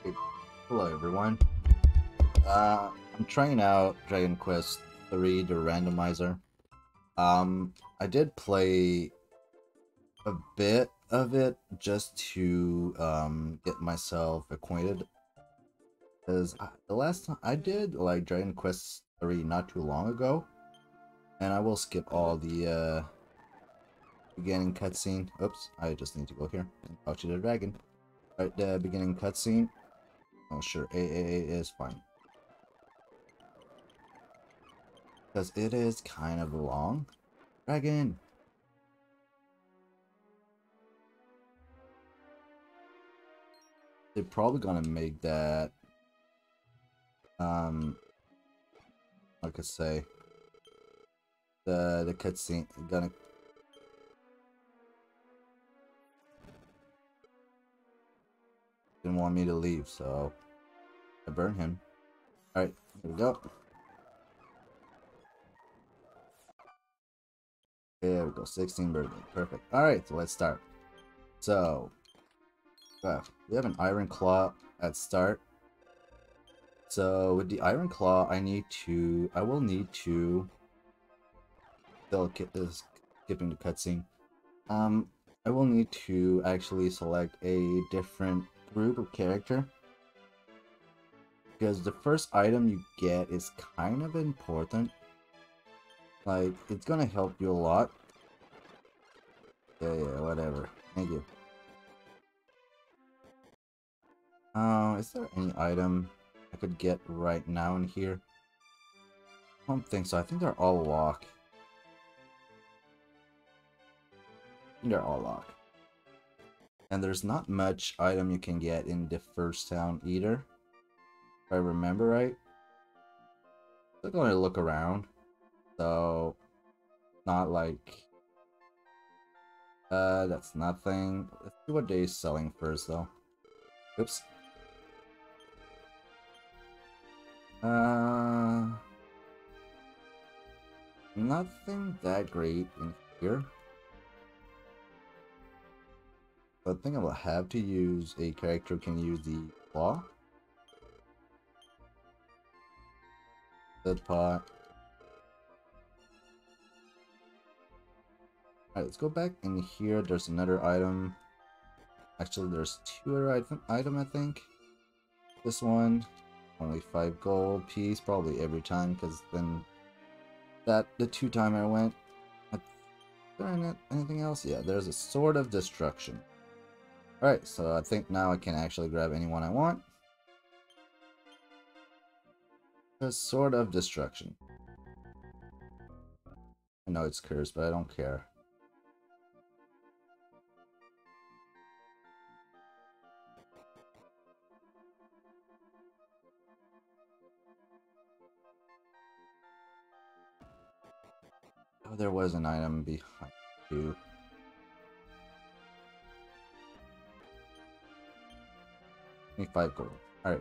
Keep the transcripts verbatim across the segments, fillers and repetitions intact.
Hey, hello everyone. Uh, I'm trying out Dragon Quest three, the randomizer. Um, I did play a bit of it just to um get myself acquainted. Because the last time I did like Dragon Quest three not too long ago, and I will skip all the uh beginning cutscene. Oops, I just need to go here and talk to the dragon. Right, the beginning cutscene. Oh sure, A A A is fine. Because it is kind of long. Dragon! They're probably gonna make that, um, like I say, the the cutscene gonna. Didn't want me to leave, so I burned him. All right, here we go. There we go, sixteen birthday, perfect. All right, so let's start. So, uh, we have an Iron Claw at start. So with the Iron Claw, I need to, I will need to. Still is skipping the cutscene. Um, I will need to actually select a different group of character. Because the first item you get is kind of important. Like, it's gonna help you a lot. Yeah, yeah, whatever. Thank you. Uh, is there any item I could get right now in here? I don't think so. I think they're all locked. I think they're all locked. And there's not much item you can get in the first town either. If I remember right. Still gonna look around. So, not like... Uh, that's nothing. Let's see what they're selling first though. Oops. Uh, nothing that great in here. But I think I will have to use a character who can use the claw. Dead pot. Alright, let's go back in here. There's another item. Actually, there's two other item, item I think. This one, only five gold piece, probably every time, because then that the two time I went. Is there anything else? Yeah, there's a Sword of Destruction. Alright, so I think now I can actually grab anyone I want. A Sword of Destruction. I know it's cursed, but I don't care. Oh, there was an item behind you. twenty-five gold. Alright.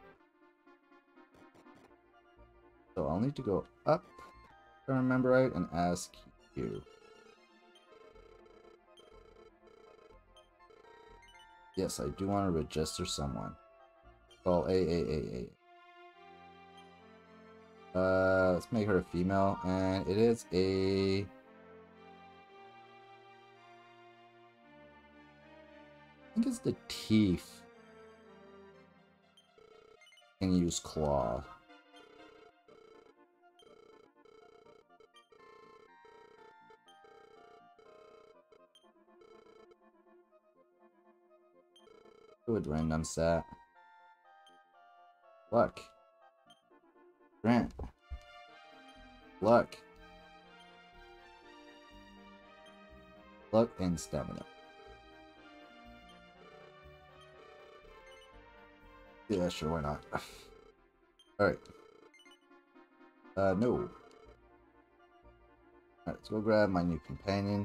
So I'll need to go up, if I remember right, and ask you. Yes, I do want to register someone. Call A A A A. Uh, let's make her a female, and it is a... I think it's the teeth. Can use claw. Good random set. Luck. Grant. Luck. Luck and stamina. Yeah, sure, why not? Alright. Uh, no. Alright, let's go grab my new companion.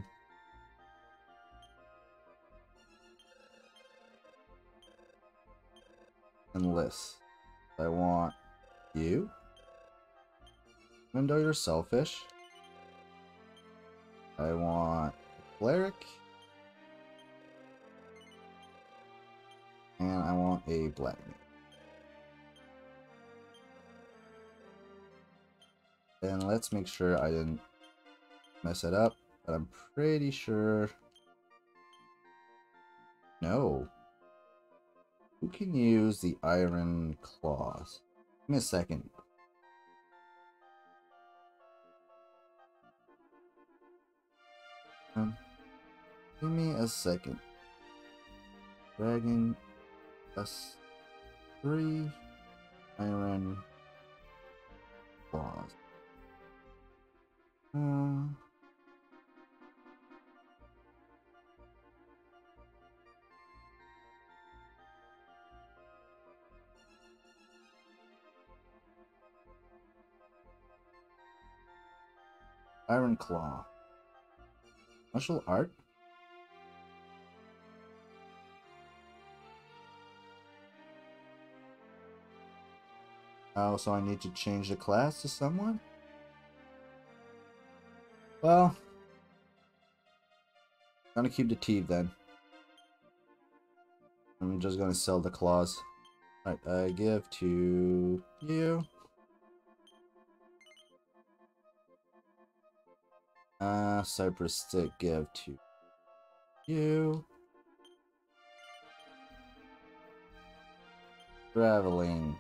Enlist. I want you. Even though you're selfish. I want a cleric. And I want a black man. And let's make sure I didn't mess it up, but I'm pretty sure. No. Who can use the iron claws? Give me a second. Um, give me a second. Dragon plus three iron claws. Uh, Iron Claw. Martial art? Oh, so I need to change the class to someone? Well, I'm gonna keep the teeth then. I'm just gonna sell the claws. Alright, I give to you. Uh, Cypress Stick, give to you. Traveling.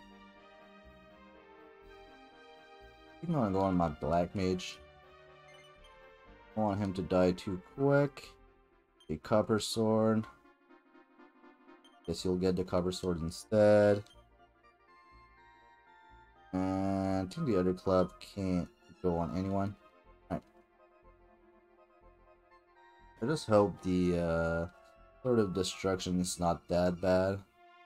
I'm gonna go on my Black Mage. I don't want him to die too quick. A Copper Sword. Guess you'll get the Copper Sword instead. And I think the other club can't go on anyone. Alright. I just hope the uh, sort of destruction is not that bad.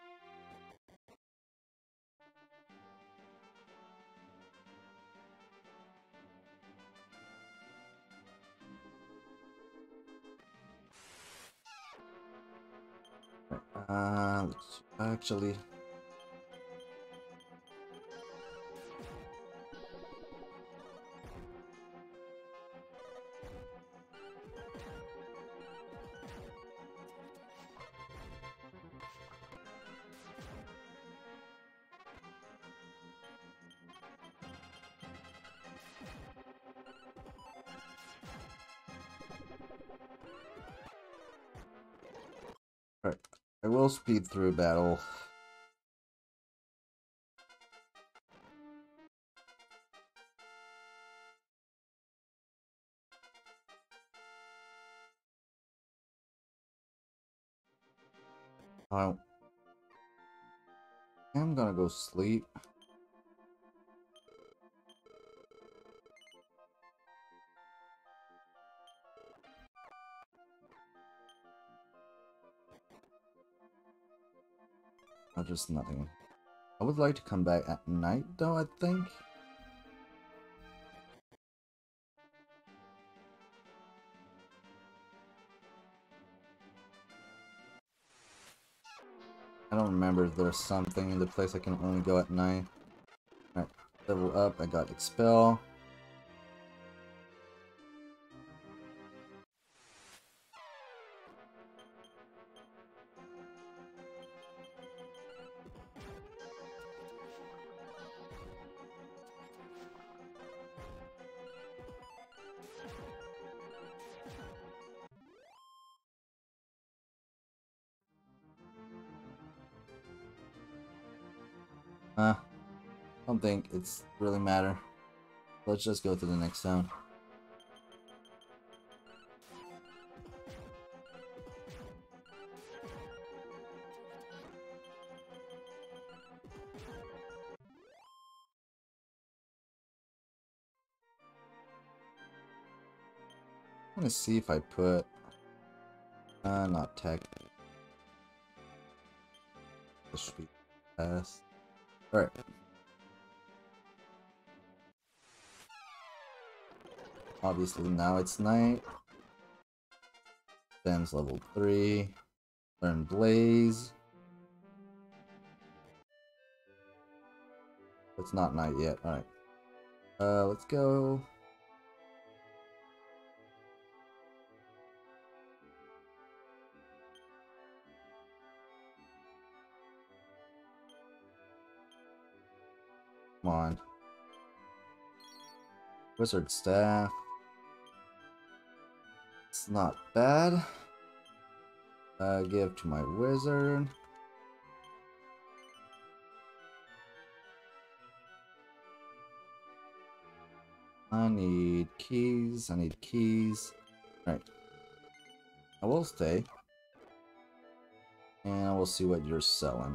Uh, let's actually. Alright, I will speed through battle. I am gonna go sleep. Not just nothing. I would like to come back at night, though, I think. I don't remember if there's something in the place I can only go at night. Alright, level up, I got Expel. Uh, I don't think it's really matter. Let's just go to the next zone. I'm gonna see if I put uh not tech. This should be pass. Alright. Obviously now it's night. Ben's level three. Learn Blaze. It's not night yet. Alright. Uh let's go. Come on. Wizard staff. It's not bad. Uh, give to my wizard. I need keys. I need keys. Alright. I will stay. And I will see what you're selling.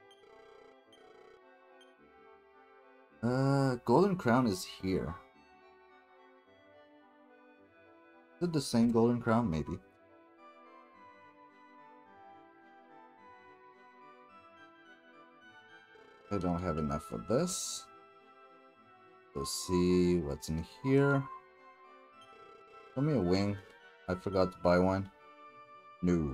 Uh, Golden Crown is here. Is it the same Golden Crown? Maybe. I don't have enough of this. Let's see what's in here. Show me a wing. I forgot to buy one. No.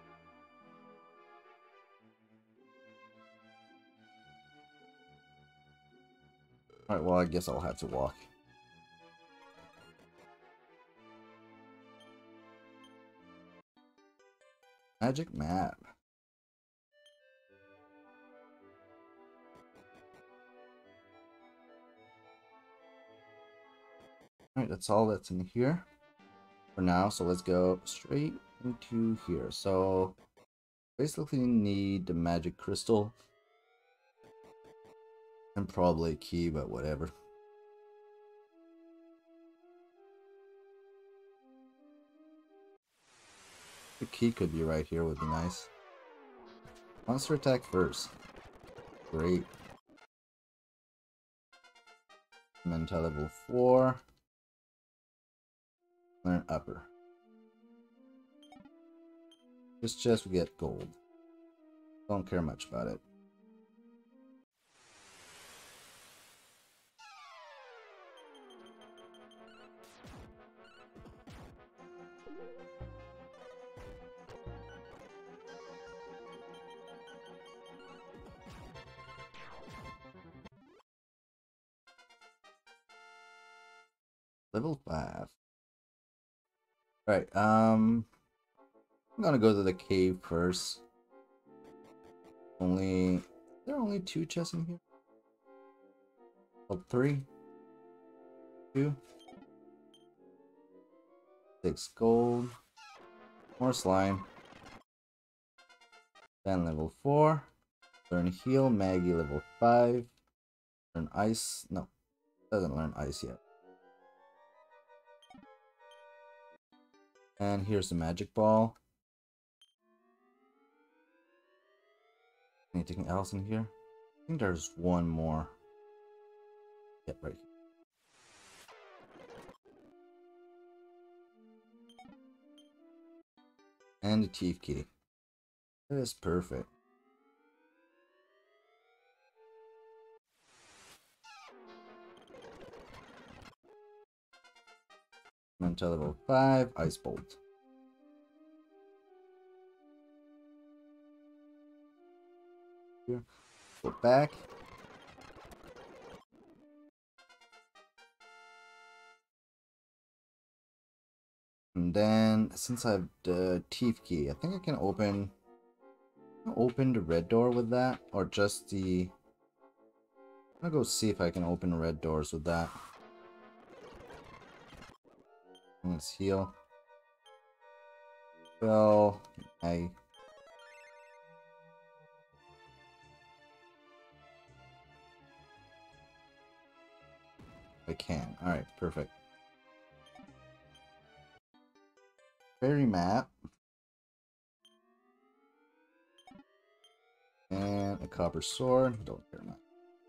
Alright, well, I guess I'll have to walk. Magic map. Alright, that's all that's in here for now. So let's go straight into here. So basically need the magic crystal. And probably a key, but whatever. The key could be right here, would be nice. Monster attack first. Great. Mental level four. Learn upper. This chest we get gold. Don't care much about it. Level five. Alright, um I'm gonna go to the cave first. Only there are only two chests in here. Oh, three. Two. Six gold. More slime. Then level four. Learn heal. Maggie level five. Learn ice. No. Doesn't learn ice yet. And here's the magic ball. Anything else in here? I think there's one more. Yep, right here. And the thief key. That is perfect. Mental level five, ice bolt. Here. Go back. And then since I have the thief key, I think I can open open the red door with that, or just the I'm gonna go see if I can open red doors with that. Let's heal. Well, I I can. Alright, perfect. Fairy map. And a copper sword. Don't care much.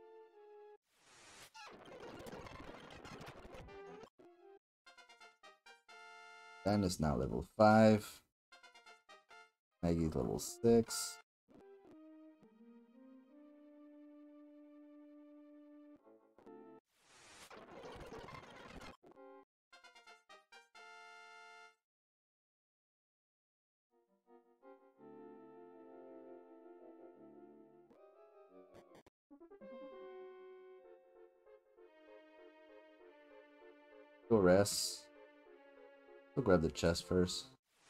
Dan is now level five. Maggie's level six. Go rest. Go grab the chest first.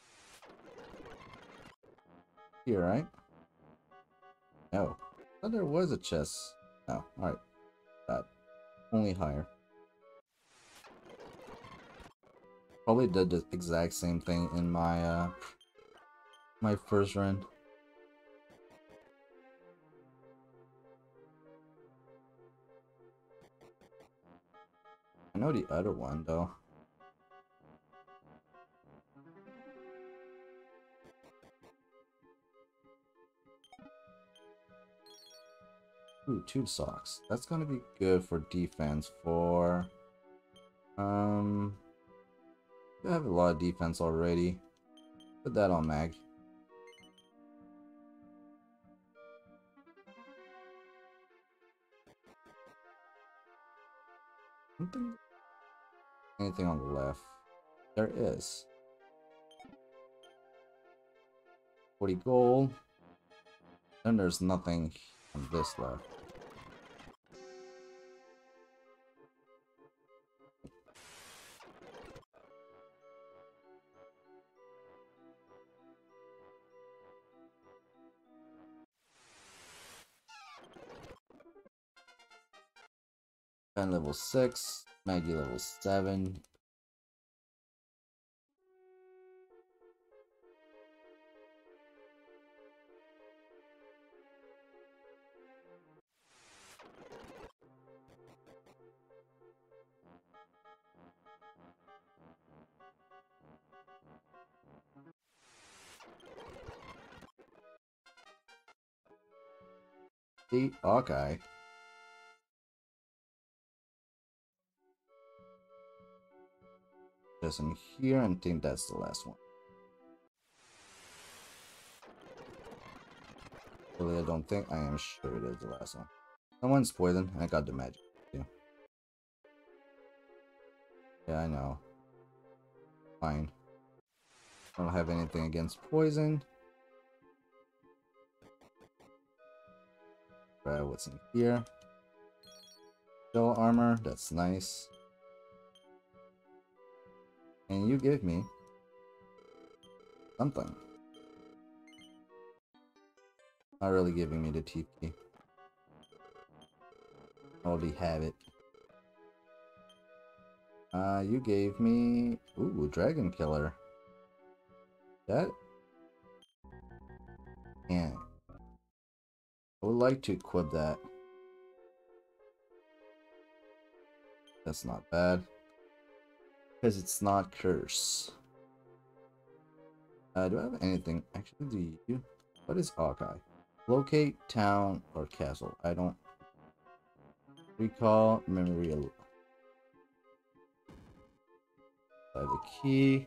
Here, right? No. I thought there was a chest. No. Alright. That. Only higher. Probably did the exact same thing in my uh my first run. I know the other one though. Ooh, two socks. That's gonna be good for defense for um I have a lot of defense already. Put that on Mag. Something anything on the left. There is. forty gold. Then there's nothing on this left. Ben level six, Maggie level seven. The Hawkeye. Just in here, and I think that's the last one. Really, I don't think. I am sure it is the last one. Someone's poisoned, and I got the magic too. Yeah, I know. Fine. I don't have anything against poison. Grab what's in here. Shell armor, that's nice. And you give me something. Not really giving me the teeth key. I already have it. Uh, you gave me... Ooh, Dragon Killer. That... Yeah. I would like to equip that. That's not bad. Because it's not curse. Uh, do I have anything? Actually, do you? What is Hawkeye? Locate town or castle. I don't recall memory. By the key.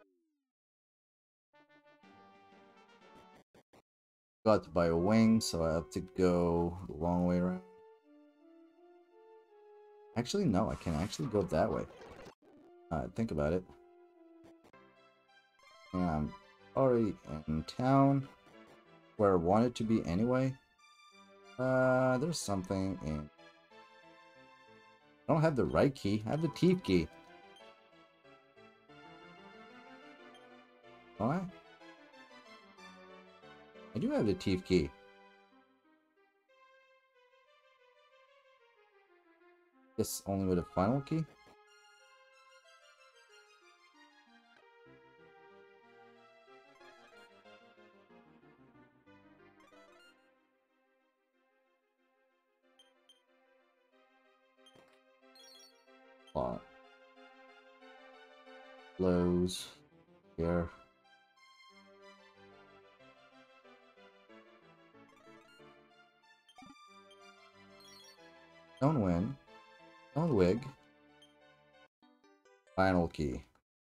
Got to buy a wing, so I have to go the long way around. Actually, no, I can actually go that way. Uh, think about it. And I'm already in town where I wanted to be anyway. Uh, there's something in... I don't have the right key. I have the teeth key. Oh, I? I do have the teeth key. Guess only with a final key? Plot. Lows. Here. Don't win. Don't wig. Final key.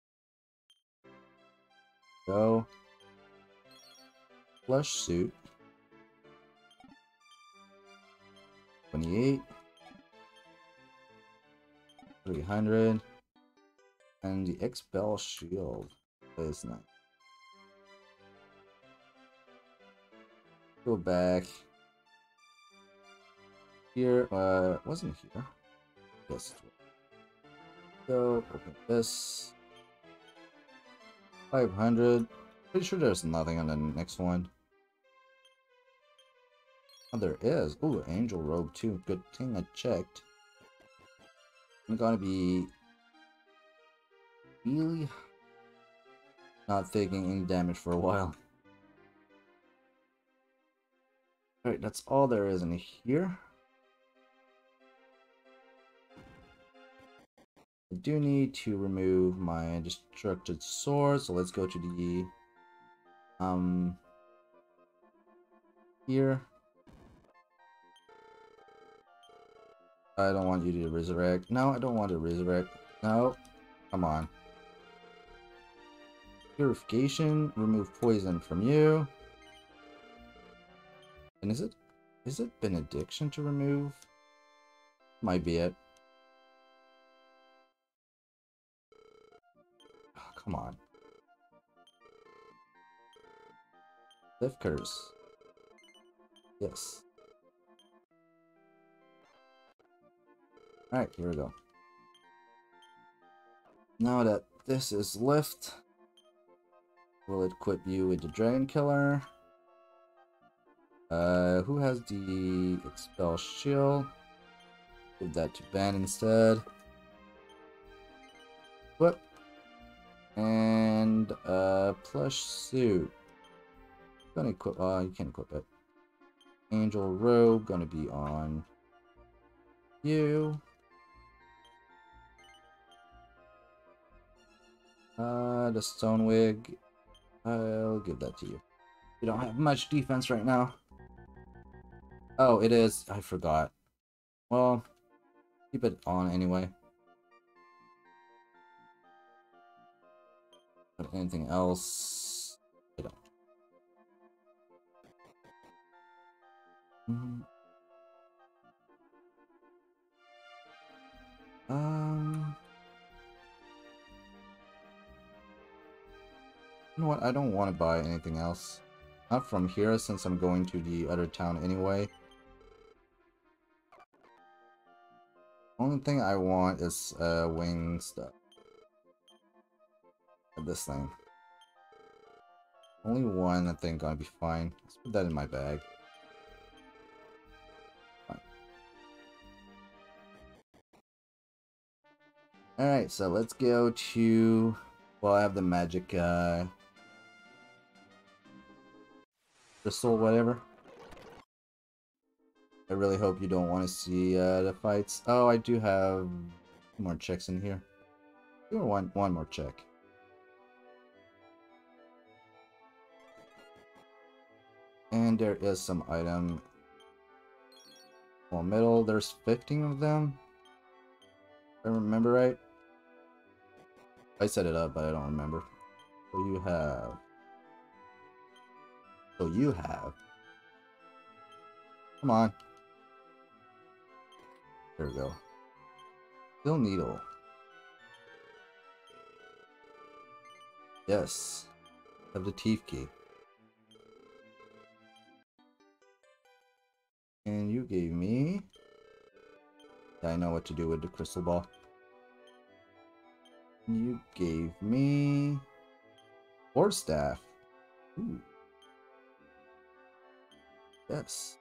Go. Flush suit. twenty-eight. three hundred. And the Expel shield. That is nice. Go back. Here, uh, wasn't here. Yes. Go, open this. five hundred. Pretty sure there's nothing on the next one. Oh, there is. Ooh, angel robe too. Good thing I checked. I'm gonna be really not taking any damage for a while. Alright, that's all there is in here. I do need to remove my destructed sword, so let's go to the um here. I don't want you to resurrect. No, I don't want to resurrect. No, come on. Purification, remove poison from you. And is it is it benediction to remove? Might be it. Oh, come on. Death curse. Yes. Alright, here we go. Now that this is lift, we'll equip you with the Dragon Killer. Uh, who has the Expel Shield? Give that to Ben instead. Whoop. And uh, Plush Suit. Gonna equip. Uh, you can't equip it. Angel Robe gonna be on you. Uh, the Stone Wig. I'll give that to you. You don't have much defense right now. Oh, it is. I forgot. Well, keep it on anyway. But anything else? I don't. Mm-hmm. Um. You know what? I don't want to buy anything else. Not from here, since I'm going to the other town anyway. Only thing I want is uh, wing stuff. This thing. Only one, I think, gonna be fine. Let's put that in my bag. Fine. Alright, so let's go to... Well, I have the magic uh, crystal, whatever. I really hope you don't want to see uh, the fights. Oh, I do have more checks in here. Do one, one more check. And there is some item. Well, middle, there's fifteen of them. If I remember right. I set it up, but I don't remember. So you have... So you have... Come on. There we go. Steel needle. Yes. Have the teeth key. And you gave me... I know what to do with the crystal ball. You gave me... Or staff. Ooh. Yes.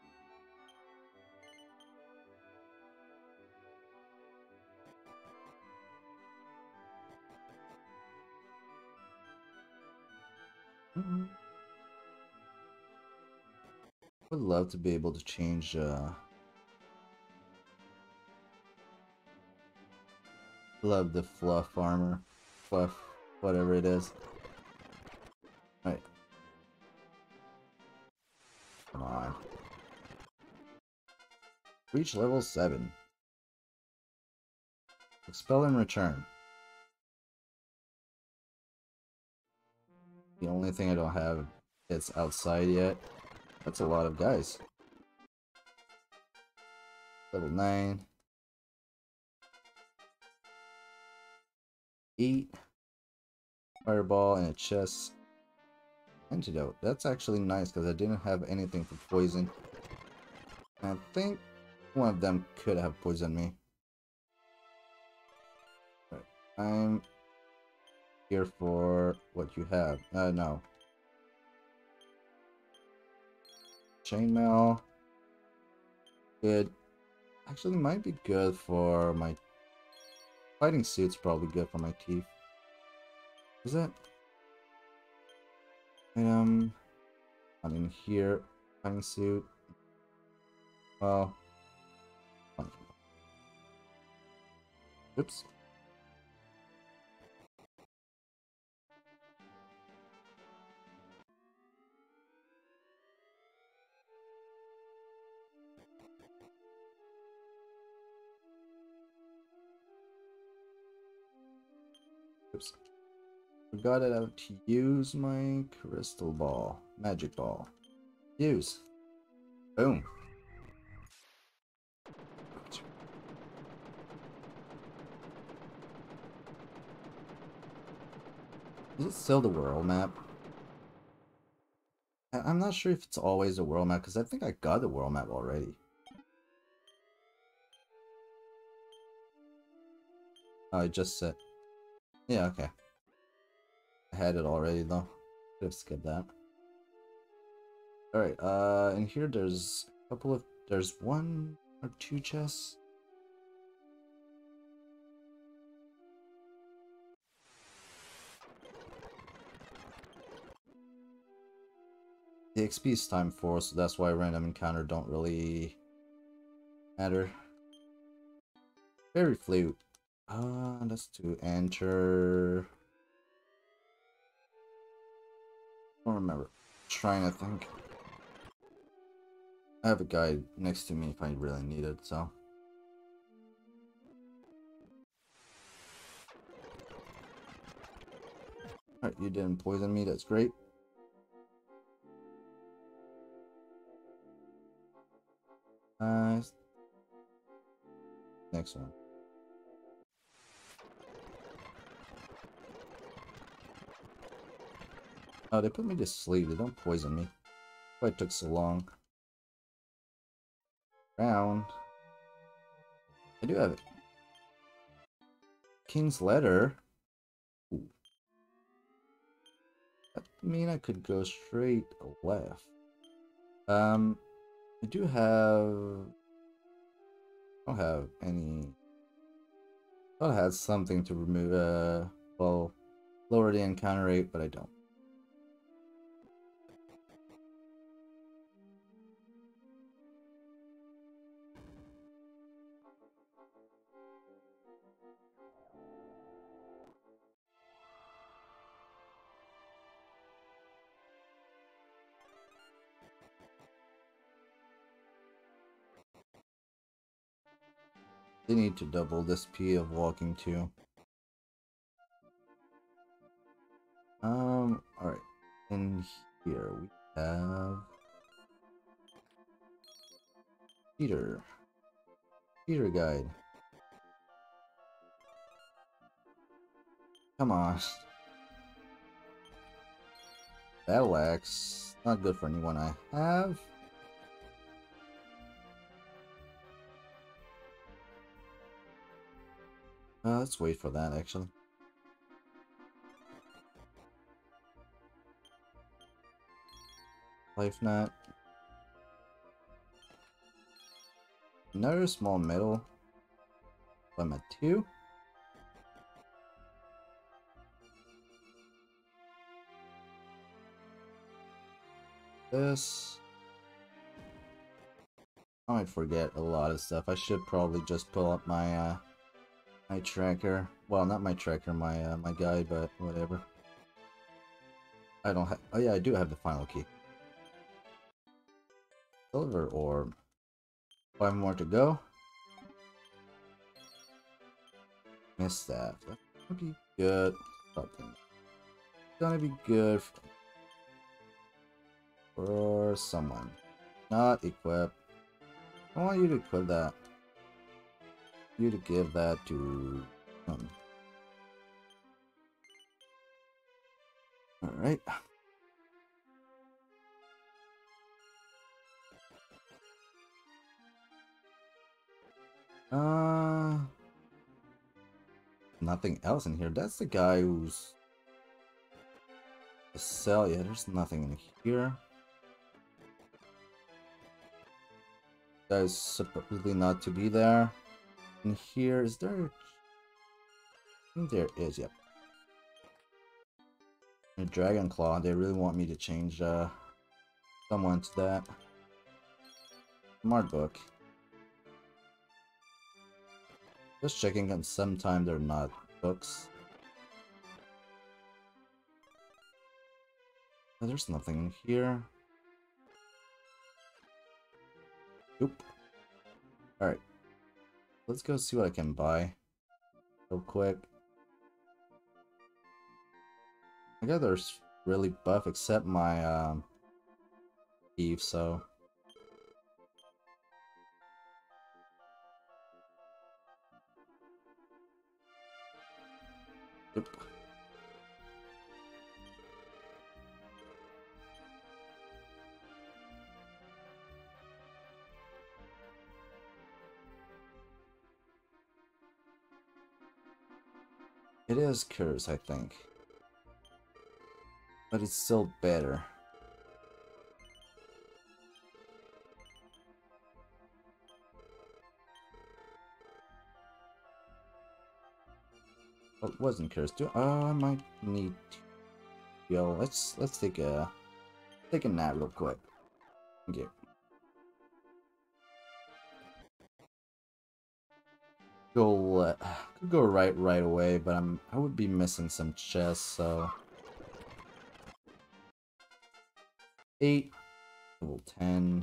Mm-hmm. Would love to be able to change uh love the fluff armor. Fluff, whatever it is. Alright. Come on. Reach level seven. Expel and return. The only thing I don't have is outside yet. That's a lot of guys. Level nine. Eight. Fireball and a chest. Antidote. That's actually nice because I didn't have anything for poison. I think one of them could have poisoned me. Right. I'm here for what you have. Uh, no. Chainmail. Good. Actually might be good for my... Fighting suit's probably good for my teeth. Is it? Um, I'm in here. Fighting suit. Well. Oops. Oops. Forgot it how to use my crystal ball. Magic ball. Use. Boom. Is it still the world map? I I'm not sure if it's always the world map, because I think I got the world map already. Oh, I just said. Yeah, okay. I had it already, though. Could have skipped that. Alright, uh, in here there's a couple of... There's one or two chests. The X P is time four, so that's why random encounter don't really matter. Fairy flute. Uh, that's to enter. I don't remember. Trying to think. I have a guide next to me if I really need it, so. Alright, you didn't poison me, that's great. Nice. Next one. Oh, they put me to sleep. They don't poison me. Why it took so long? Round. I do have it. King's letter. Ooh. That mean I could go straight left. Um, I do have. I don't have any. I thought I had something to remove. Uh, well, lower the encounter rate, but I don't. They need to double this P of walking too. Um, alright. In here we have Peter. Peter guide. Come on. Battle axe. Not good for anyone I have. Uh, let's wait for that actually. Life nut. Another small medal. I'm at two. This. I might forget a lot of stuff. I should probably just pull up my uh my tracker. Well, not my tracker, my uh, my guide, but whatever. I don't have. Oh yeah, I do have the final key. Silver orb. Five more to go. Missed that. That's gonna be good. Something. Gonna be good for, for someone. Not equip. I want you to equip that. You to give that to him. Alright. Uh, nothing else in here. That's the guy who's the cell. Yeah, there's nothing in here. Guy's supposedly not to be there. In here, is there? I think there is. Yep. A Dragon Claw, they really want me to change uh, someone to that. Smart book. Just checking, and sometimes they're not books. Oh, there's nothing here. Oop. Alright. Let's go see what I can buy. Real quick. I guess there's really buff except my um Eve, so oop. It is curse, I think. But it's still better. Oh, it wasn't cursed. Do oh, I might need to. Yo, let's let's take a take a nap real quick. Okay. Go uh, could go right right away, but I'm I would be missing some chests, so eight, level ten,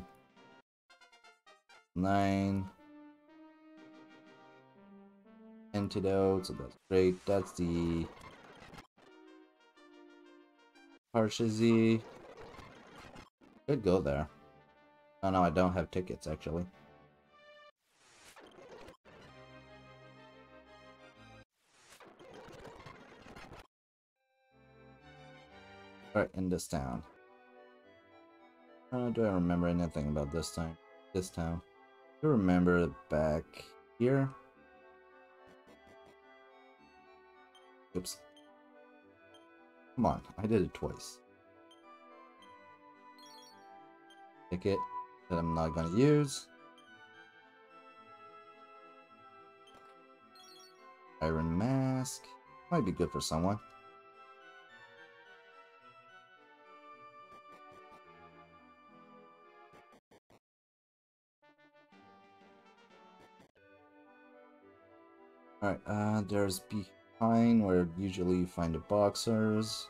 nine. Antidote, so that's great. That's the Parcheesi. Could go there. Oh no, I don't have tickets actually. Right in this town. Uh, do I remember anything about this time? This town? Do you remember back here? Oops. Come on, I did it twice. Ticket that I'm not gonna use. Iron Mask. Might be good for someone. Alright, uh, there's behind where usually you find the boxers.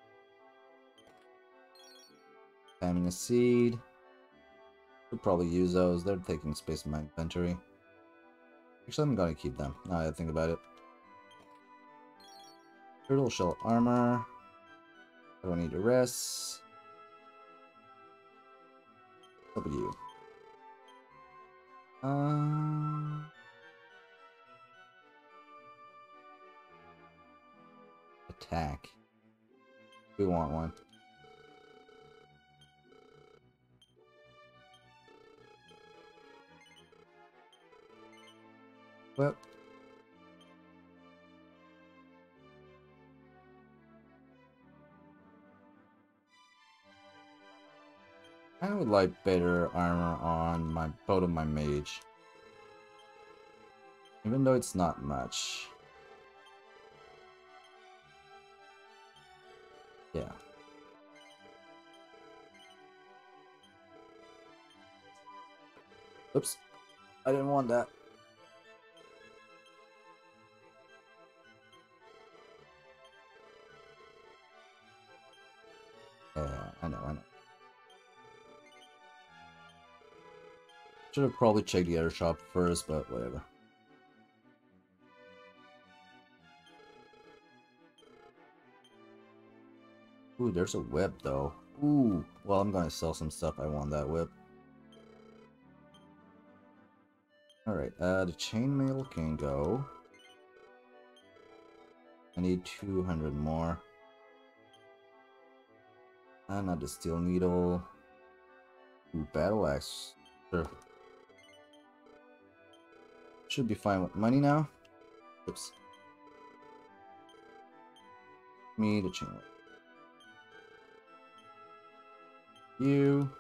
Stamina Seed. Could probably use those. They're taking space in my inventory. Actually, I'm gonna keep them, now that I think about it. Turtle Shell Armor. I don't need to rest. W. Um... Attack. We want one. Well. I would like better armor on my both of my mage. Even though it's not much. Yeah. Oops. I didn't want that. Yeah, I know, I know. Should have probably checked the other shop first, but whatever. Ooh, there's a whip though. Ooh, well, I'm gonna sell some stuff. I want that whip. Alright, uh, the chainmail can go. I need two hundred more. Uh, not the steel needle. Ooh, battle axe. Sure. Should be fine with money now. Oops. Me the chainmail. You.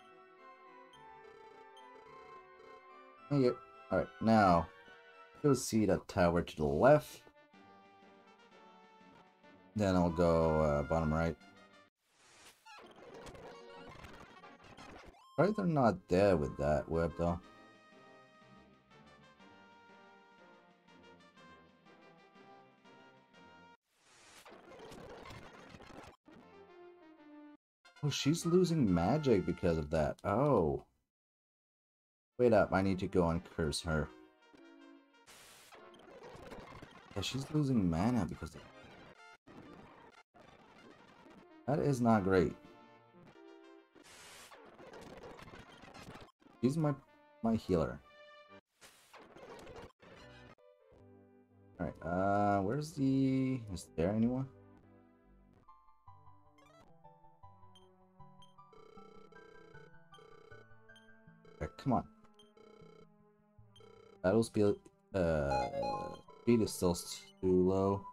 Okay. Alright, now go see that tower to the left. Then I'll go uh, bottom right. Probably they're not dead with that whip though. Oh, she's losing magic because of that. Oh. Wait up, I need to go and curse her. Yeah, she's losing mana because of that. That is not great. She's my my healer. Alright, uh where's the is there anyone? Okay, come on. Battle speed uh speed is still too low.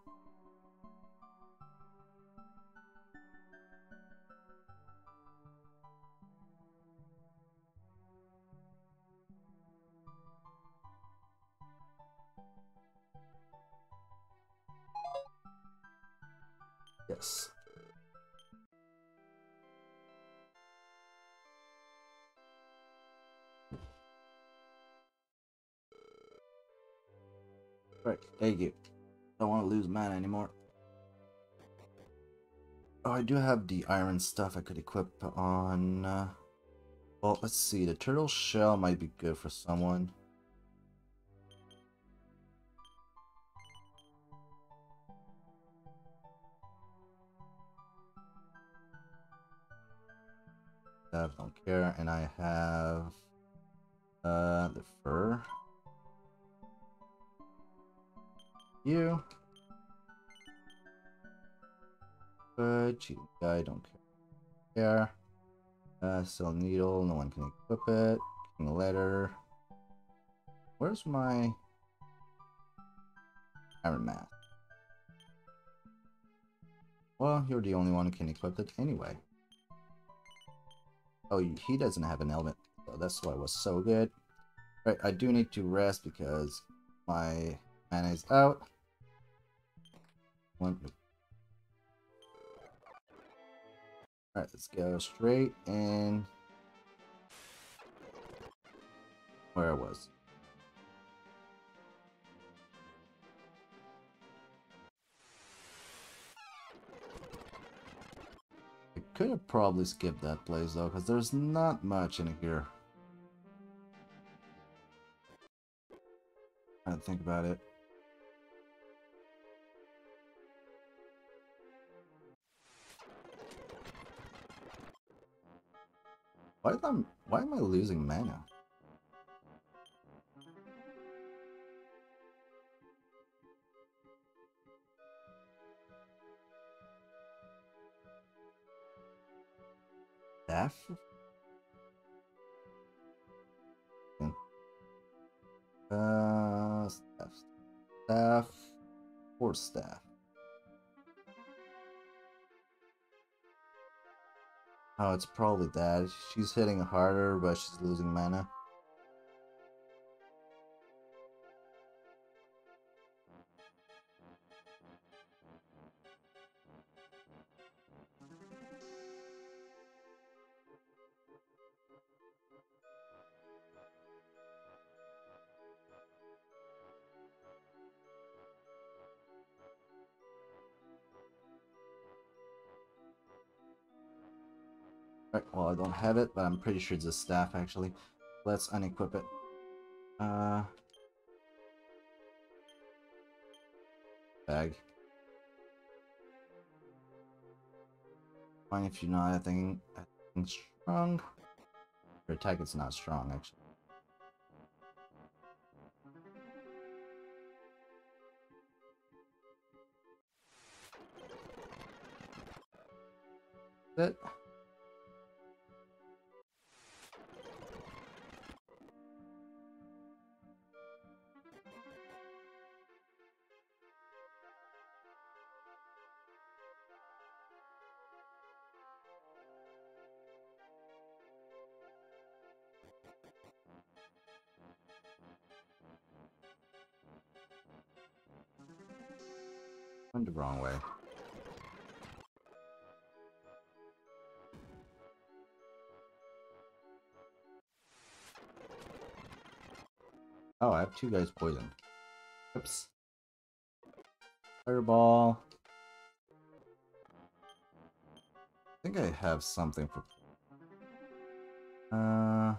Yes. Right, thank you. Don't want to lose mana anymore. Oh, I do have the iron stuff I could equip on. Uh, well, let's see. The turtle shell might be good for someone. I don't care, and I have uh the fur. You. Good. Cheating guy, don't care. Uh, sell needle, no one can equip it. King letter. Where's my iron mask? Well, you're the only one who can equip it anyway. Oh, he doesn't have an element, so that's why it was so good. Right, I do need to rest because my mana is out. One. Alright, let's go straight in where I was. I could have probably skipped that place though, because there's not much in here. I didn't think about it. Why am I, why am I losing mana? Staff? Uh, staff, staff, or staff. Oh, it's probably that. She's hitting harder, but she's losing mana. Right, well, I don't have it, but I'm pretty sure it's a staff, actually. Let's unequip it. Uh... Bag. Fine if you're not, I think, I think strong. Your attack is not strong, actually. That. Went the wrong way. Oh, I have two guys poisoned. Oops. Fireball. I think I have something for... Uh...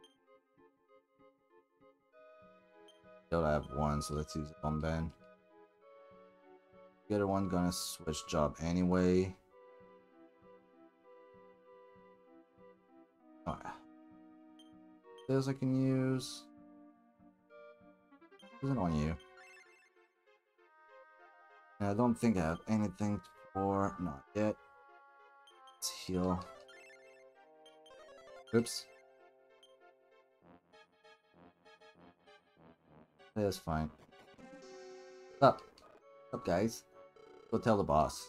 Still have one, so let's use it on Ben. The other one gonna switch job anyway. Oh, this I can use. Isn't on you. And I don't think I have anything for... Not yet. Let's heal. Oops. That's fine. What's up? What's up, guys? Go tell the boss.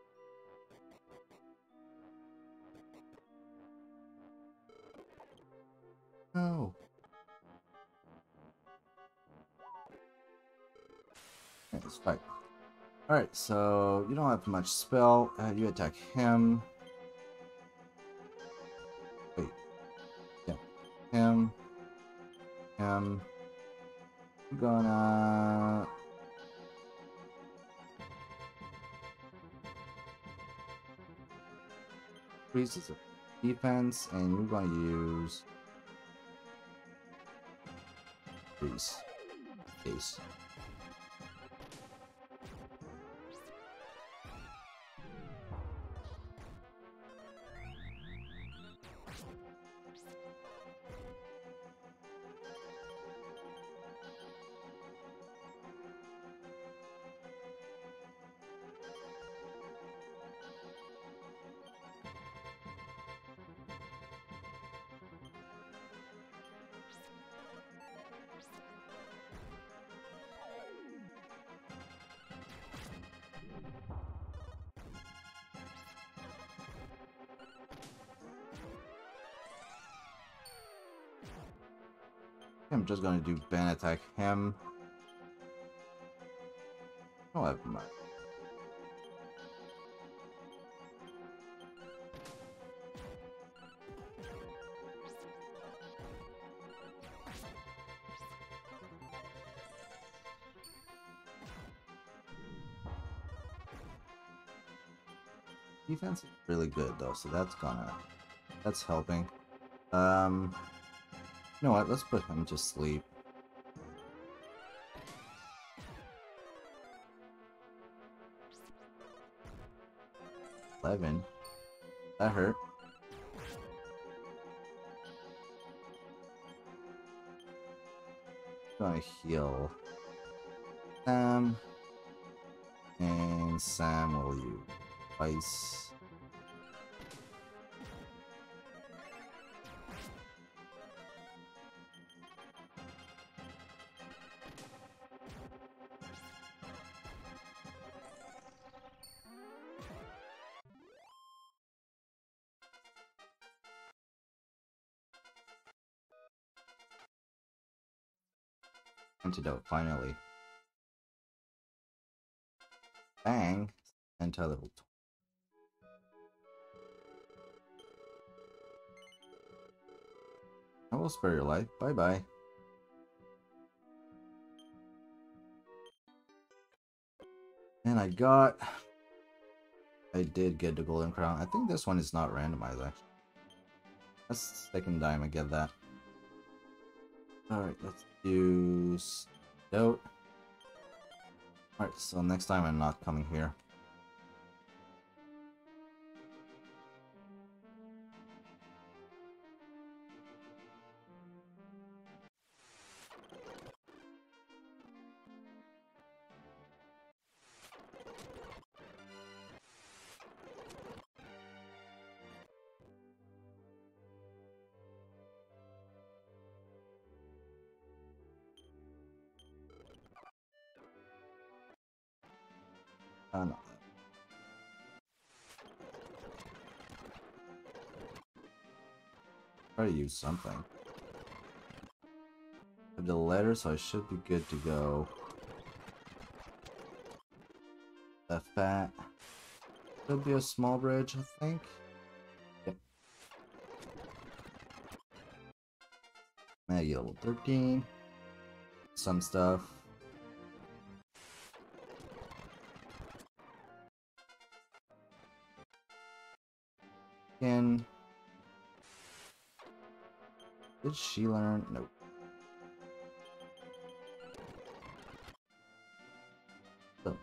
No. Okay, let's fight. Alright, so you don't have much spell. Uh, you attack him. Wait. Yeah. Him. Him. I'm gonna... Increases of defense, and you're gonna use... Freeze. Case. I'm just gonna do Ben attack him. Oh, I have my... Defense is really good though, so that's gonna... That's helping. Um... You know what, let's put him to sleep. eleven. That hurt. Gonna heal Sam. And Sam will use ice. Antidote, finally. Bang! Enter level two. I will spare your life. Bye bye. And I got... I did get the golden crown. I think this one is not randomized actually. That's the second time I get that. Alright, let's use Dote. Alright, so next time I'm not coming here. Uh, no. Try to use something. I have the letter, so I should be good to go. The fat. Could be a small bridge, I think. Yep. Maggie level thirteen. some stuff. Can did she learn? Nope. So.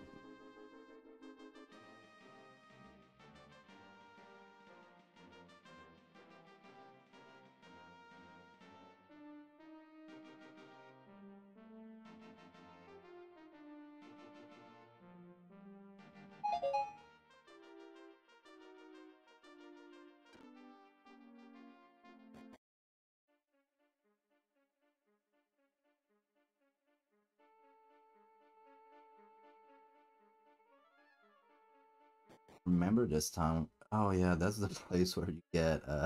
Remember this time? Oh yeah, that's the place where you get uh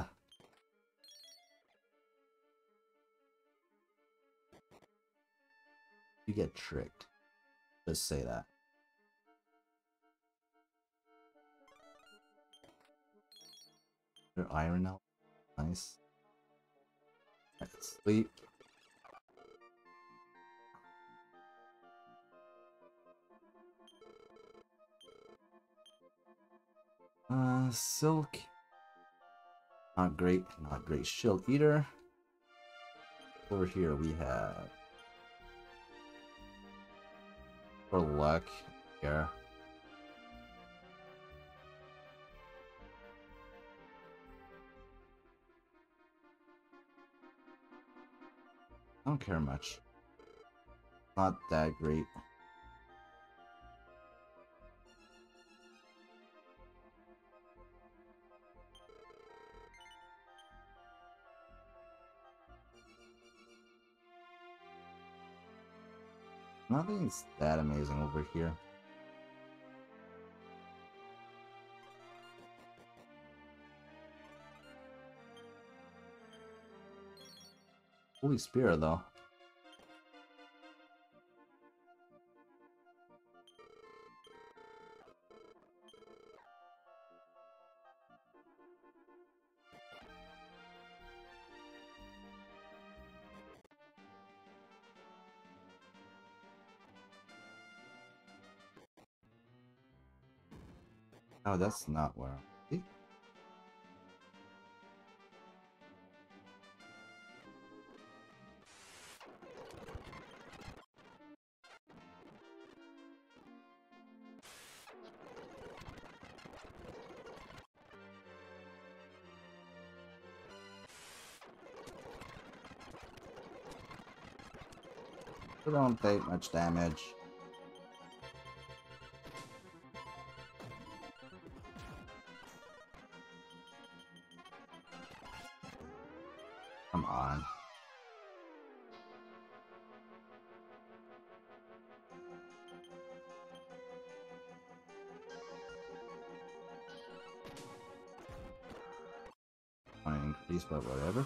you get tricked. Just say that. Your iron now. Nice. Let's sleep. Uh silk. Not great, not great. Shield Eater. Over here we have for luck here. I don't care much. Not that great. Nothing's that amazing over here. Holy Spirit, though. Oh, that's not where I'm... They don't take much damage. Come on. I increase, but whatever.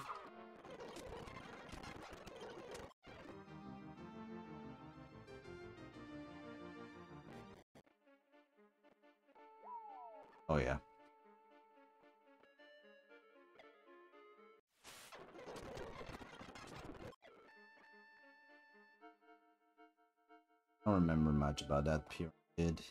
Oh yeah. I don't remember much about that period.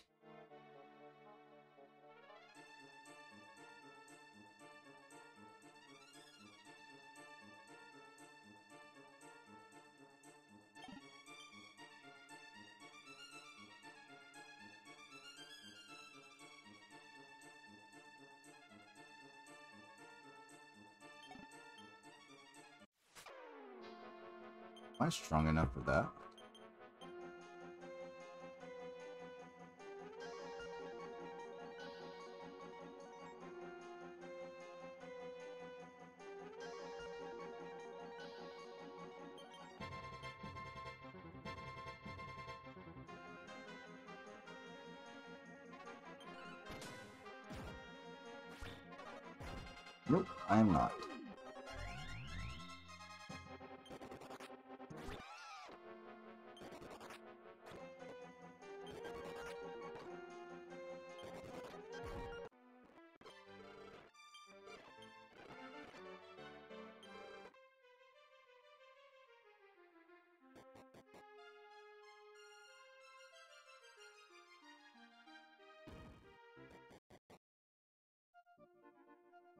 Am I strong enough for that? Nope, I am not.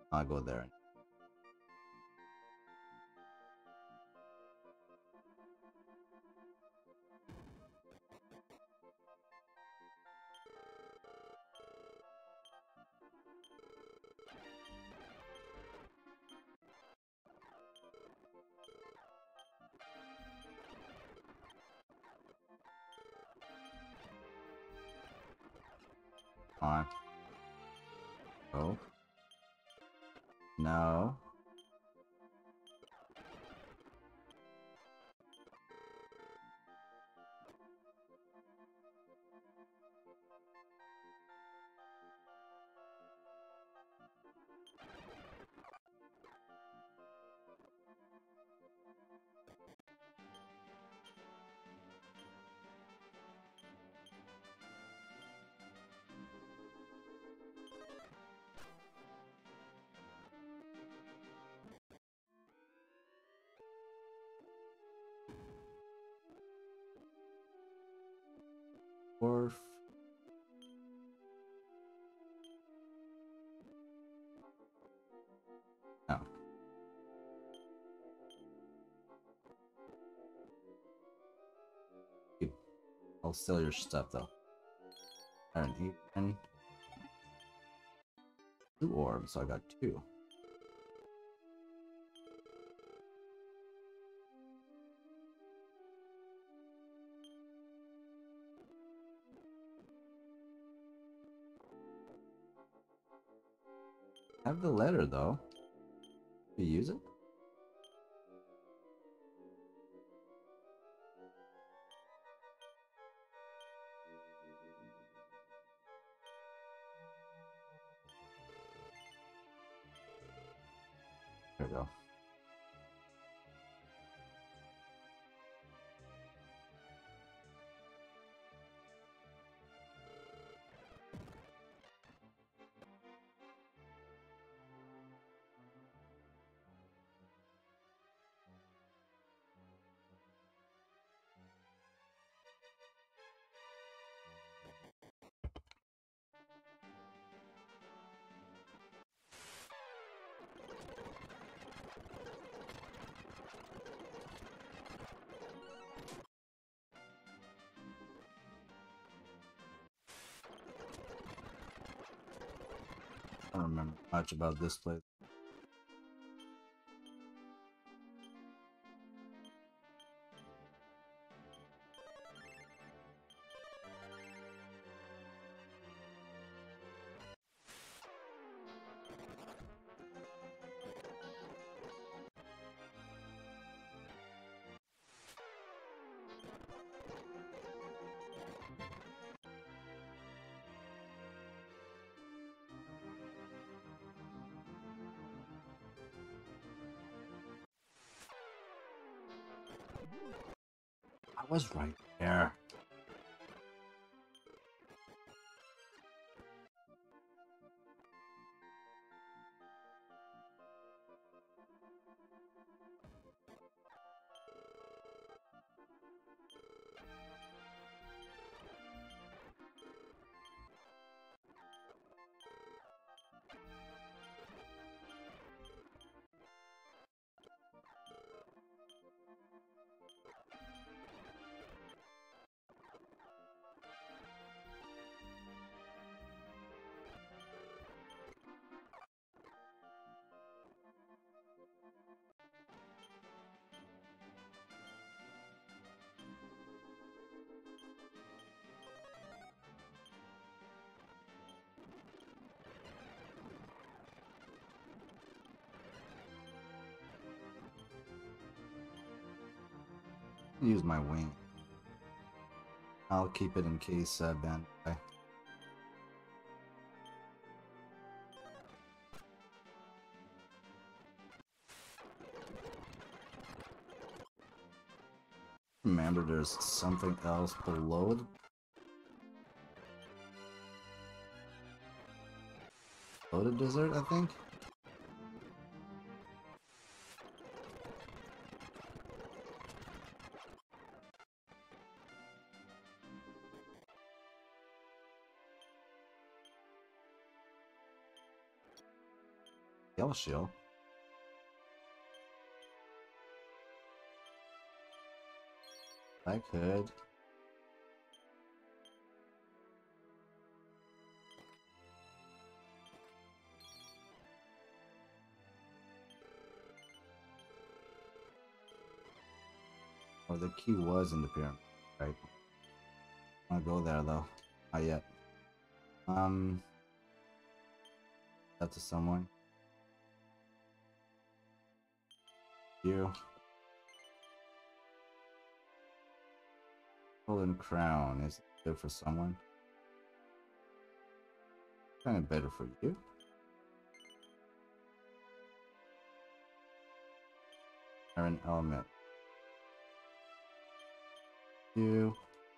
I'll go there. On. Oh. No. Wharf. No. I'll steal your stuff though. Alright, and two orbs, so I got two. I have the letter though. Do you use it? There we go. I don't remember much about this place. I was right there. Use my wing. I'll keep it in case uh, Ben. I... Remember, there's something else below it. Below the desert, I think. Yellow shield. I could. Oh, the key was in the pyramid, right? I'll go there though. Not yet. Um, that's to someone. You. Golden crown is good for someone. Kind of better for you. Iron element. You.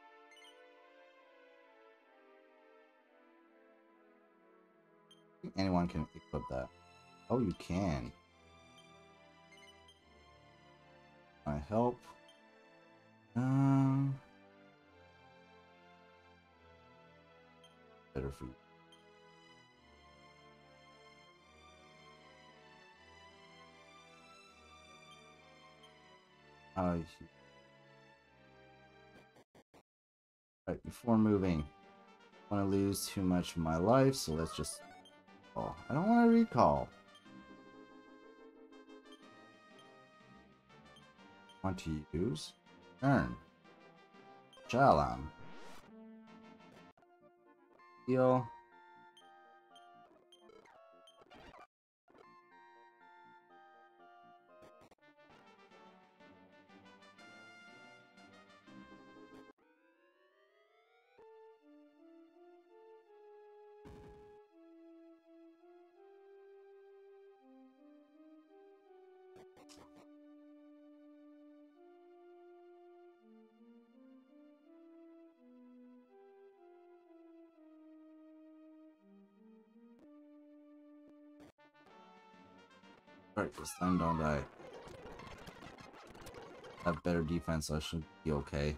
I think anyone can equip that. Oh, you can. My help. Um. Better for you. Uh, right, before moving, I want to lose too much of my life, so let's just. Oh, I don't want to recall. Want to use turn. Jalam. Heal. Alright, this time don't die. Have better defense, so I should be okay.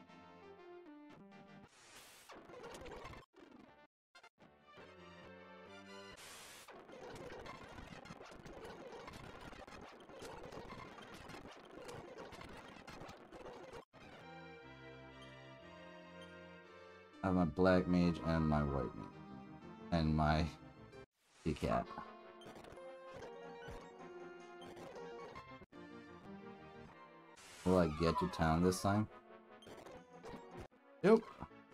I have my black mage and my white mage. And my cat. Will I get to town this time? Nope.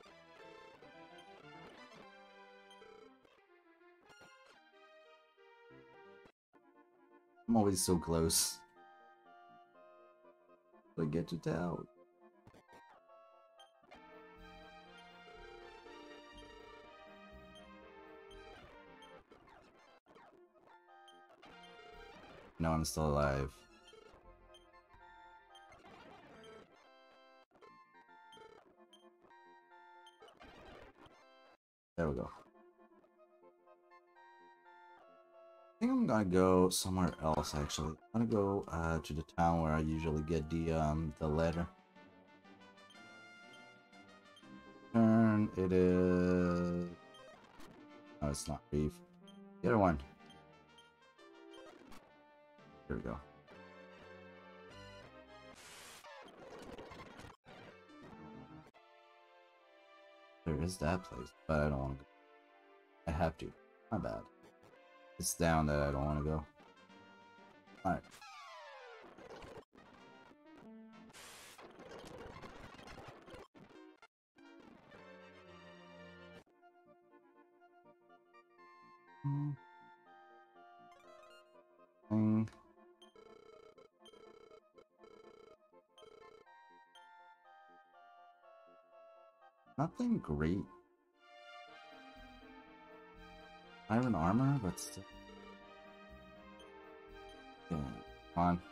I'm always so close. Will I get to town? No, I'm still alive. There we go. I think I'm gonna go somewhere else actually. I'm gonna go uh, to the town where I usually get the um the letter. Turn it is. No, it's not Reef. The other one. Here we go. There is that place, but I don't want to go. I have to. My bad. It's down that I don't want to go. Alright. Hmm. Nothing great. Iron armor, but still. Yeah, come on.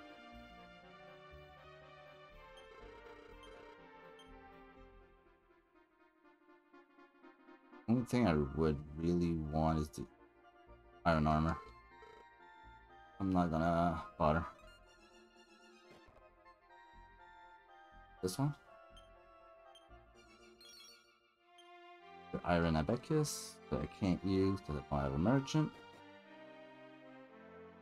Only thing I would really want is the iron armor. I'm not gonna bother. This one? The iron abacus that I can't use because I don't have a merchant.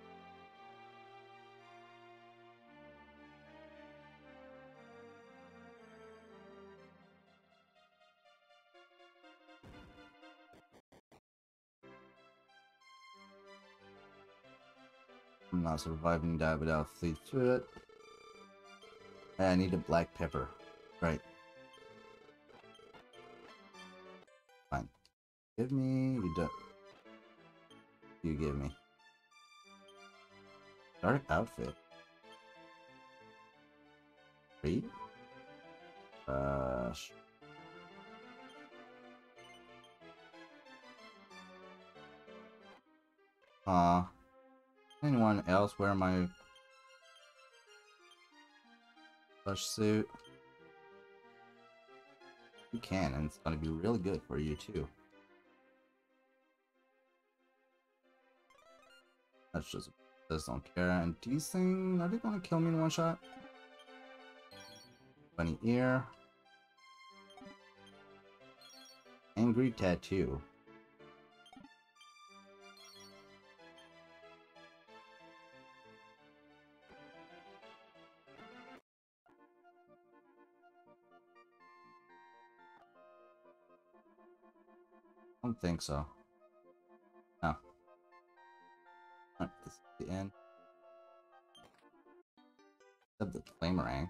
I'm not surviving that without fleet through it. And I need a black pepper. Right. Fine. Give me... You don't... You give me. Dark outfit. Three? Uh... Uh... Anyone else wear my... plush suit? You can, and it's gonna be really good for you too. That's just... Just don't care. And these things, are they gonna kill me in one shot? Bunny ear. Angry tattoo. I don't think so. No. Alright, this is the end. Except the flamerang.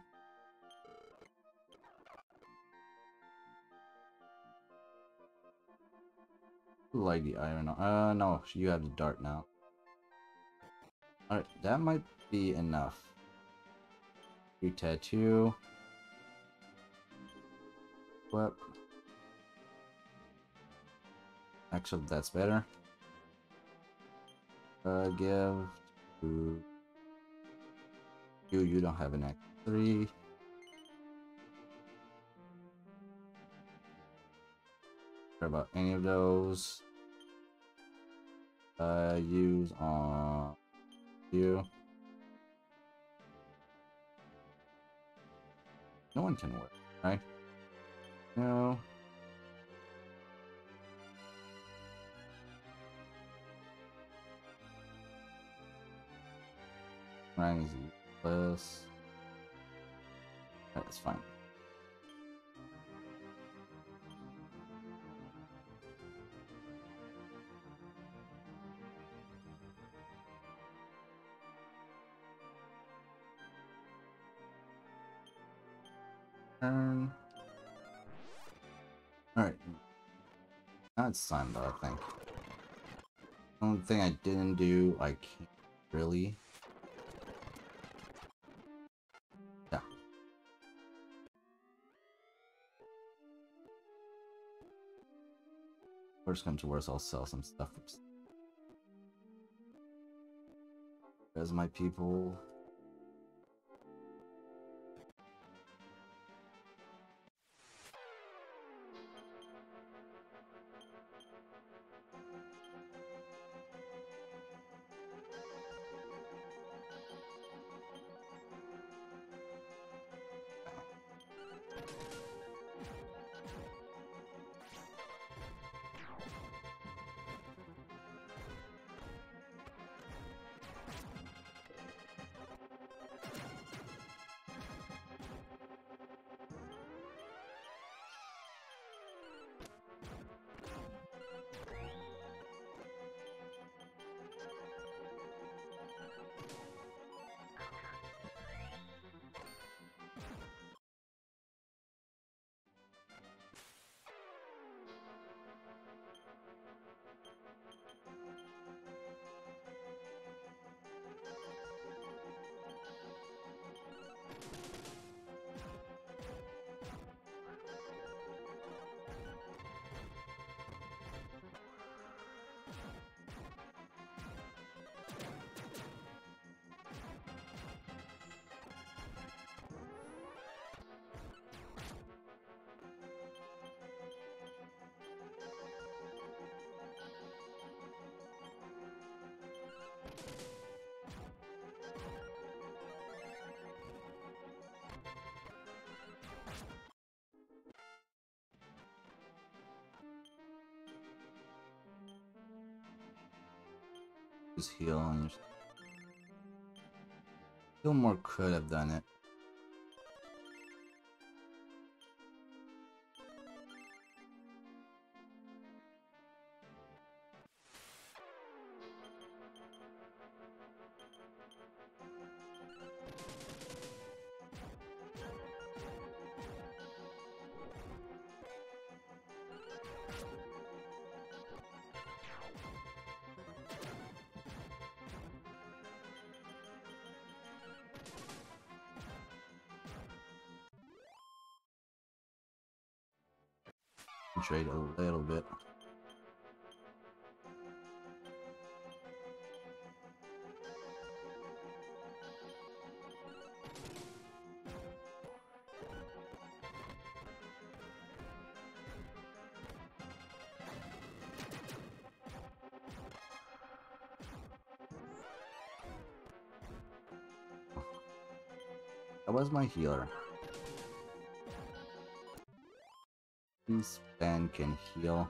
Like the iron. Uh, no, you have the dart now. Alright, that might be enough. Free tattoo. What? Actually, that's better. Uh, give to you. You don't have an act three. Care about any of those? Uh, use on you. No one can work, right? No. Rang is useless. That's fine. Turn. Alright. Now it's time though, I think. The only thing I didn't do, I can't really. Yeah. Worst comes to worst, I'll sell some stuff. There's my people. Just heal on your... Gilmore could have done it. Trade a little bit. That was my healer. This Ben can heal.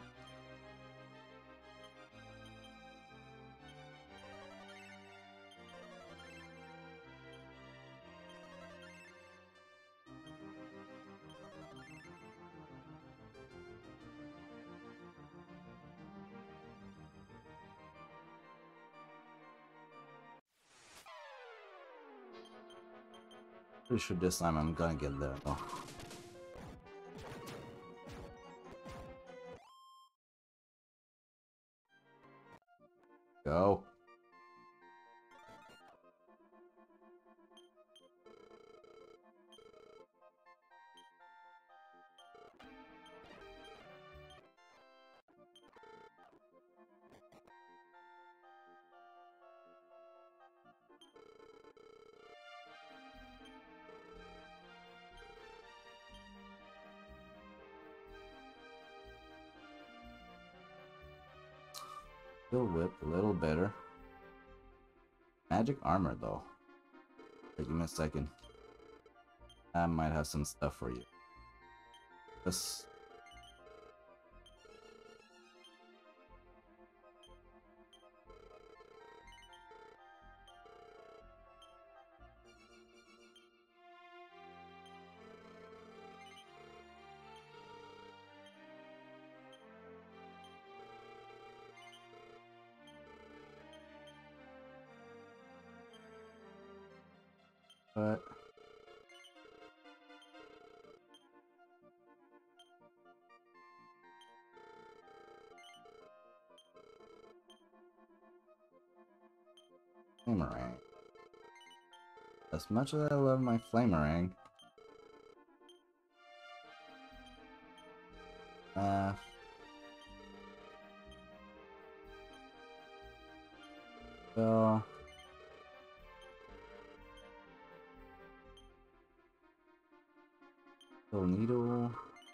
Pretty sure this time I'm gonna get there though. Go. Still whip a little better. Magic armor though. Wait, give me a second. I might have some stuff for you. This. But Flamerang. As much as I love my Flamerang, uh, so little needle.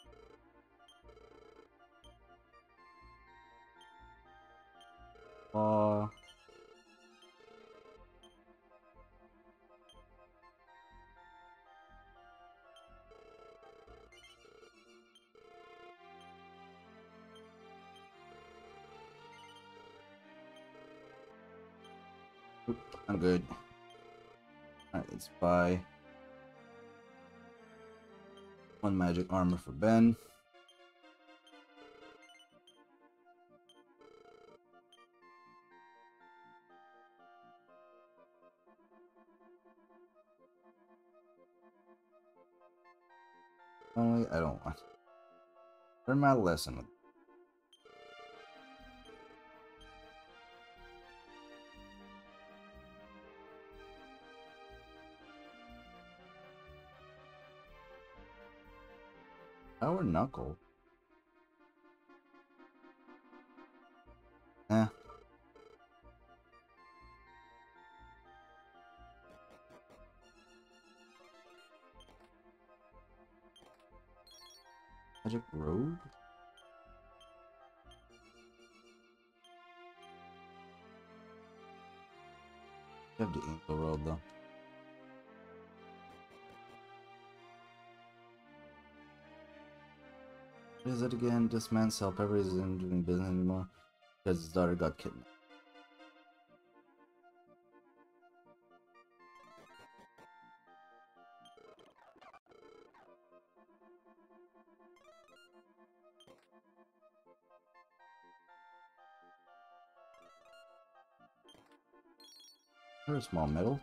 Uh, I'm good. Alright, let's buy one magic armor for Ben. Only I don't want. Learn my lesson. Power Knuckle. Eh. Magic Road? You have the Angel Road though. What is it again? This man's cell pepper isn't doing business anymore because his daughter got kidnapped. Or a small medal.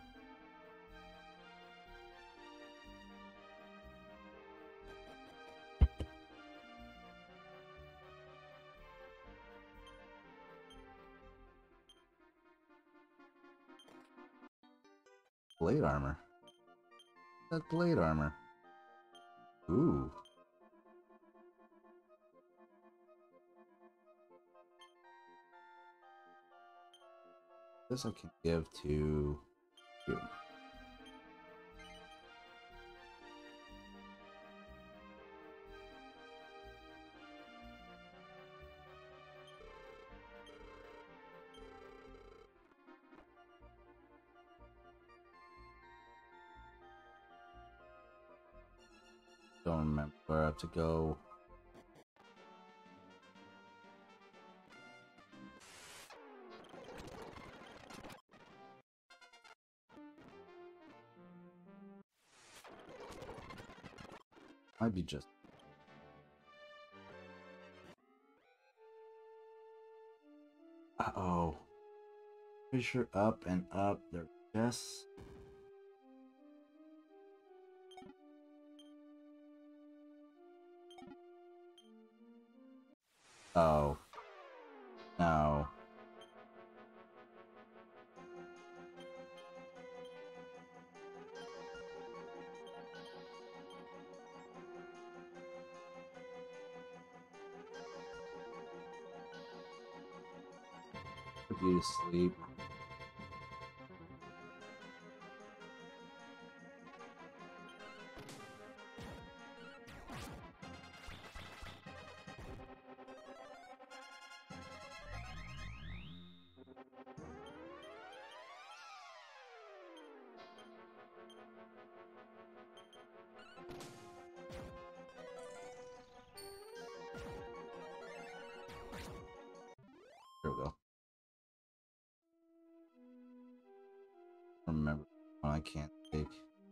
Blade armor. That blade armor. Ooh. This I can give to you. Don't remember where I have to go. Might be just. Uh oh. Pretty sure up and up. They're just. Oh. No. Put you to sleep. There we go. Remember when I can't take.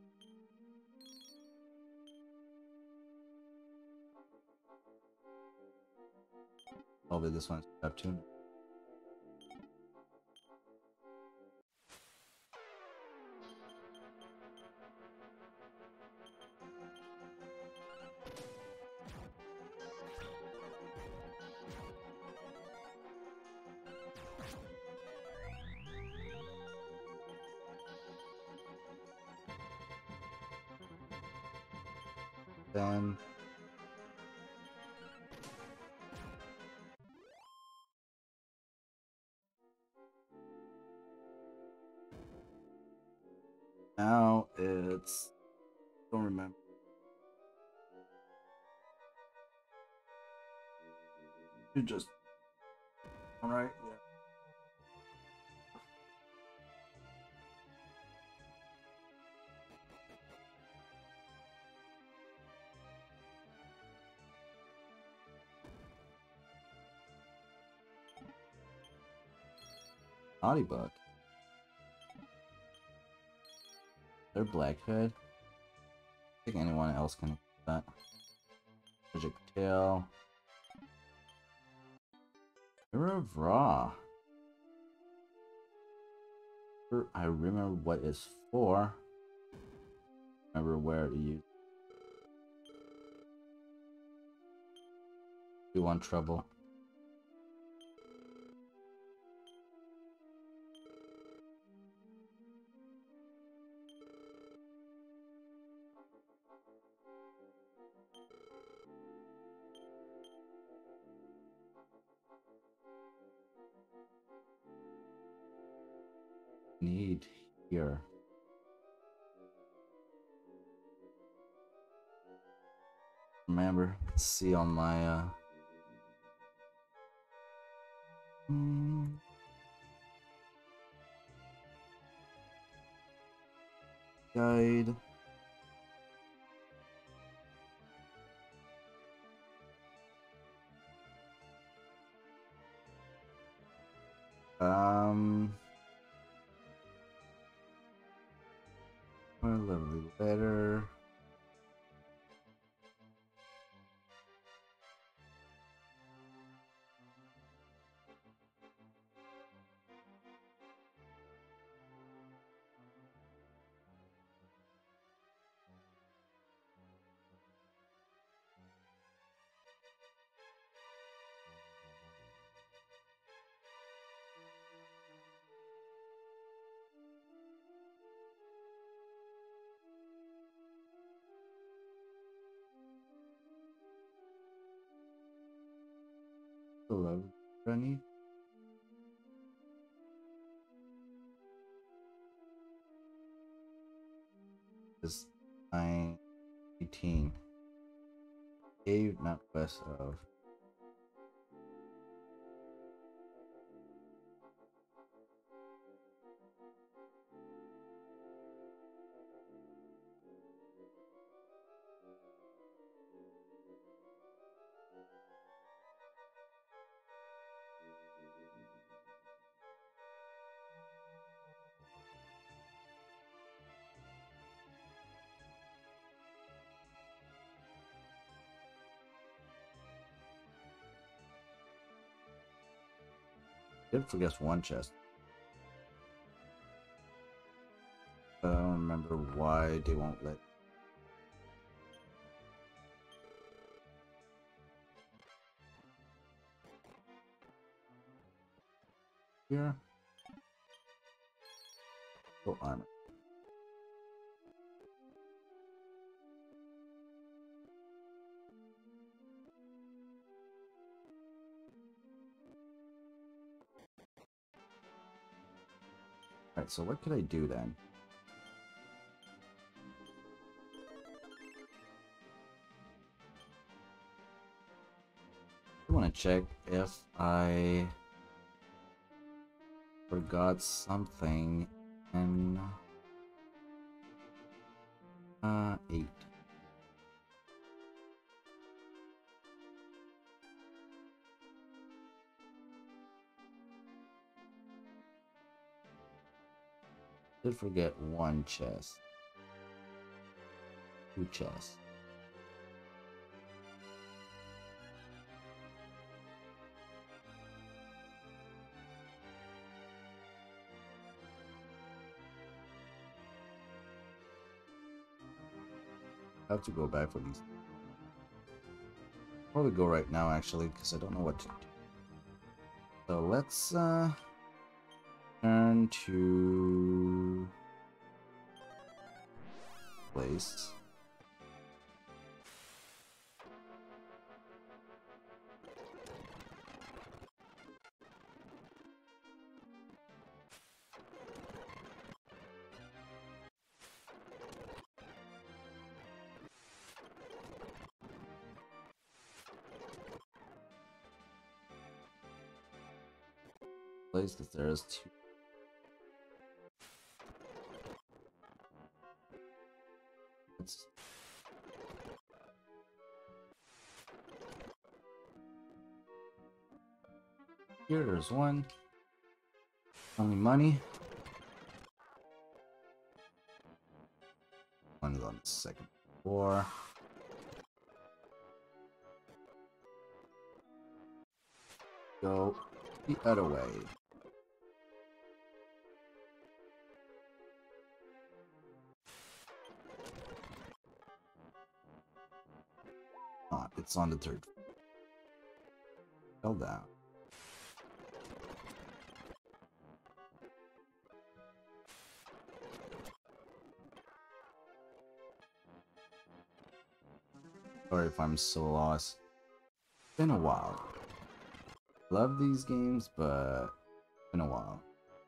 Probably this one's up too. Then now it's don't remember. You just all right. Yeah. Naughty Bug. They're Blackhead. I think anyone else can do that. Magic Tail. Mirror of Raw. I remember what it's for. Remember where to use. You want trouble? Need here. Remember, let's see on my uh hmm. Guide. Um a lovely letter. Hello, Rennie. eighteen. Cave not west of. Did forget one chest. But I don't remember why they won't let. Here. Full armor. Alright, so what could I do then? I want to check if I forgot something in uh eight. Did forget one chest. Two chests. I have to go back for these. Probably go right now actually, because I don't know what to do. So let's uh turn to place. Place because there's two. Let's here, there's one. Only money. One's on the second floor. Go the other way. Ah, it's on the third. Fell down. Sorry if I'm so lost. It's been a while. Love these games, but it's been a while.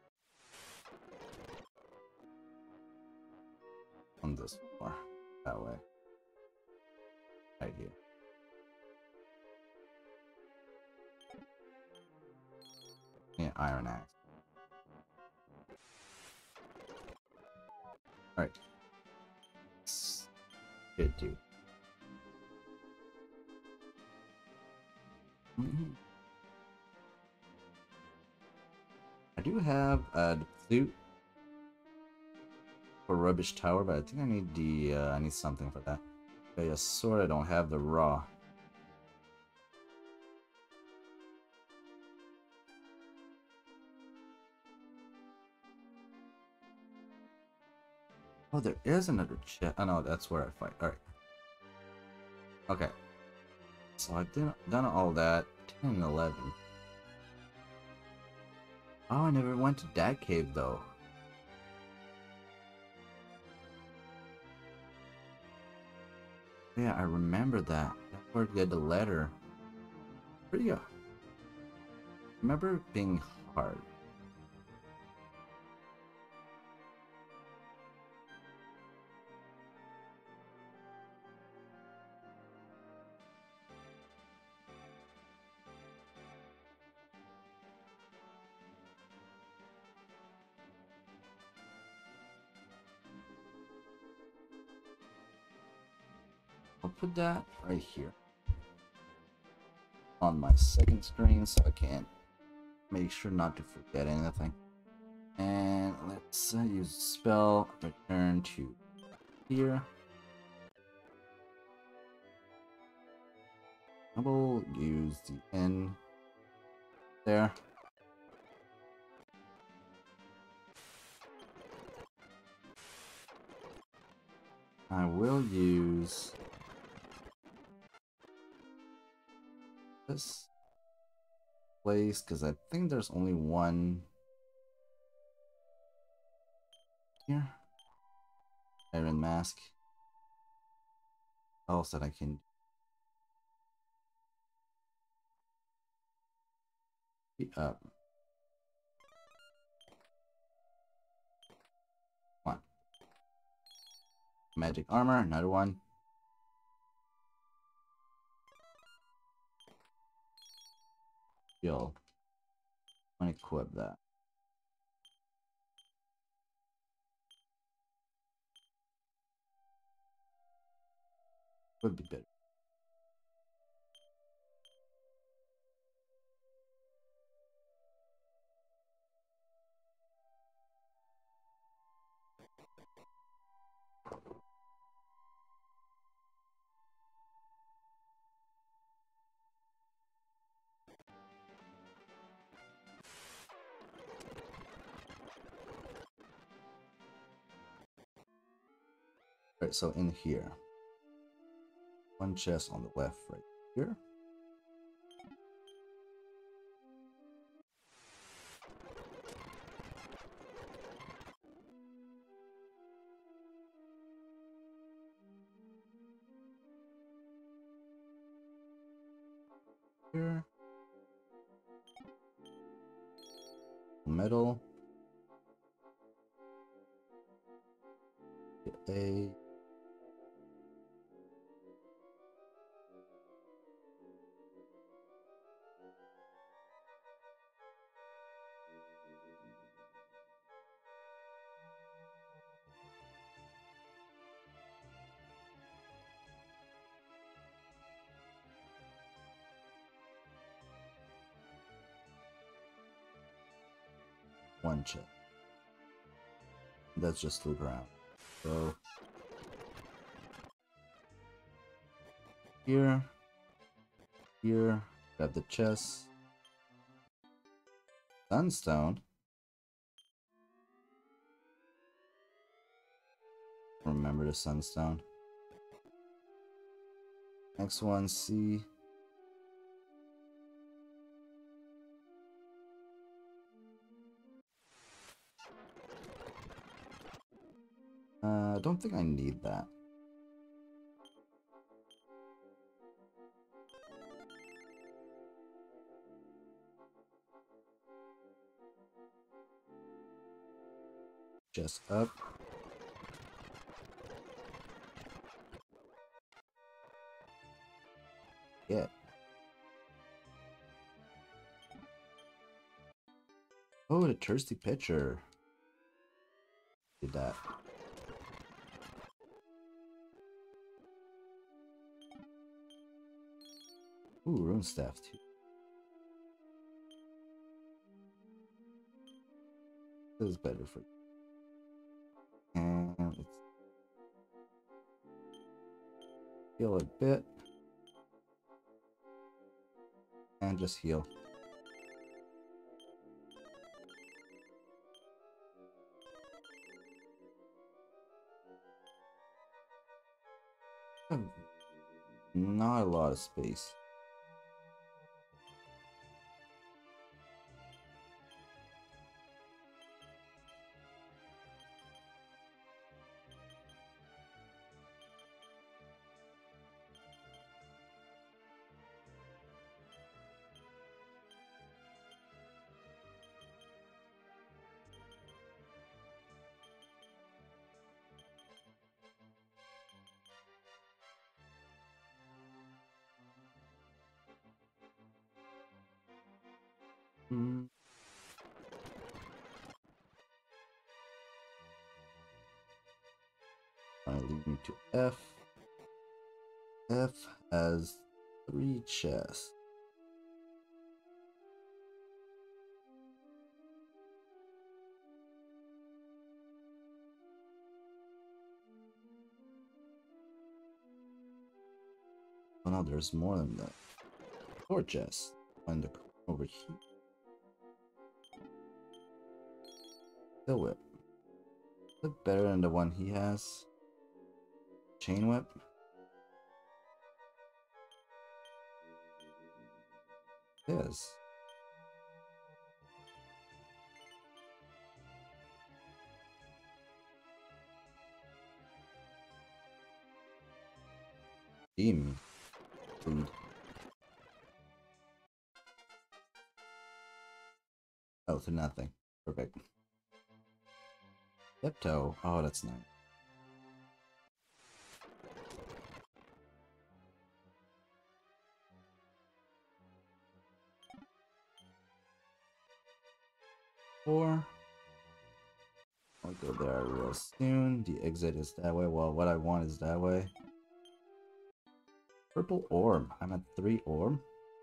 On this floor. That way. Right here. Yeah, iron axe. Alright. Good dude. Mm-hmm. I do have a flute for Rubbish Tower, but I think I need the uh, I need something for that. Okay, a sword. I don't have the raw. Oh, there is another chest. Oh no, that's where I fight. All right. Okay. So I've done done all that. ten and eleven. Oh, I never went to that cave though. Yeah, I remember that. That's where to get the letter. Pretty good. Remember it being hard. I'll put that right here on my second screen so I can make sure not to forget anything. And let's uh, use spell, return to here. I will use the N there. I will use this place because I think there's only one here. Iron Mask. What else that I can do? Up. One. Magic armor, another one. Yo. I'm gonna equip that. Would be better. Alright, so in here. One chest on the left right here. Here. Metal. A. One chest. That's just loot around. So here, here, grab the chest. Sunstone. Remember the sunstone. Next one, C. Uh, I don't think I need that. Just up. Yeah. Oh, the thirsty pitcher. Did that. Ooh, rune staff too. This is better for you. And let's heal a bit. And just heal. Not a lot of space. Mm. I lead me to F. F has three chests. Oh no, there's more than that. Four chests. Find the over here. The whip. Is it better than the one he has? Chain whip? Yes. Team. Lead. Oh, to nothing. Perfect. Tiptoe. Oh, that's nice. Four. I'll go there real soon. The exit is that way. Well, what I want is that way. Purple orb. I'm at three orb.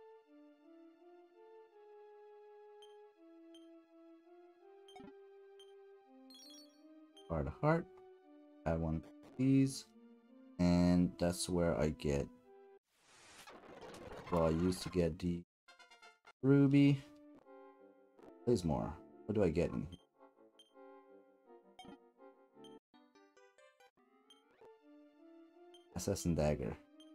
Heart heart. Add one of these. And that's where I get. Well, I used to get the ruby. There's more. What do I get in here? Assassin dagger.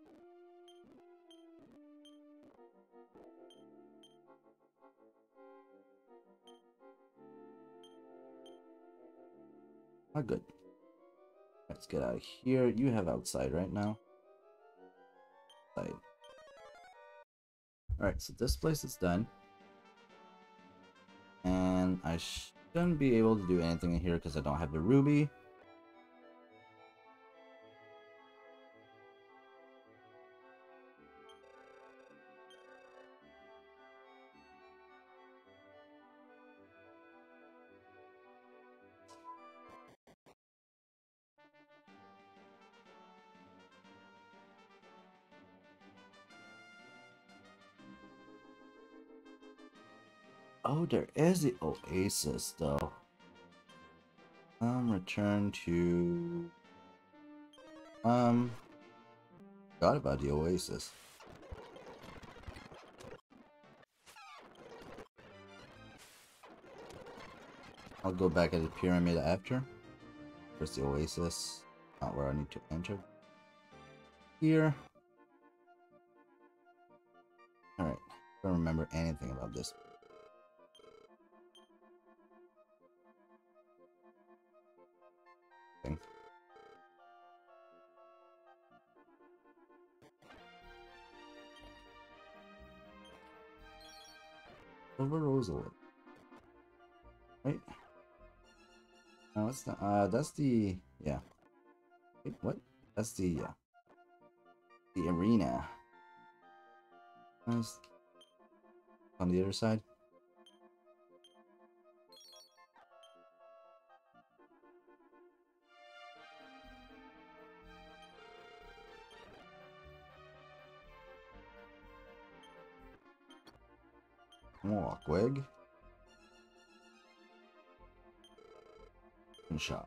Ah, good. Let's get out of here. You have outside right now. Outside. Alright, so this place is done. And I shouldn't be able to do anything in here because I don't have the ruby. Oh, there is the oasis though. Um, return to... Um, forgot about the oasis. I'll go back at the pyramid after. Where's the oasis? Not where I need to enter. Here. Alright, don't remember anything about this. Thing. Over Rosalie. Right? No, it's not. Uh, that's the. Yeah. Wait, what? That's the. Yeah. The arena. That's on the other side. Walkweg. And shop.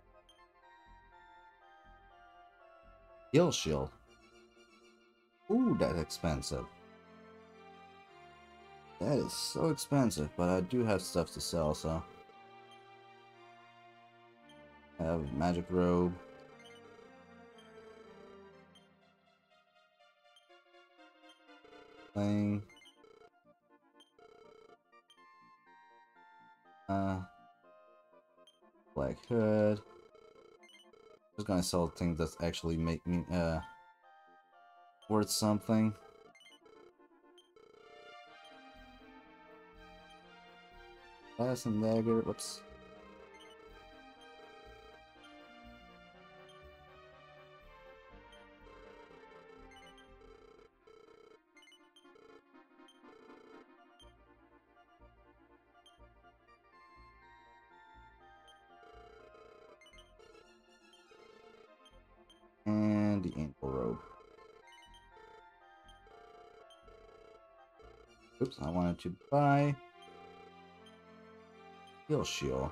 Heal shield. Ooh, that's expensive. That is so expensive, but I do have stuff to sell, so. I have magic robe. Thing. Uh. Black hood. Just gonna sell things that actually make me uh worth something. Assassin dagger. Whoops. And the ankle robe. Oops, I wanted to buy heal shield.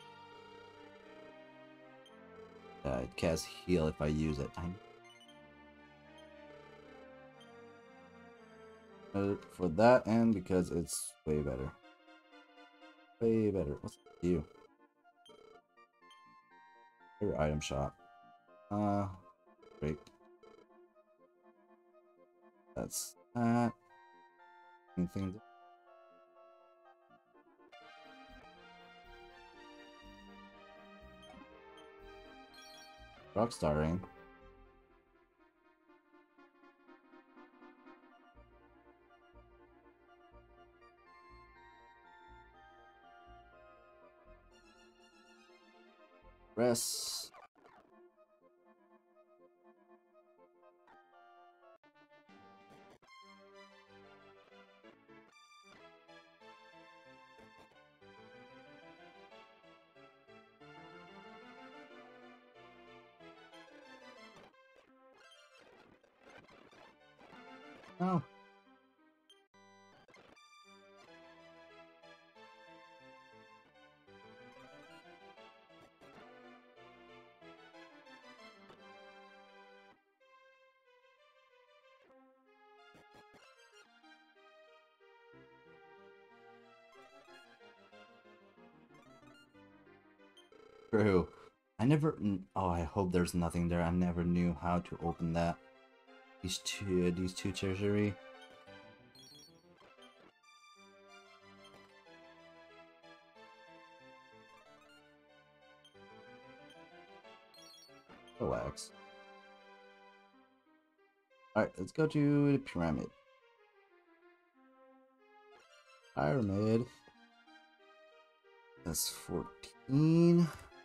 Uh, it casts heal if I use it. I uh, for that and because it's way better. Way better. What's you? Your item shop. Uh, great. That's that. Anything? Rockstar ring. Press. Oh. True. I never. Oh, I hope there's nothing there. I never knew how to open that. These two, these two tertiary. Relax. Alright, let's go to the pyramid. Pyramid. That's fourteen.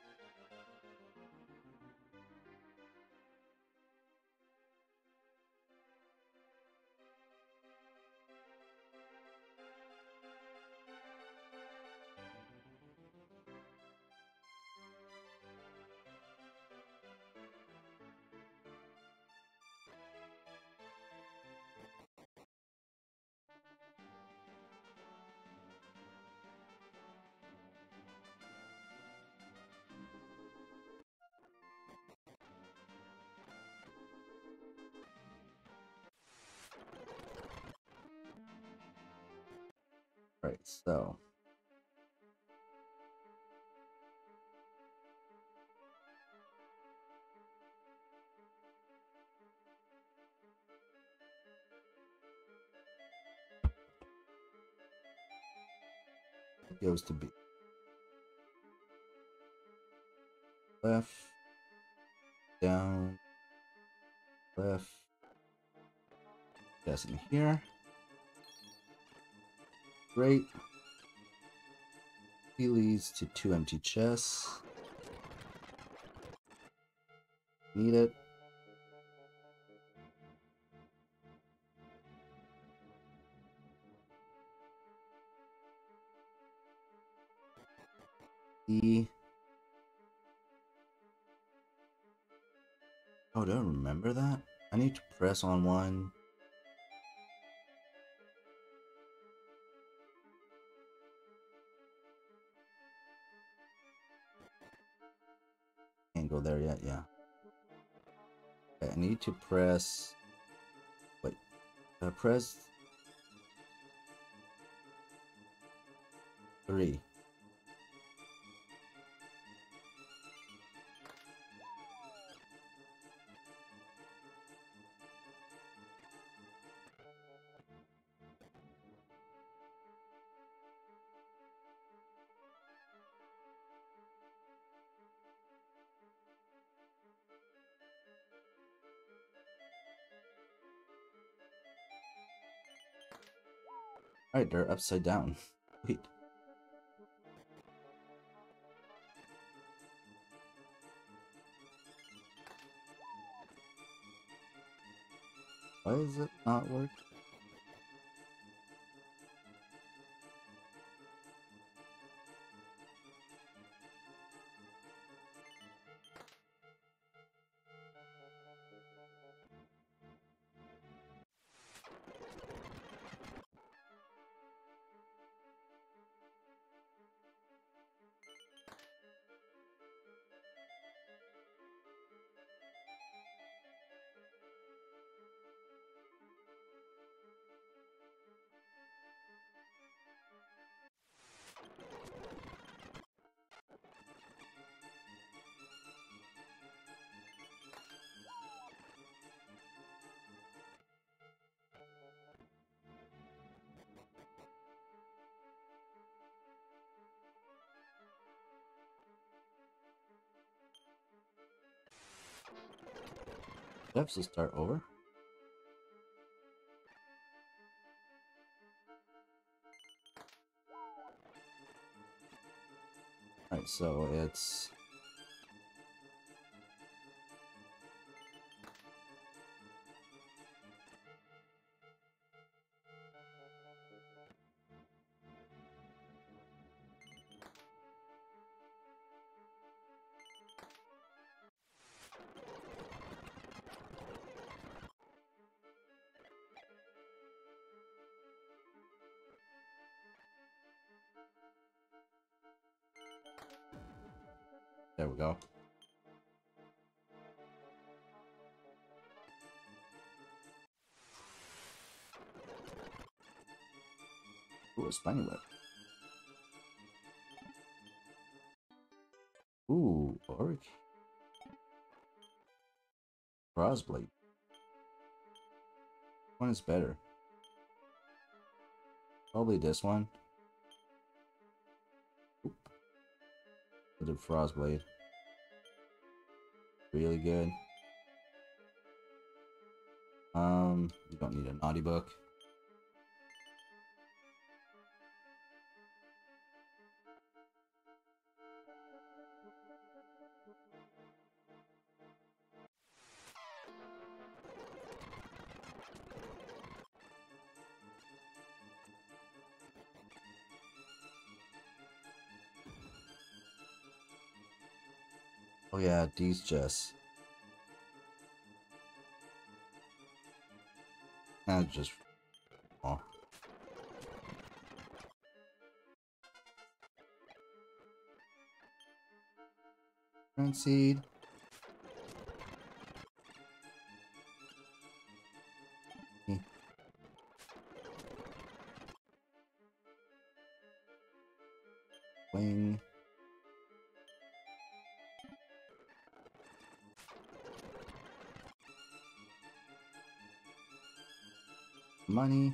Right, so it goes to B. Left, down, left. Yes, in here. Great. He leads to two empty chests. Need it. E. Oh, do I remember that? I need to press on one. Can't go there yet, yeah. Okay, I need to press. Wait. Uh, press three. Alright, they're upside down. Wait. Why is it not working? I have to start over? Alright, so it's... There we go. Ooh, a spiny web. Ooh, Oric. Crossblade. Which one is better? Probably this one. Oop. The Frostblade. Really good. Um, you don't need a naughty book. Oh yeah, these just... That's just... Oh. Grand seed. Hmm. Wing. Money.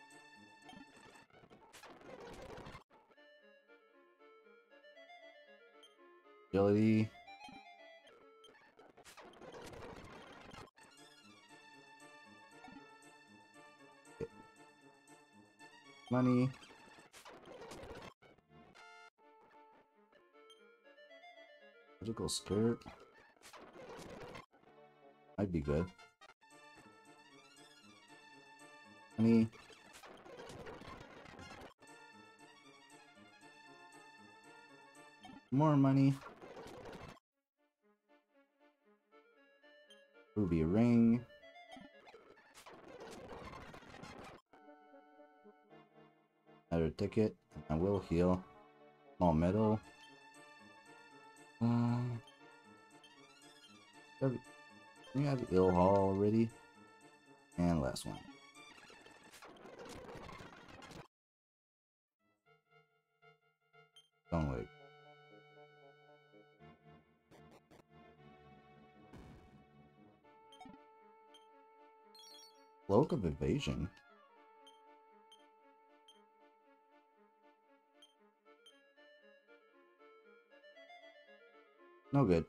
Agility. Money. Magical skirt. Might be good. Money. More money. Ruby ring. Another ticket. I will heal. Small metal. Um, have, we have ill haul already. And last one. Don't wait. Cloak of Evasion. No good.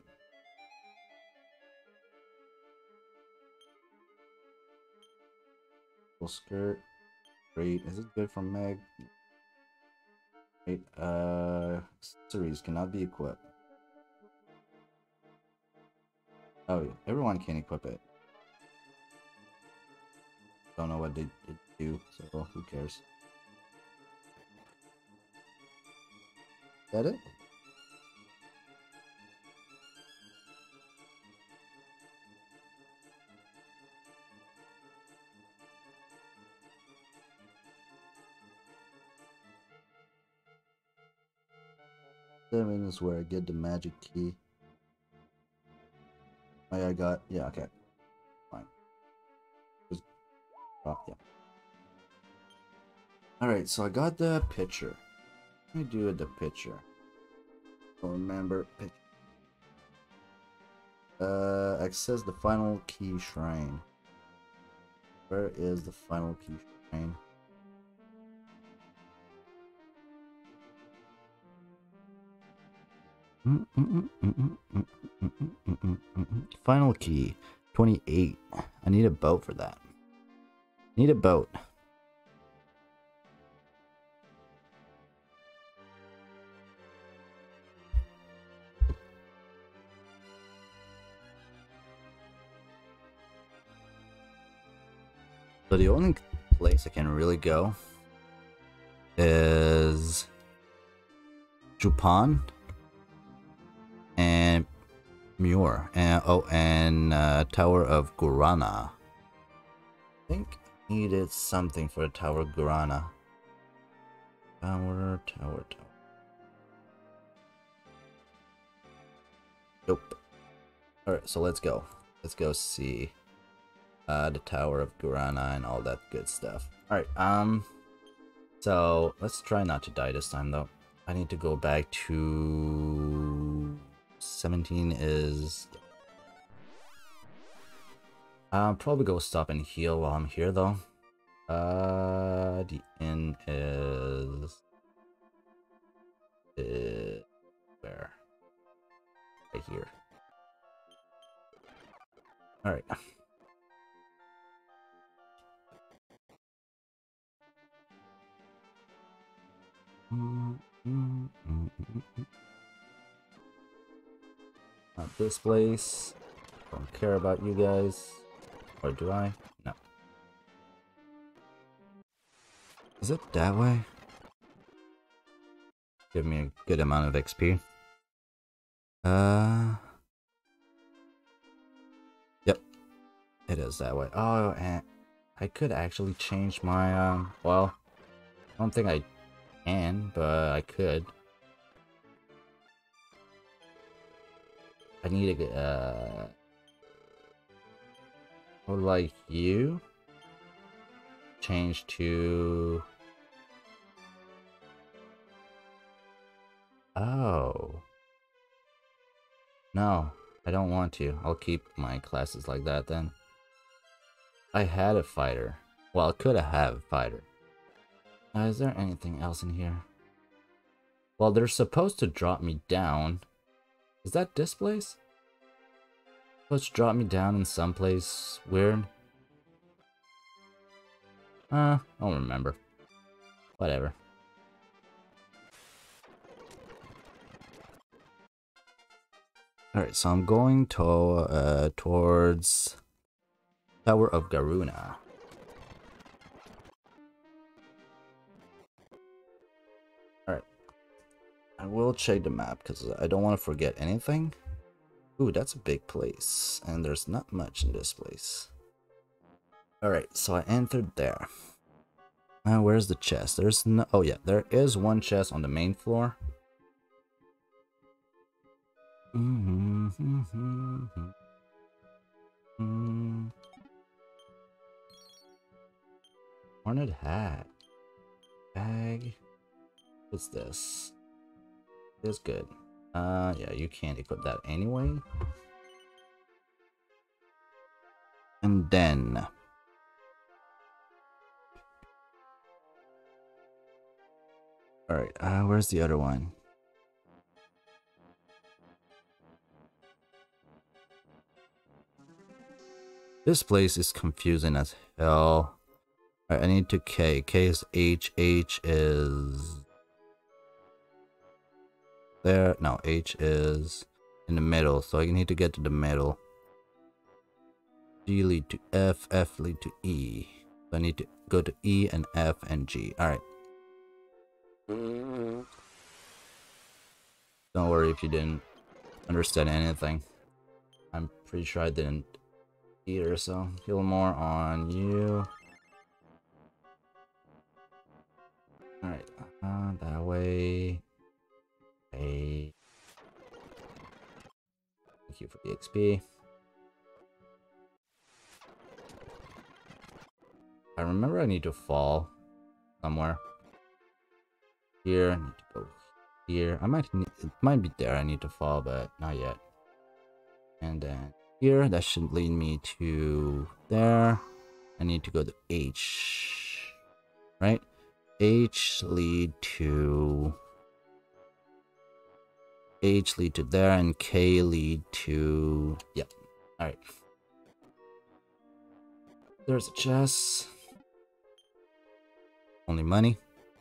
Full skirt. Great. Is it good from Meg? Great. Uh, accessories cannot be equipped. Oh, yeah. Everyone can equip it. Don't know what they, they do, so who cares? Is that it? Seven is where I get the magic key. Oh, yeah, I got, yeah, okay. Fine. Just, oh, yeah. Alright, so I got the picture. Let me do the picture. I'll remember picture. Uh, access the final key shrine. Where is the final key shrine? Final key. twenty-eight. I need a boat for that. Need a boat. So the only place I can really go is Jupan and Muir, and oh, and uh, Tower of Gurana. I think I needed something for the Tower of Gurana. Tower, tower, tower. Nope. All right, so let's go. Let's go see uh, the Tower of Gurana and all that good stuff. All right. Um. So let's try not to die this time, though. I need to go back to seventeen. Is I'll probably go stop and heal while I'm here, though. Uh, the inn is uh, where? Right here. All right. Mm, mm, mm, mm, mm. Not this place. Don't care about you guys. Or do I? No. Is it that way? Give me a good amount of X P. Uh. Yep. It is that way. Oh, and I could actually change my, um, well, I don't think I can, but I could. I need a, uh, or like you, change to, oh, no, I don't want to. I'll keep my classes like that then. I had a fighter. Well, I could have a fighter. Uh, is there anything else in here? Well, they're supposed to drop me down. Is that this place? Supposed to drop me down in some place weird? Uh, I don't remember. Whatever. Alright, so I'm going to uh, towards Tower of Garuna. Alright. I will check the map because I don't want to forget anything. Ooh, that's a big place. And there's not much in this place. Alright, so I entered there. Uh, where's the chest? There's no... Oh yeah, there is one chest on the main floor. Mm-hmm, mm-hmm, mm-hmm. Hornet hat. Bag. What's this? It's good. Uh, yeah, you can't equip that anyway. And then... Alright, uh, where's the other one? This place is confusing as hell. Alright, I need to K. K is H. H is... there. No, H is in the middle. So I need to get to the middle. G lead to F. F lead to E. So I need to go to E and F and G. Alright. Don't worry if you didn't understand anything. I'm pretty sure I didn't either, so heal more on you. Alright, uh, that way. Hey. Thank you for the X P. I remember I need to fall somewhere. Here, I need to go here. I might need, it might be there I need to fall, but not yet. And then here, that should lead me to there. I need to go to H, right? H lead to H lead to there, and K lead to, yep. All right. There's a chest. Only money.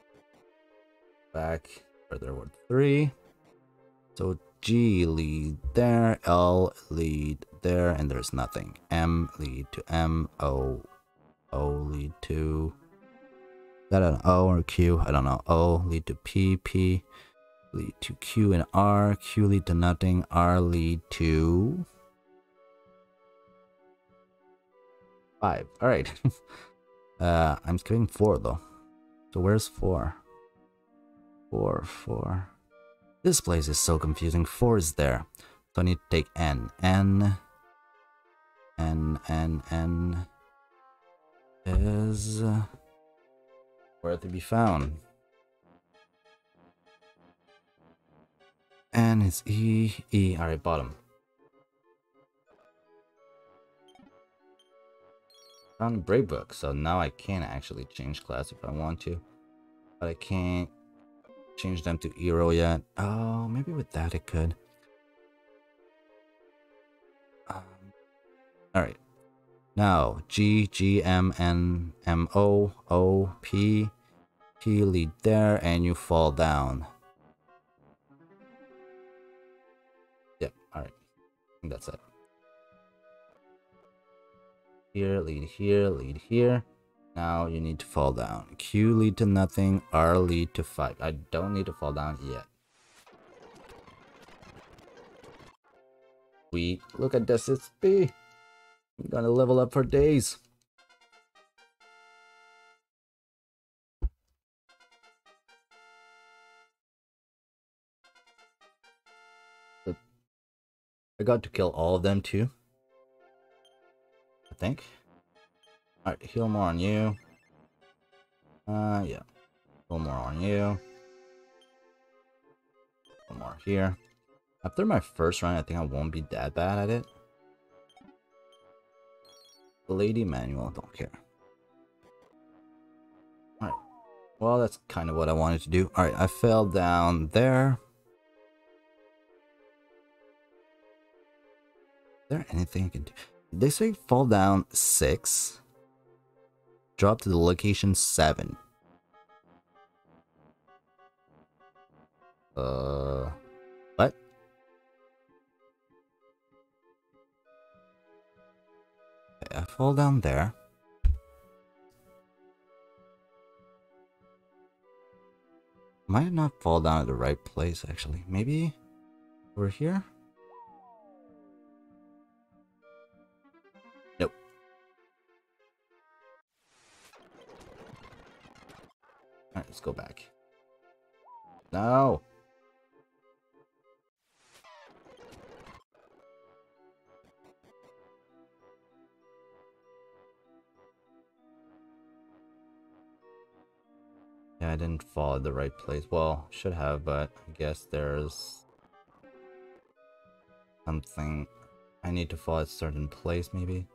Back further with three. So G lead there, L lead there, and there's nothing. M lead to M, O, O lead to... Is that an O or Q? I don't know. O lead to P, P lead to Q and R, Q lead to nothing, R lead to... Five. Alright. uh, I'm skipping four though. So where's four? Four, four. This place is so confusing. Four is there. So I need to take N. N. N, N, N. Is... Uh, where to be found? N is E. E. Alright, bottom. Found Brave Book, so now I can actually change class if I want to. But I can't change them to Hero yet. Oh, maybe with that it could. Um, Alright. Now, G, G, M, N, M, O, O, P. P lead there, and you fall down. Yep, alright. I think that's it. Here, lead here, lead here. Now you need to fall down. Q lead to nothing, R lead to five. I don't need to fall down yet. We look at this, it's B. I'm gonna level up for days. But I got to kill all of them too. I think. Alright, heal more on you. Uh, yeah. Heal more on you. One more here. After my first run, I think I won't be that bad at it. Lady Manual, don't care. Alright. Well, that's kind of what I wanted to do. Alright, I fell down there. Is there anything I can do? Did they say fall down six? Drop to the location seven. Uh, what? Okay, I fall down there. Might not fall down at the right place actually. Maybe over here? Nope. Alright, let's go back. No! Yeah, I didn't fall at the right place. Well, should have, but I guess there's something I need to fall at a certain place, maybe.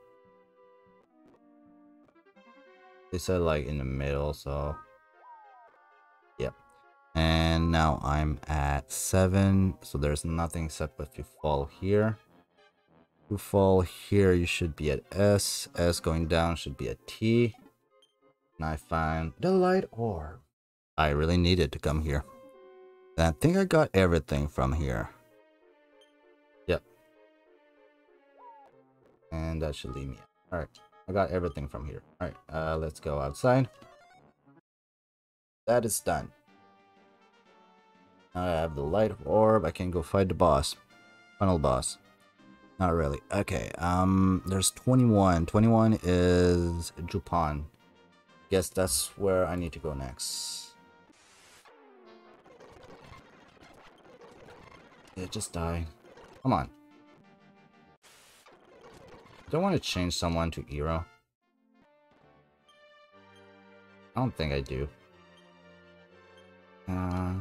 They said like in the middle, so yep. And now I'm at seven, so there's nothing except if you fall here. If you fall here, you should be at S. S going down should be at T. And I find the light orb. I really needed to come here. And I think I got everything from here. Yep. And that should leave me. Alright. I got everything from here. Alright, uh, let's go outside. That is done. Now I have the light orb. I can go fight the boss. Final boss. Not really. Okay, um, there's twenty-one. twenty-one is Jupan. Guess that's where I need to go next. It just died. Come on. Do I want to change someone to Hero? I don't think I do. Uh,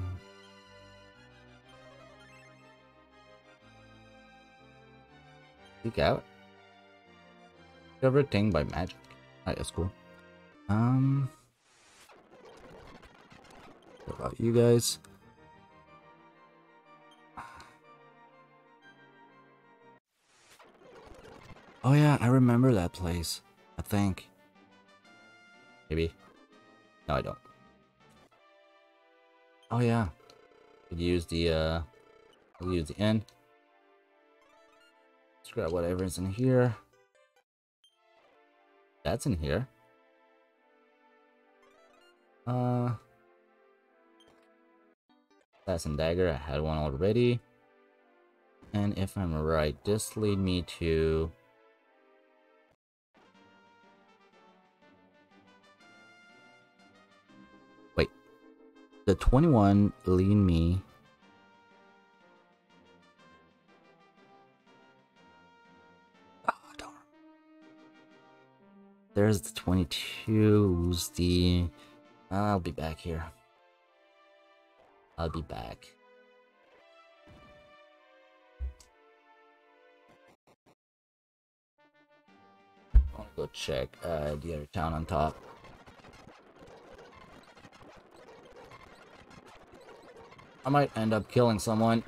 Seek out. Everything by magic. Alright, that's cool. Um, what about you guys? Oh yeah, I remember that place. I think. Maybe. No, I don't. Oh yeah. Could use the uh I'll use the N. Let's grab whatever's in here. That's in here. Uh That's and dagger. I had one already. And if I'm right, this lead me to wait. The twenty-one lead me. Oh, darn. There's the twenty-two. Who's the I'll be back here. I'll be back. I wanna go check uh, the other town on top. I might end up killing someone.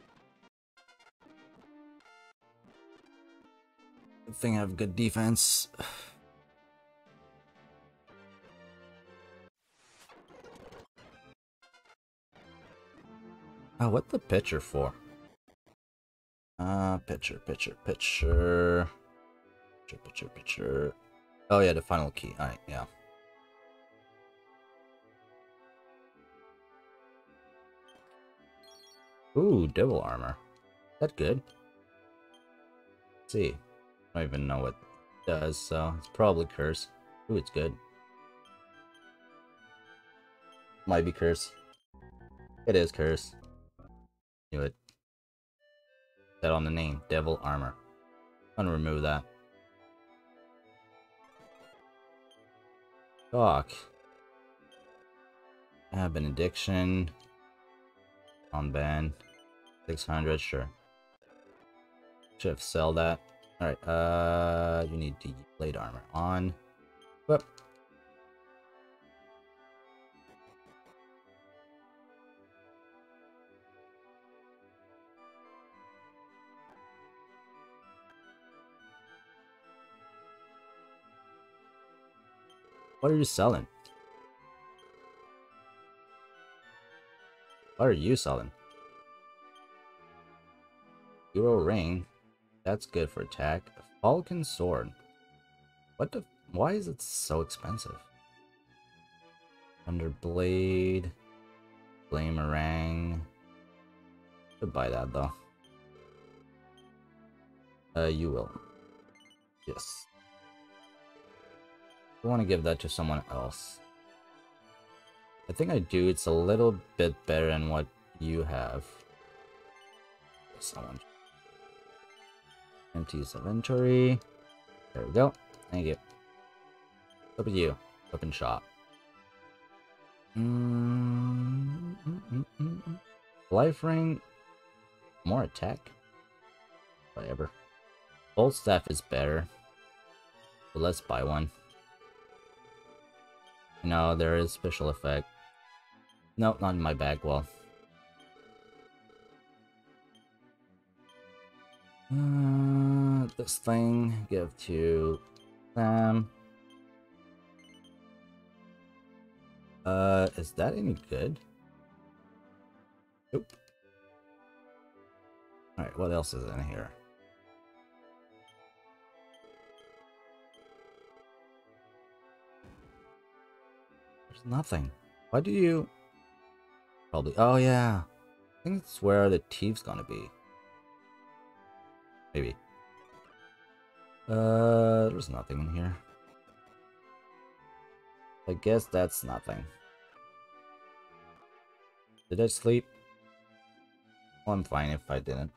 I think I have good defense. Oh, what the pitcher for? Uh, pitcher, pitcher, pitcher. Pitcher, pitcher, pitcher. Oh yeah, the final key. Alright, yeah. Ooh, devil armor. That good? Let's see. I don't even know what it does, so it's probably curse. Ooh, it's good. Might be curse. It is curse. Knew it. That on the name, devil armor. I'm gonna remove that. Doc. Ah, benediction. On ban. six hundred, sure. Should have sell that. Alright, uh, you need the blade armor on. Whoop. What are you selling? What are you selling? Hero ring. That's good for attack. Falcon sword. What the? Why is it so expensive? Underblade. Flamerang. Could buy that though. Uh, you will. Yes. I want to give that to someone else. I think I do. It's a little bit better than what you have. Someone. Empty his inventory. There we go. Thank you. Up at you. Open shop. Mm, mm, mm, mm, mm. Life ring. More attack. Whatever. Bolt staff is better. So let's buy one. No, there is special effect. Nope, not in my bag. Well. Uh, this thing, give to Sam. Uh, is that any good? Nope. Alright, what else is in here? There's nothing. Why do you... Probably... Oh, yeah. I think it's where the thief's gonna be. Maybe. Uh, there's nothing in here. I guess that's nothing. Did I sleep? Well, I'm fine if I didn't.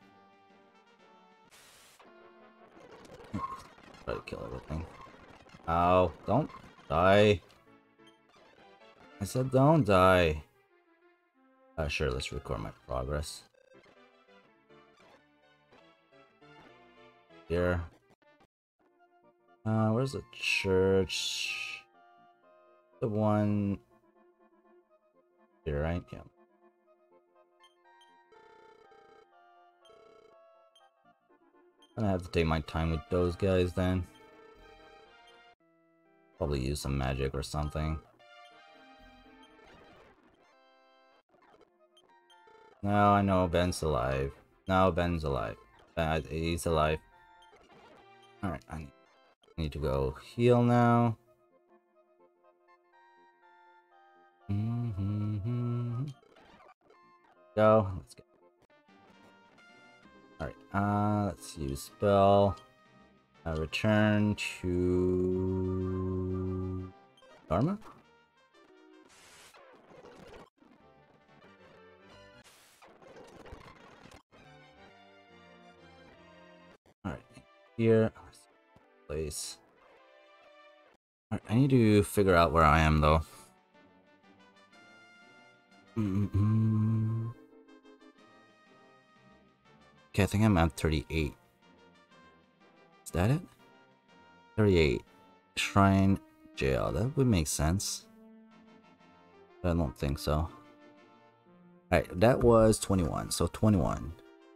Try to kill everything. Ow, don't die. I said don't die. Uh, sure, let's record my progress. Here. Uh, where's the church? The one... Here, right? Yeah. I'm gonna have to take my time with those guys then. Probably use some magic or something. No, I know Ben's alive. No, Ben's alive. Uh, he's alive. Alright, I need, need to go heal now. Mm-hmm. Go. Let's go. Alright, uh, let's use spell. Uh, return to Dharma? Alright, here. Place. Alright, I need to figure out where I am though. Mm-mm. Okay, I think I'm at thirty-eight. Is that it? thirty-eight. Shrine jail. That would make sense. But I don't think so. Alright, that was twenty-one. So twenty-one.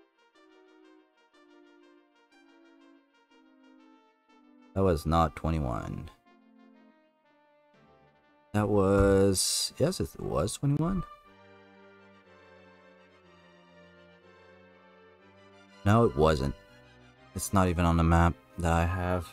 That was not twenty-one. That was... Yes, it was twenty-one. No, it wasn't. It's not even on the map that I have.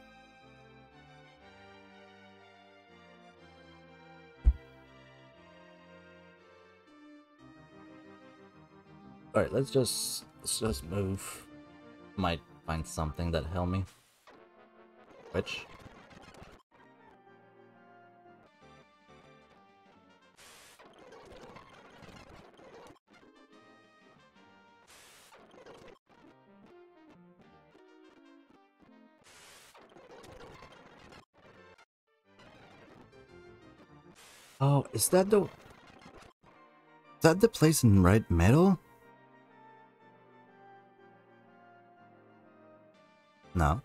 Alright, let's just let's just move. Might find something that help me. Which? Oh, is that the... Is that the place in Red Meadow? No.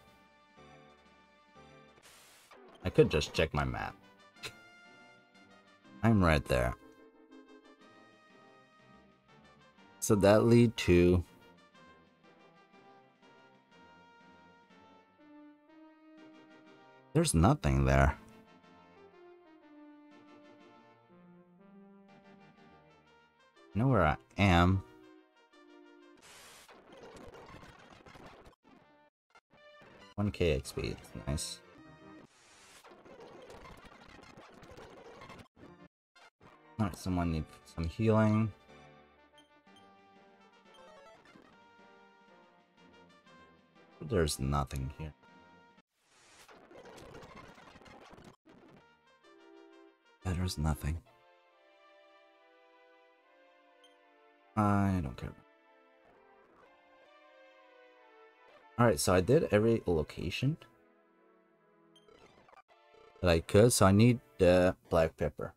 I could just check my map. I'm right there. So that lead to... There's nothing there. I know where I am. one K X P, nice. Alright, someone needs some healing. There's nothing here. Yeah, there's nothing. I don't care. Alright, so I did every location that I could, so I need the black pepper.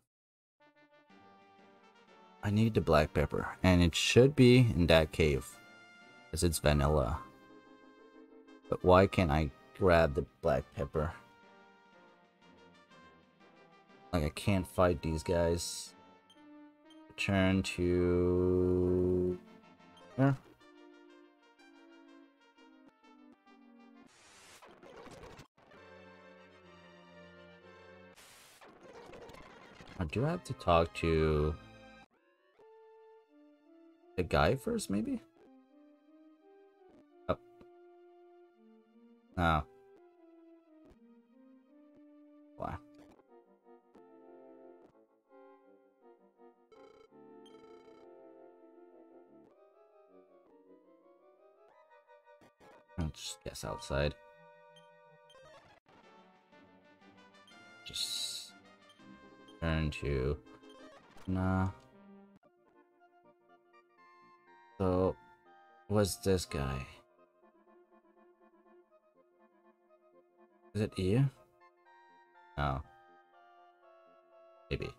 I need the black pepper, and it should be in that cave, because it's vanilla. But why can't I grab the black pepper? Like, I can't fight these guys. Return to... Here. Or do I have to talk to... the guy first, maybe? Oh. No. Why? I'll just guess outside. Just turn to... Nah. So, what's this guy? Is it you? No. Maybe.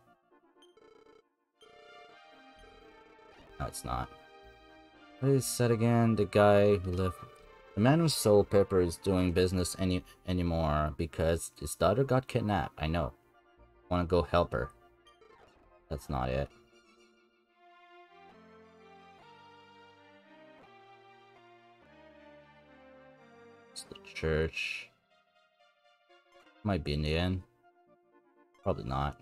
No, it's not. What is said again? The guy who lived... The man who sold pepper is doing business any anymore because his daughter got kidnapped. I know. Want to go help her. That's not it. It's the church. Might be in the end. Probably not.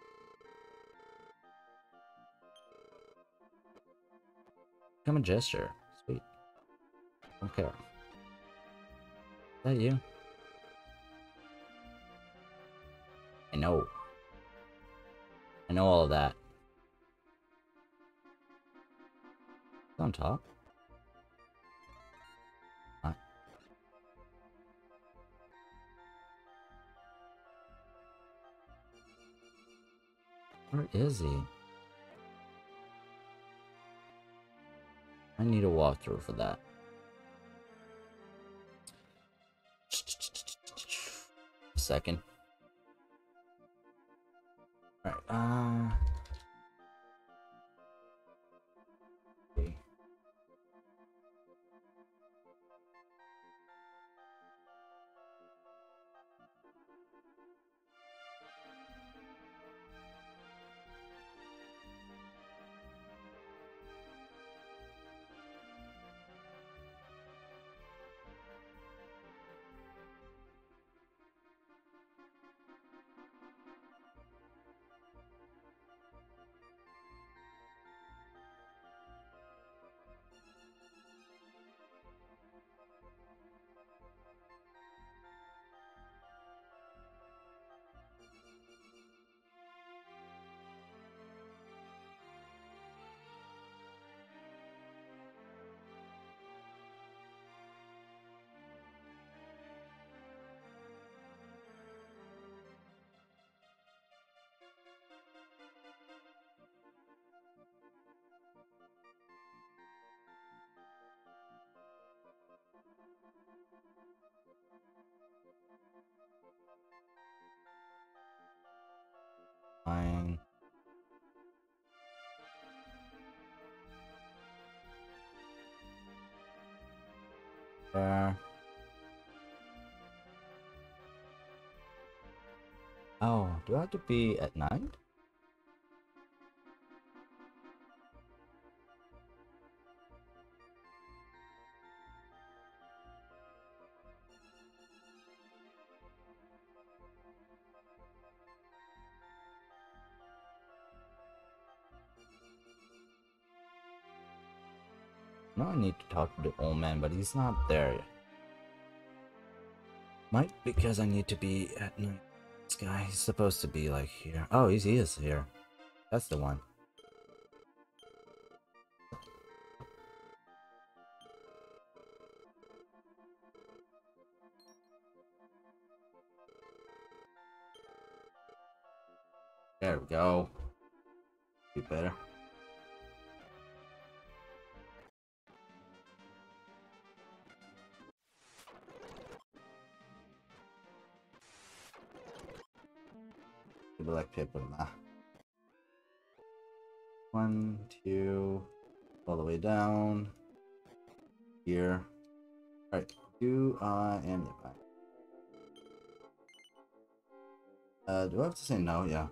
Become a gesture. Sweet. Don't care. Is that you? I know. I know all of that. It's on top. What? Where is he? I need a walkthrough for that. Second. Alright, uh... okay. Fine. There. Oh, do I have to be at night? No, I need to talk to the old man, but he's not there yet. Might because I need to be at night. This guy, he's supposed to be like here. Oh, he's, he is here. That's the one. There we go. Be better. Black paper nah. One, two, all the way down. Here. Alright, do I am the back. Uh, do I have to say no? Yeah.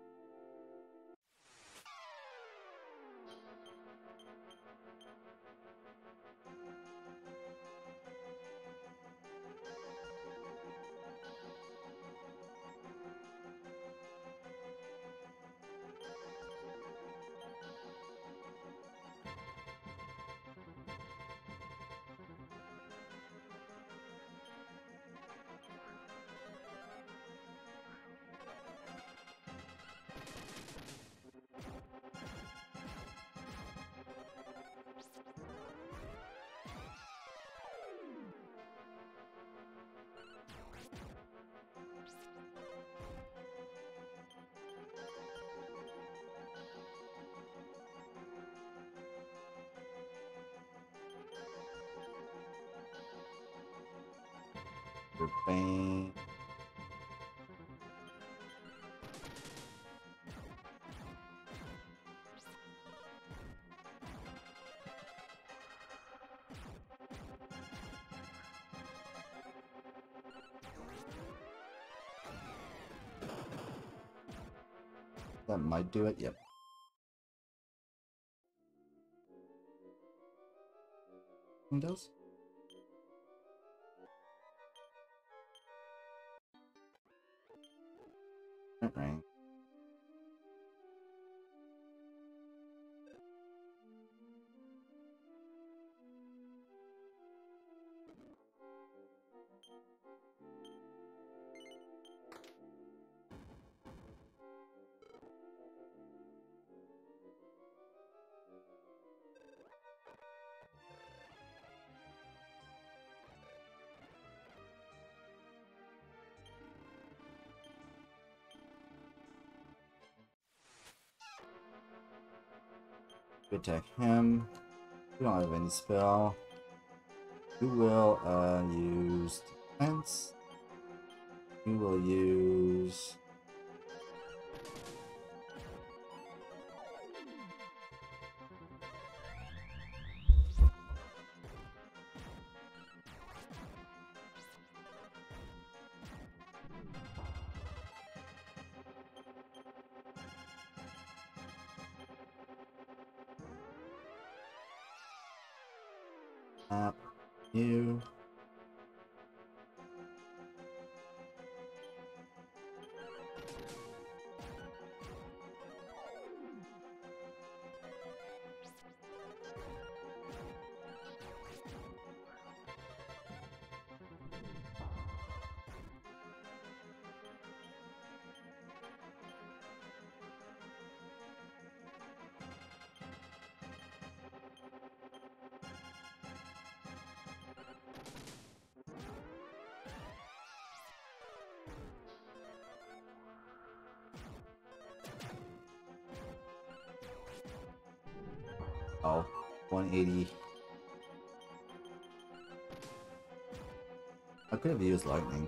Bang. That might do it. Yep. Windows. point range. Attack him. We don't have any spell. We will uh, use defense. We will use map you. Oh, one eighty. I could have used lightning.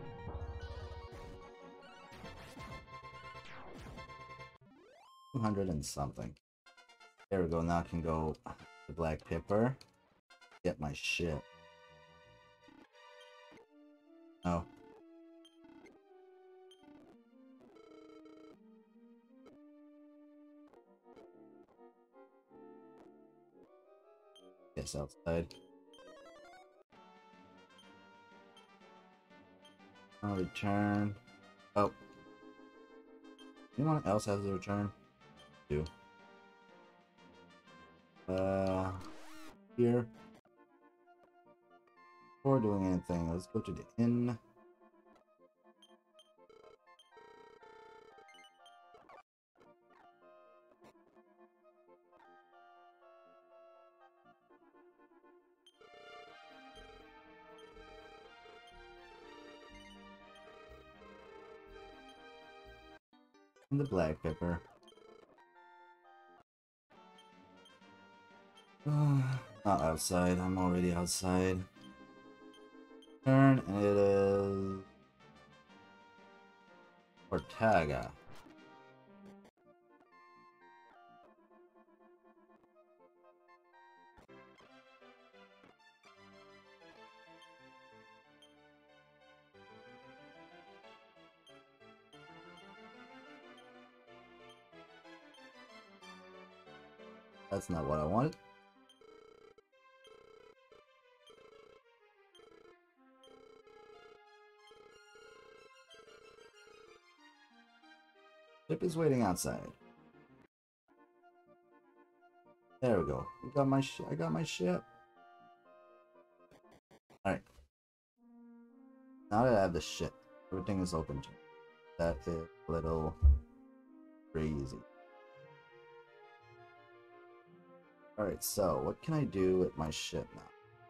two hundred and something. There we go. Now I can go to Black Pepper. Get my shit. Oh. Yes, outside. I'll return. Oh. Anyone else has a return? Do. Uh, here. Before doing anything, let's go to the inn. And the Black Pepper. Not outside, I'm already outside. Turn, and it is Ortega. That's not what I wanted. Ship is waiting outside. There we go. We got my sh I got my ship. Alright. Now that I have the ship, everything is open to me. That is a little crazy. Alright, so what can I do with my ship now?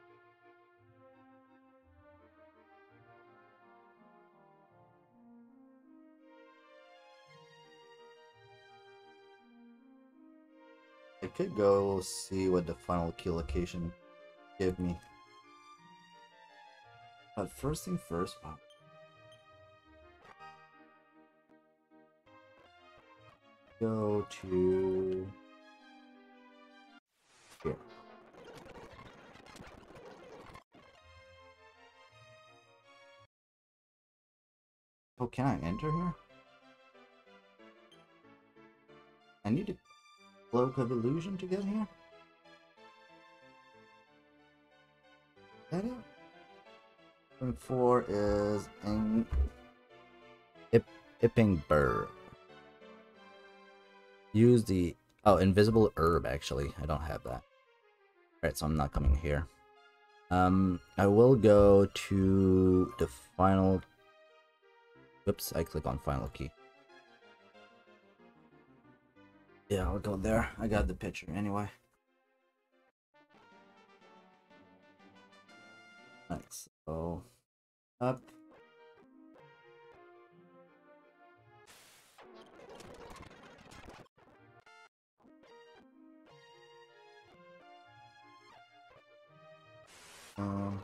I could go see what the final key location give me. But first thing first, wow. Go to here. Oh, can I enter here? I need a cloak of illusion to get here? Is that it? Point four is in Ipping Burr. Use the oh invisible herb. Actually, I don't have that. Alright, so I'm not coming here. Um, I will go to the final. Oops, I click on final key. Yeah, I'll go there. I got the picture anyway. Alright, so up. Um,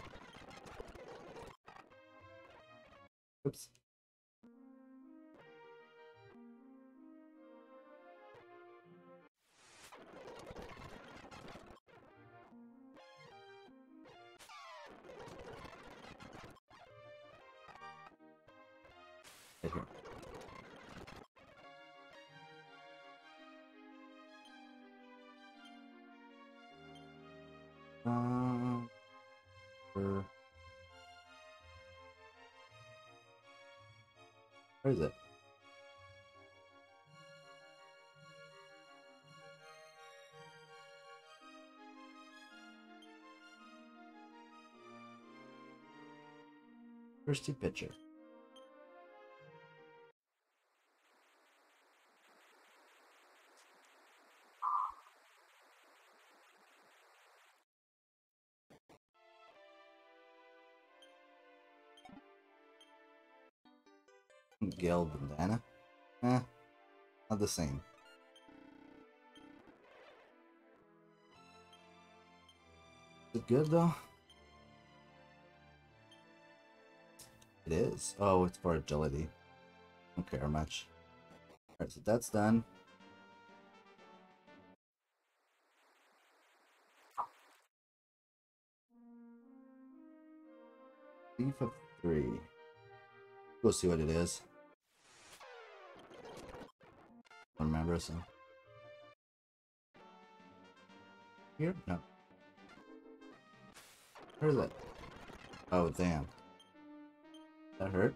oops. Right here. Um, where, where is it? Where's the picture? Gale bandana? Eh, not the same. Is it good though? It is. Oh, it's for agility. Don't care much. Alright, so that's done. Thief of three. Go see what it is. Remember so. Here? No. Where is it? Oh damn. That hurt?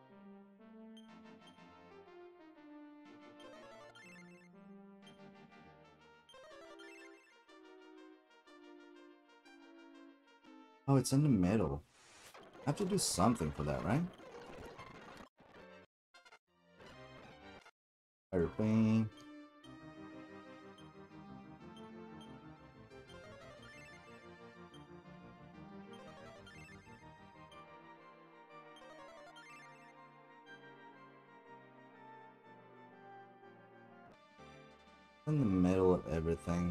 Oh, it's in the middle. I have to do something for that, right? Fire Queen. In the middle of everything.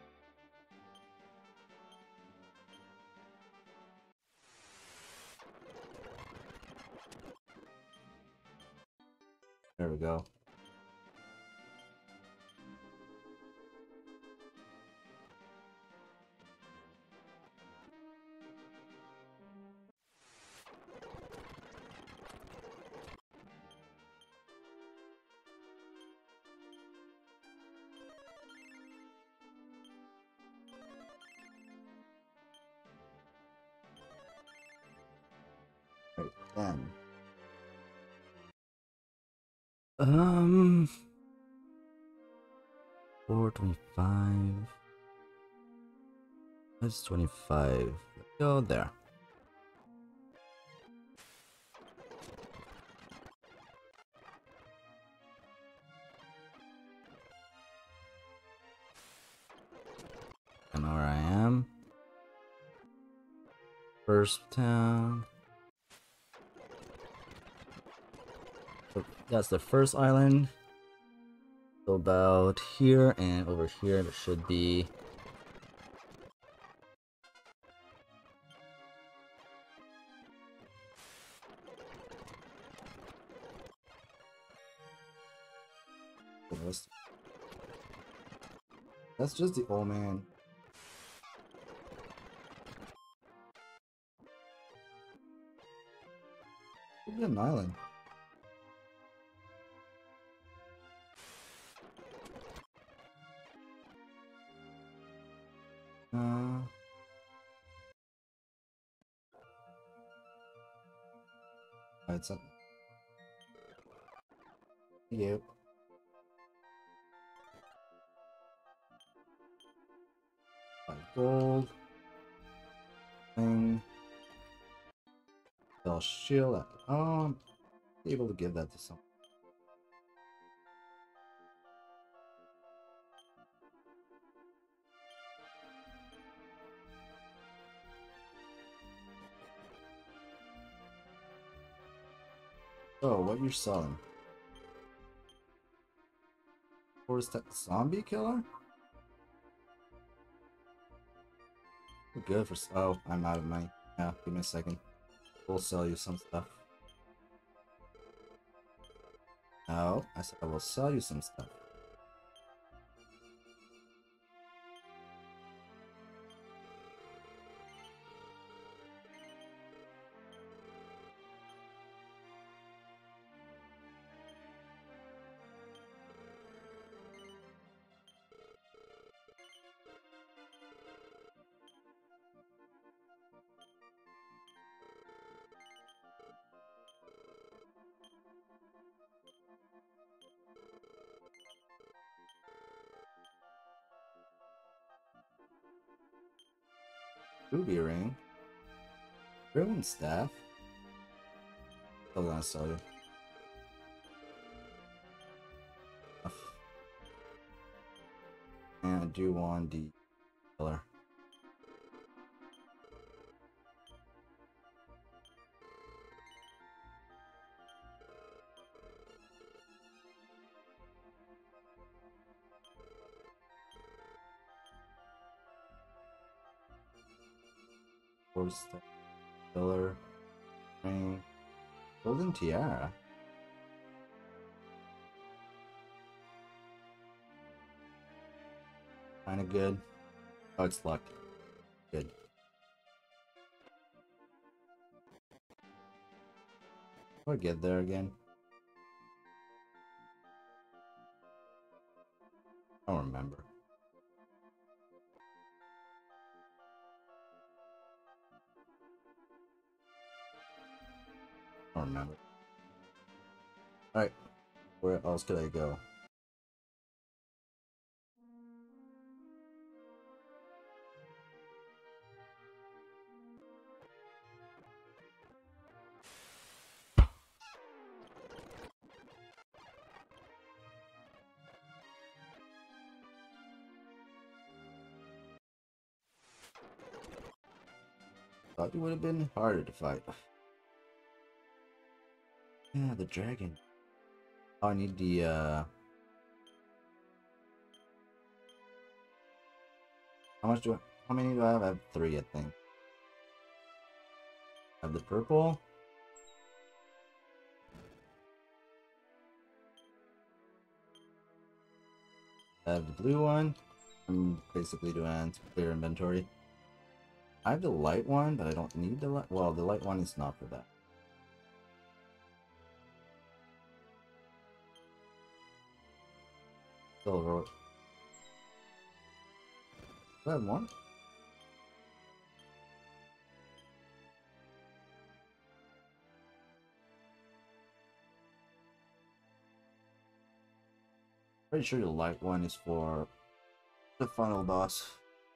There we go. Right then. Um, four twenty-five. That's twenty-five. Let's go there. I know where I am. First town. So that's the first island. So about here and over here, there should be. That's just the old man. Could be an island. Uh, it's up. Yep. Five gold. Thing. They'll shield. Um, able to give that to someone. Oh, what you're selling? Or is that zombie killer? We're good for. Oh, I'm out of money. Yeah, give me a second. We'll sell you some stuff. No, I said I will sell you some stuff. Ruby ring. Ruin staff. Still gonna sell you. And I do want the killer. Force the killer. Ring. Golden tiara. Kinda good. Oh, it's luck. Good. How do I get there again? I don't remember. I don't remember. Alright. Where else could I go? Thought it would have been harder to fight. Yeah, the dragon. Oh, I need the, uh... How much do I... How many do I have? I have three, I think. I have the purple. I have the blue one. I'm basically doing clear inventory. I have the light one, but I don't need the light. Well, the light one is not for that. Silver. Do I have one? Pretty sure the light one is for the final boss.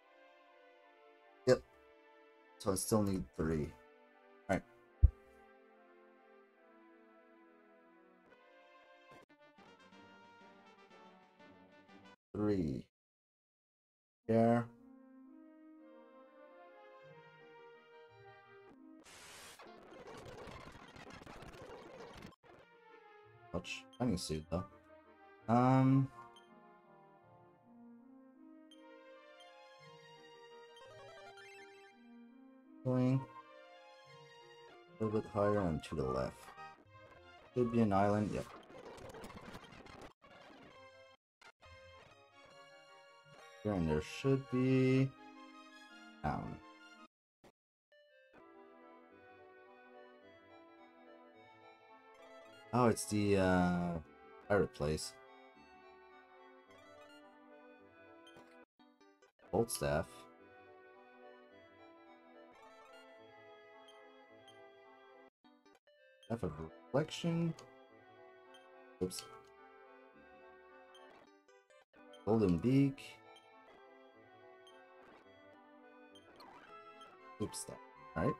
Yep. So I still need three. Alright. Three. There. Ouch. I need suit though. Um. Going a little bit higher and to the left. Should be an island. Yep. Here and there should be town. Oh, it's the uh, pirate place. Bolt staff. Staff of reflection. Oops. Golden Beak. Oops, that. Alright.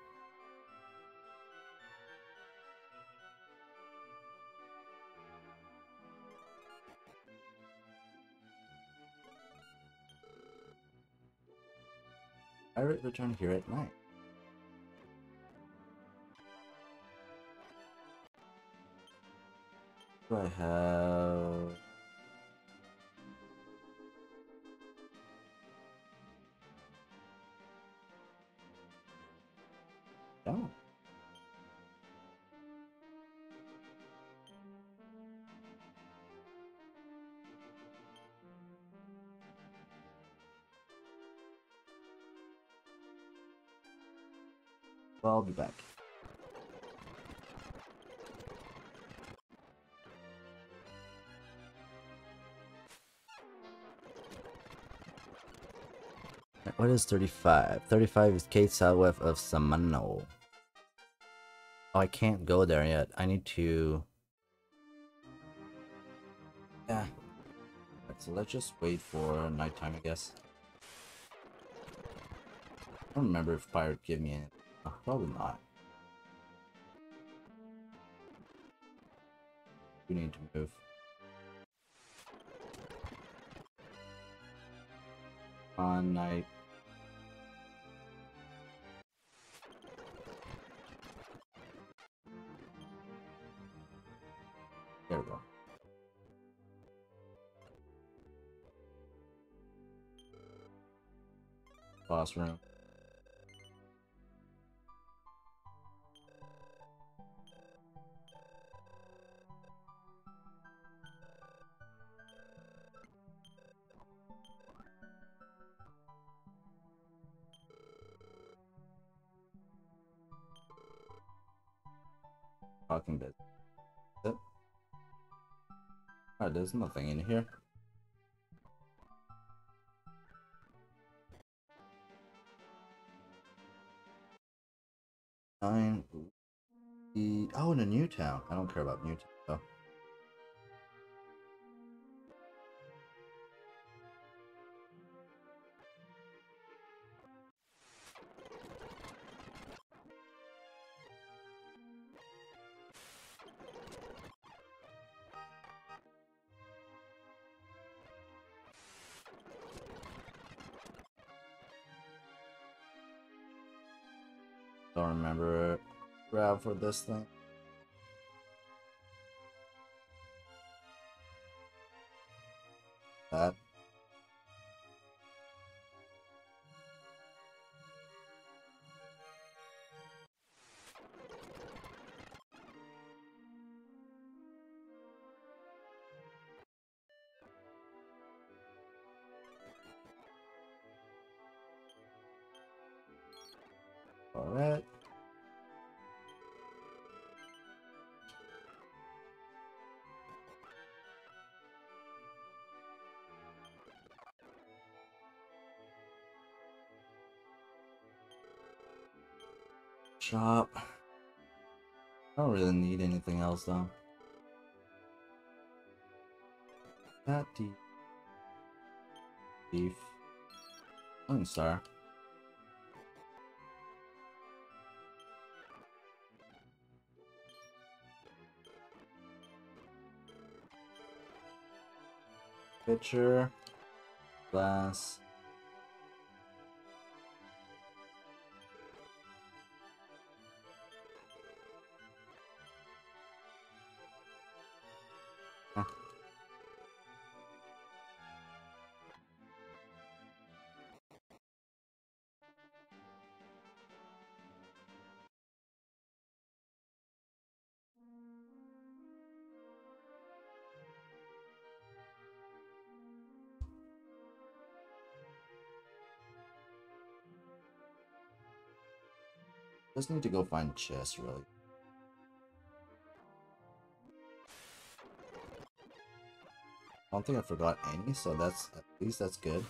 Pirate return here at night. Do I have? No. Well, I'll be back. What is thirty-five? thirty-five is Kate southwest of Samano. Oh, I can't go there yet. I need to... Yeah. Right, so let's just wait for nighttime, I guess. I don't remember if Pirate gave me it. Oh, probably not. We need to move. On night. There we go. Boss room. Talking bit. Yep. Oh, there's nothing in here. Nine. The oh, in a new town. I don't care about new town though. Don't remember route for this thing. That. All right. Shop. I don't really need anything else though. Patty. Beef. One star. Pitcher. Glass. Huh. Just need to go find chests, really. I don't think I forgot any, so that's at least that's good.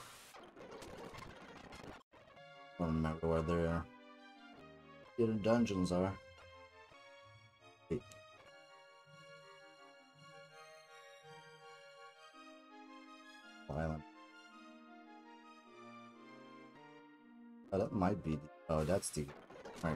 I don't remember where their hidden dungeons are. Wait. Island. Oh, that might be. The, oh, that's the. All right.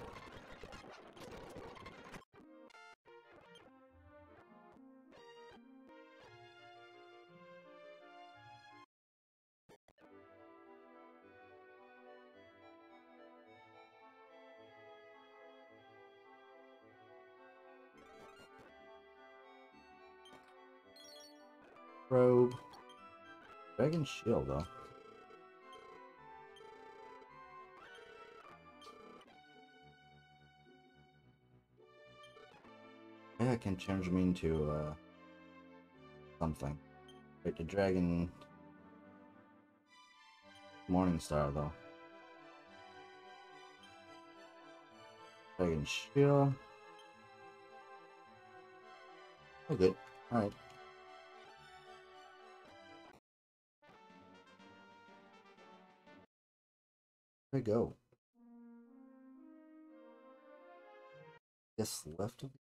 Probe. Dragon Shield, though. Yeah, it can change me into uh, something. Right, the Dragon Morningstar, though. Dragon Shield. Oh, good. Alright. There we go. Guess left of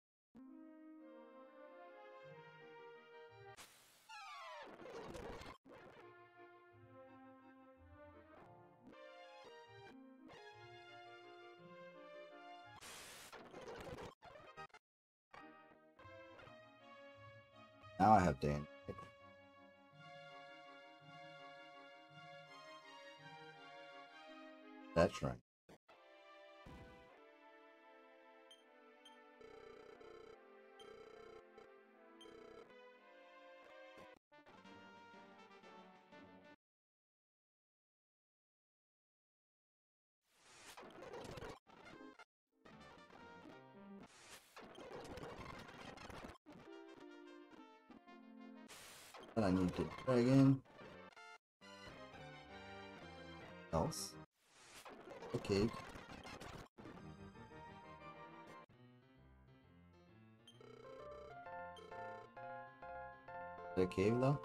now I have Dan. That's right. Then I need to dragon. Else. Okay. The cave though?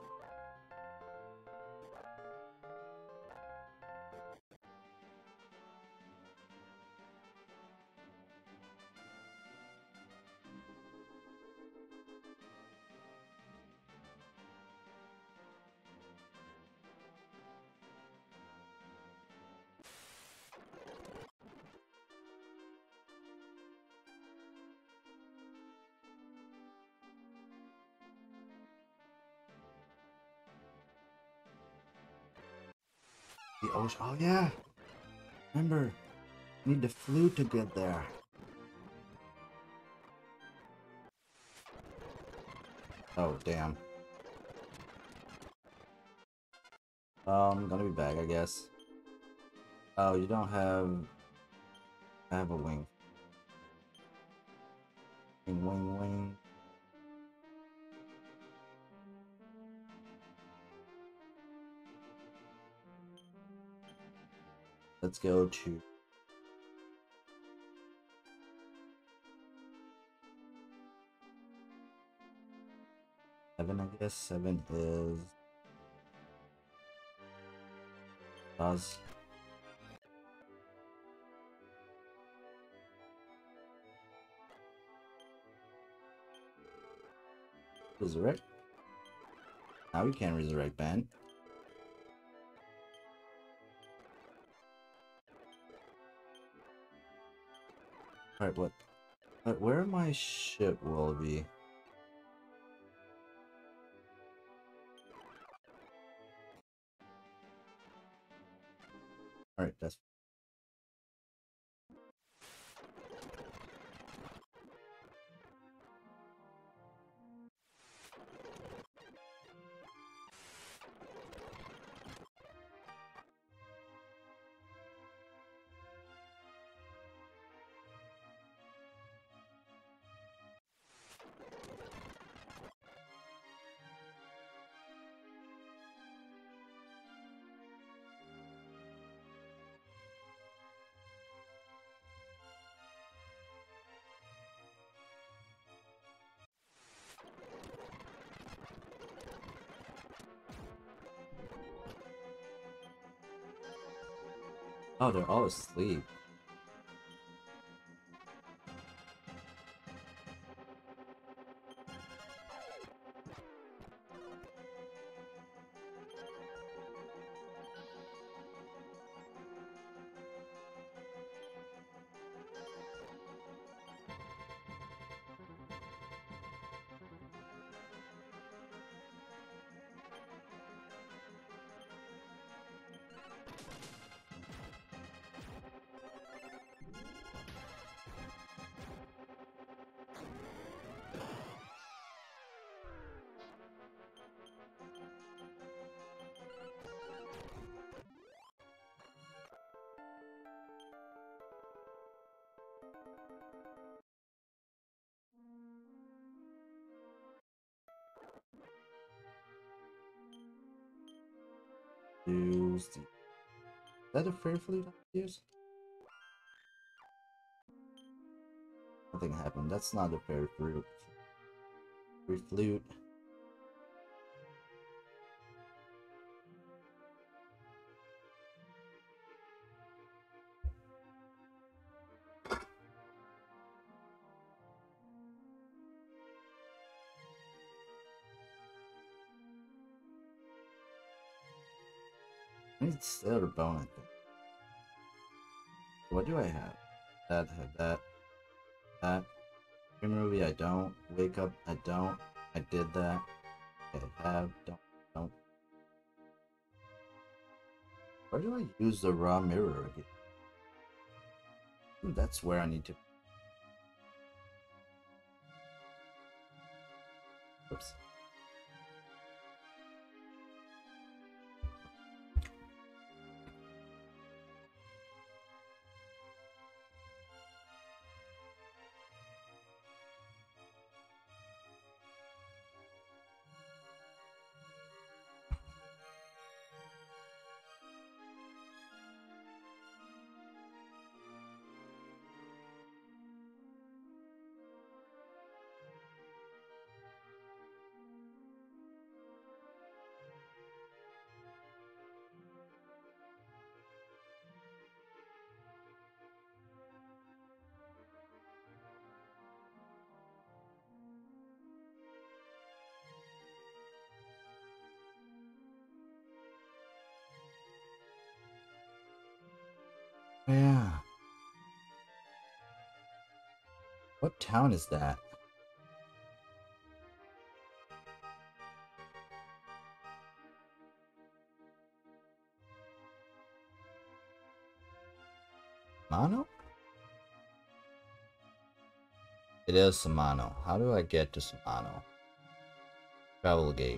The ocean. Oh yeah! Remember, need the flute to get there. Oh damn. Um, gonna be back, I guess. Oh, you don't have. I have a wing. Wing, wing, wing. Let's go to. Seven, I guess. Seven is. Oz. Resurrect. Now we can resurrect Ben. Alright, what? But where my ship will be? Alright, that's. Oh, they're all asleep. use the... Is that a fair flute I use? Nothing happened. That's not a fair flute. Free flute. I need Sailor Bone, I think. What do I have? That, have that, that. Dream Movie, I don't. Wake Up, I don't. I did that. Okay, have, don't, don't. Where do I use the raw mirror again? Ooh, that's where I need to. Oops. Yeah. What town is that? Samano? It is Samano. How do I get to Samano? Travel gate.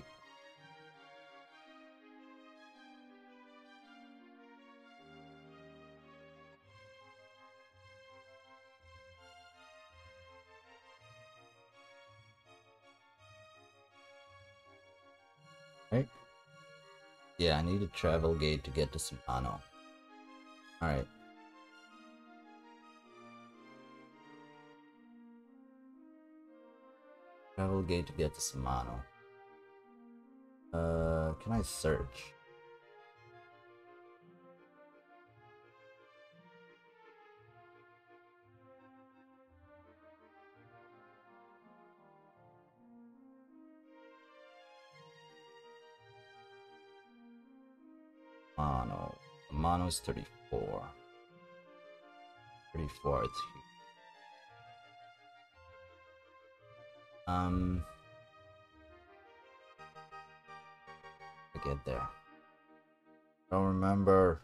Right? Yeah, I need a travel gate to get to Samano. Alright. Travel gate to get to Samano. Uh, can I search? Mono. Mono is thirty-four. thirty-four, it's here. Um... I get there. Don't remember.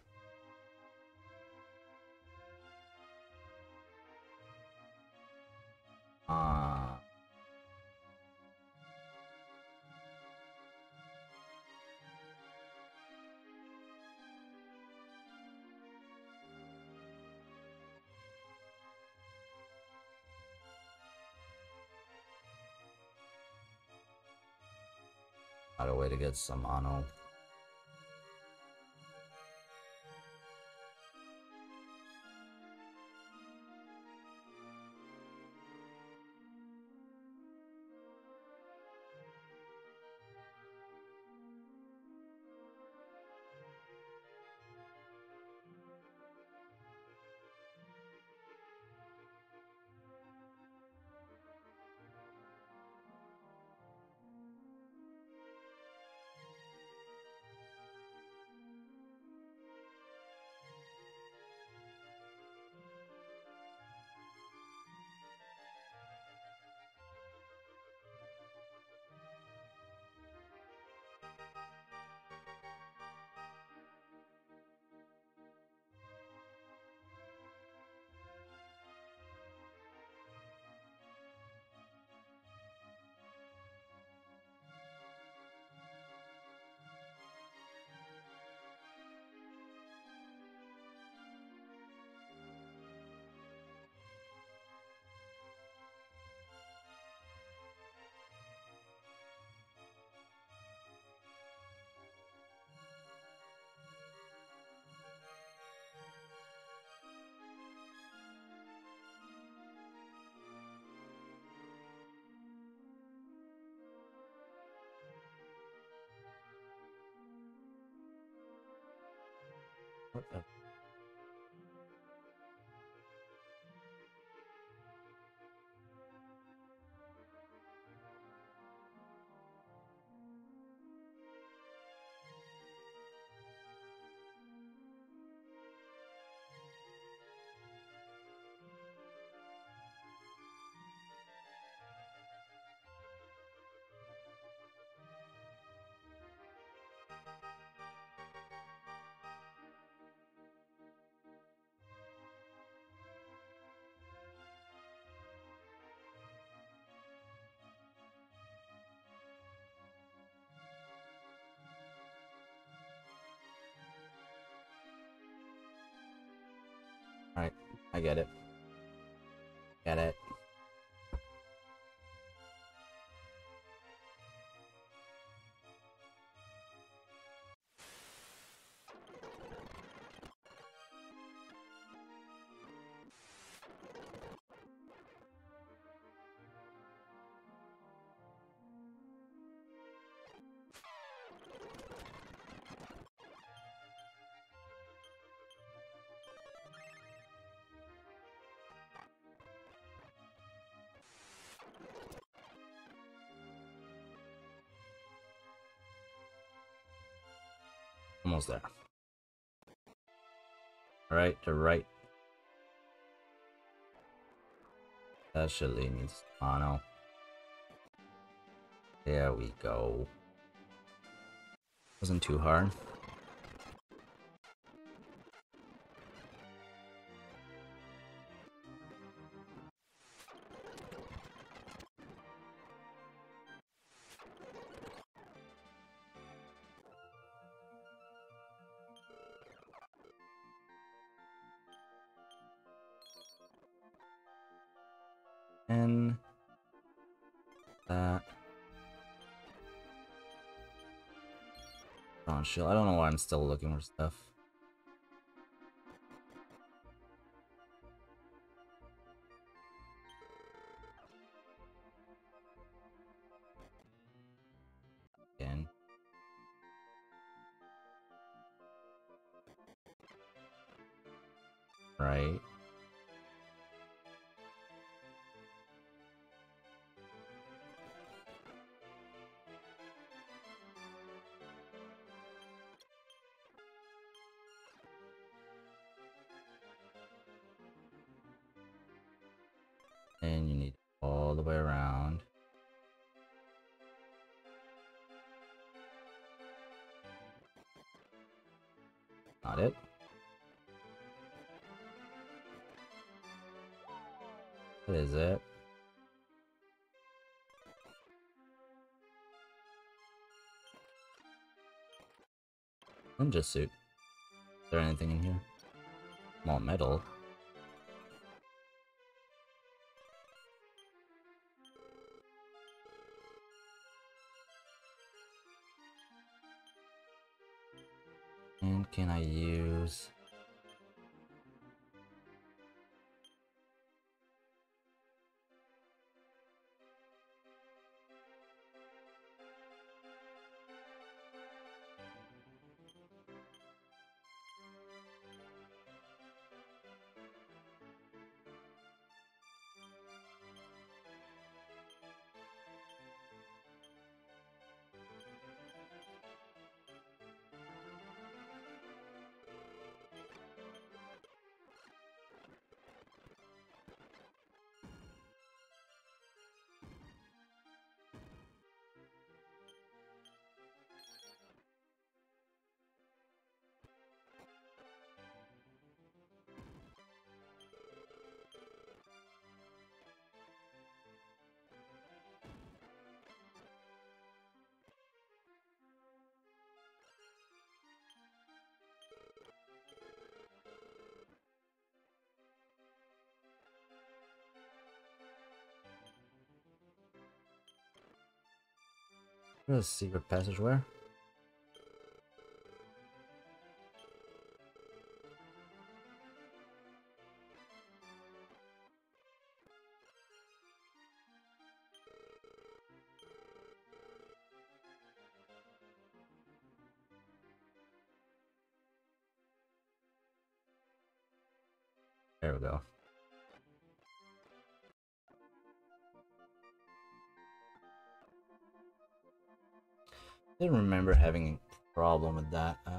Ah... Uh... Not a way to get some Samano. What the? Alright, I get it. Get it. Almost there. Alright, to right. That should lead me to mono. There we go. Wasn't too hard. And that. Oh, shield. I don't know why I'm still looking for stuff. Again. Right. And you need all the way around. Not it. What is it? Ninja suit. Is there anything in here? More metal. And can I use... There's a secret passage where? we go. Didn't remember having a problem with that. Uh,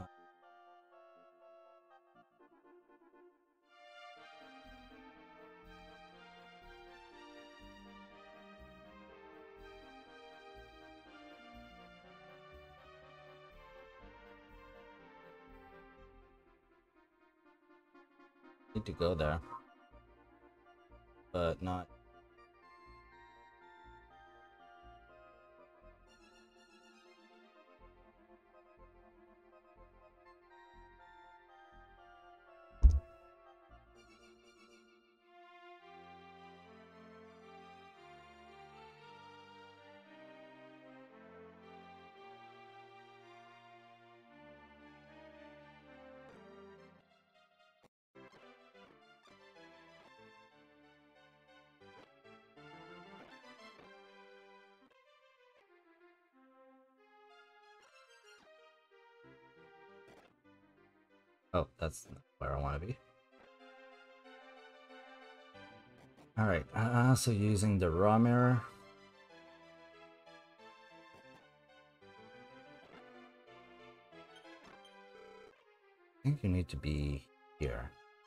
need to go there, but not. Oh, that's not where I want to be. Alright, uh, so using the raw mirror. I think you need to be here.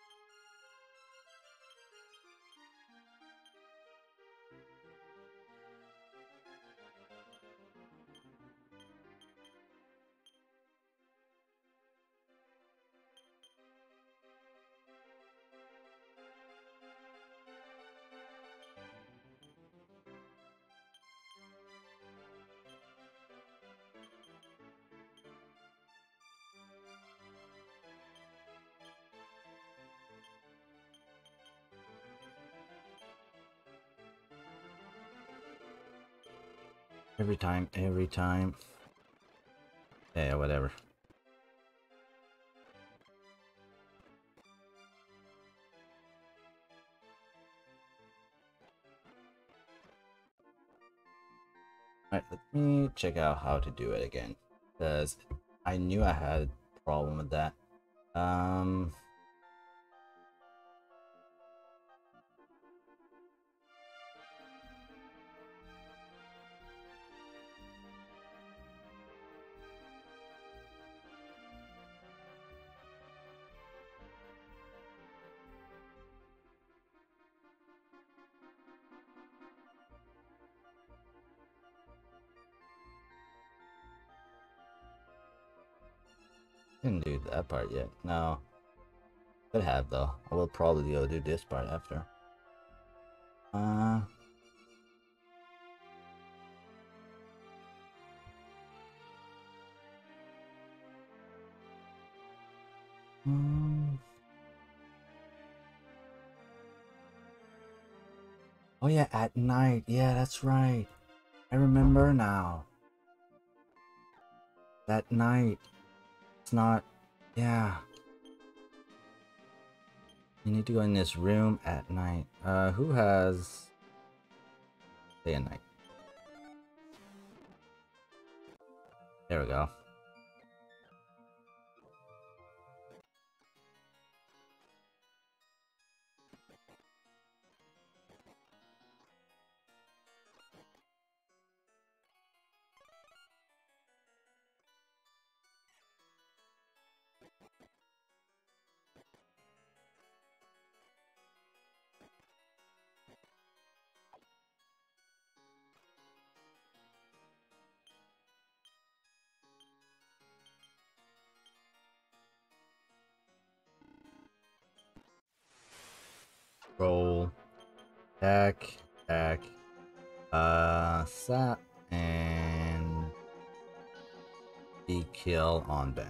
Every time, every time. Yeah, whatever. Alright, let me check out how to do it again. Because I knew I had a problem with that. Um... Didn't do that part yet. No. Could have though. I will probably go do this part after. Uh... Hmm. Oh yeah, at night. Yeah, that's right. I remember now. That night. It's not... Yeah. You need to go in this room at night. Uh, who has... Day and night? There we go. Roll. Attack. Attack. Uh, sap. And... the kill on Ben.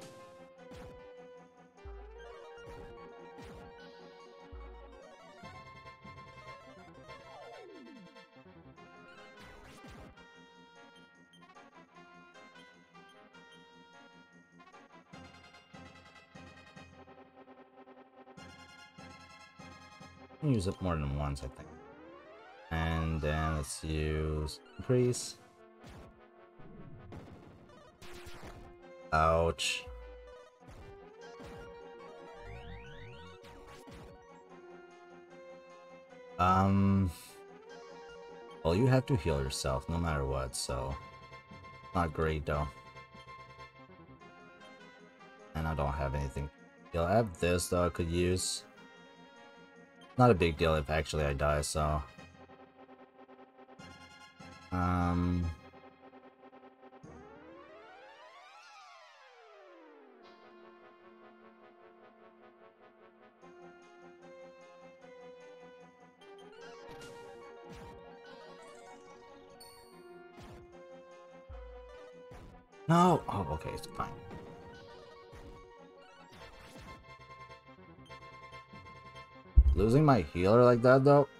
Use it more than once, I think. And then let's use increase. Ouch. Um, well, you have to heal yourself no matter what, so not great though. And I don't have anything. Yeah, I have this though I could use. Not a big deal if actually I die, so um no. Oh, okay, it's fine. Losing my healer like that though.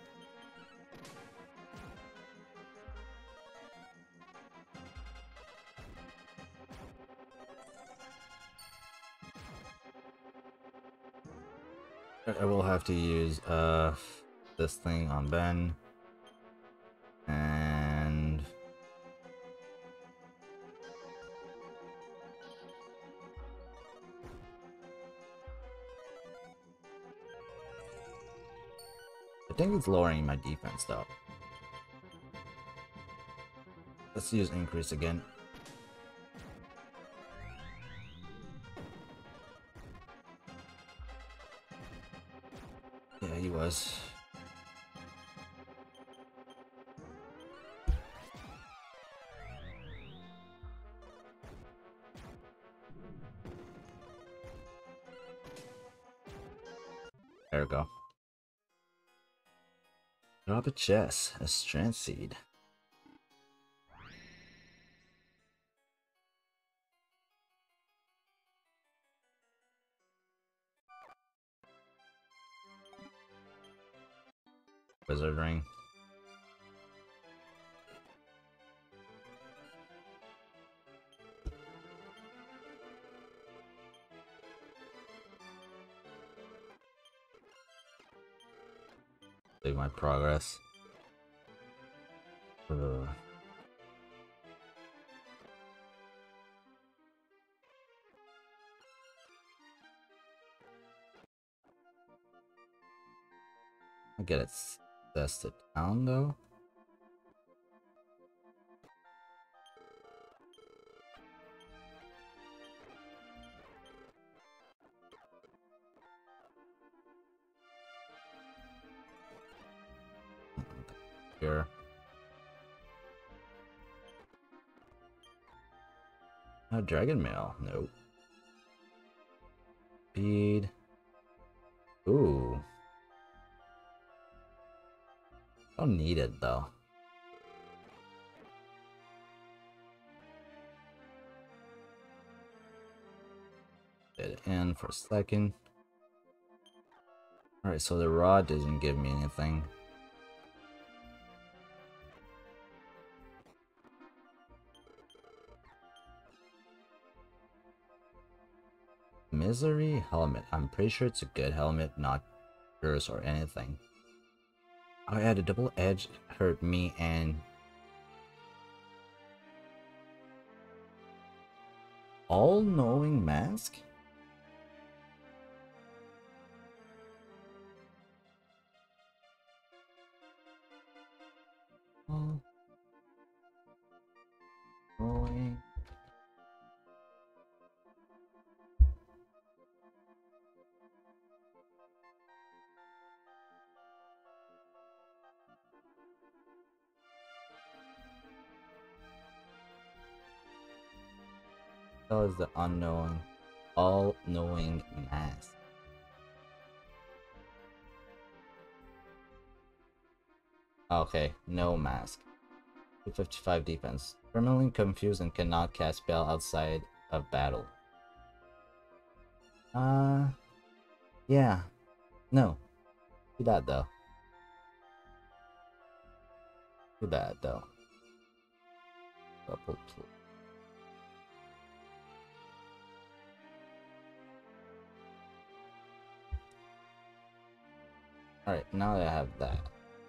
I will have to use uh this thing on Ben. And I think it's lowering my defense though. Let's use increase again. Yeah, he was. There we go. Drop a chest, a strength seed. Wizard ring. Save my progress. Ugh. I get it. That's the town though. Here. Oh, dragon mail. Nope. Speed. Ooh. Don't need it though. Get it in for a second. Alright, so the rod doesn't give me anything. Misery helmet. I'm pretty sure it's a good helmet, not curse or anything. Oh yeah, the double edge hurt me and all-knowing mask? All knowing. That was the unknown, all-knowing mask. Okay, no mask. two fifty-five defense. Permanently confused and cannot cast spell outside of battle. Uh, yeah. No. Too bad though. Too bad though. Double two. Alright, now that I have that.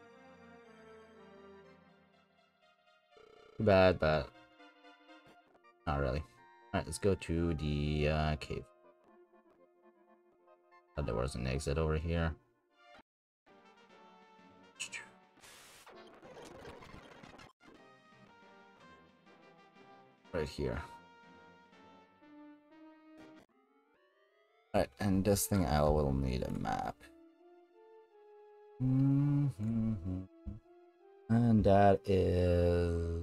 Too bad, but not really. Alright, let's go to the uh, cave. Thought there was an exit over here. Right here. Alright, and this thing I will need a map. Mm-hmm. And that is...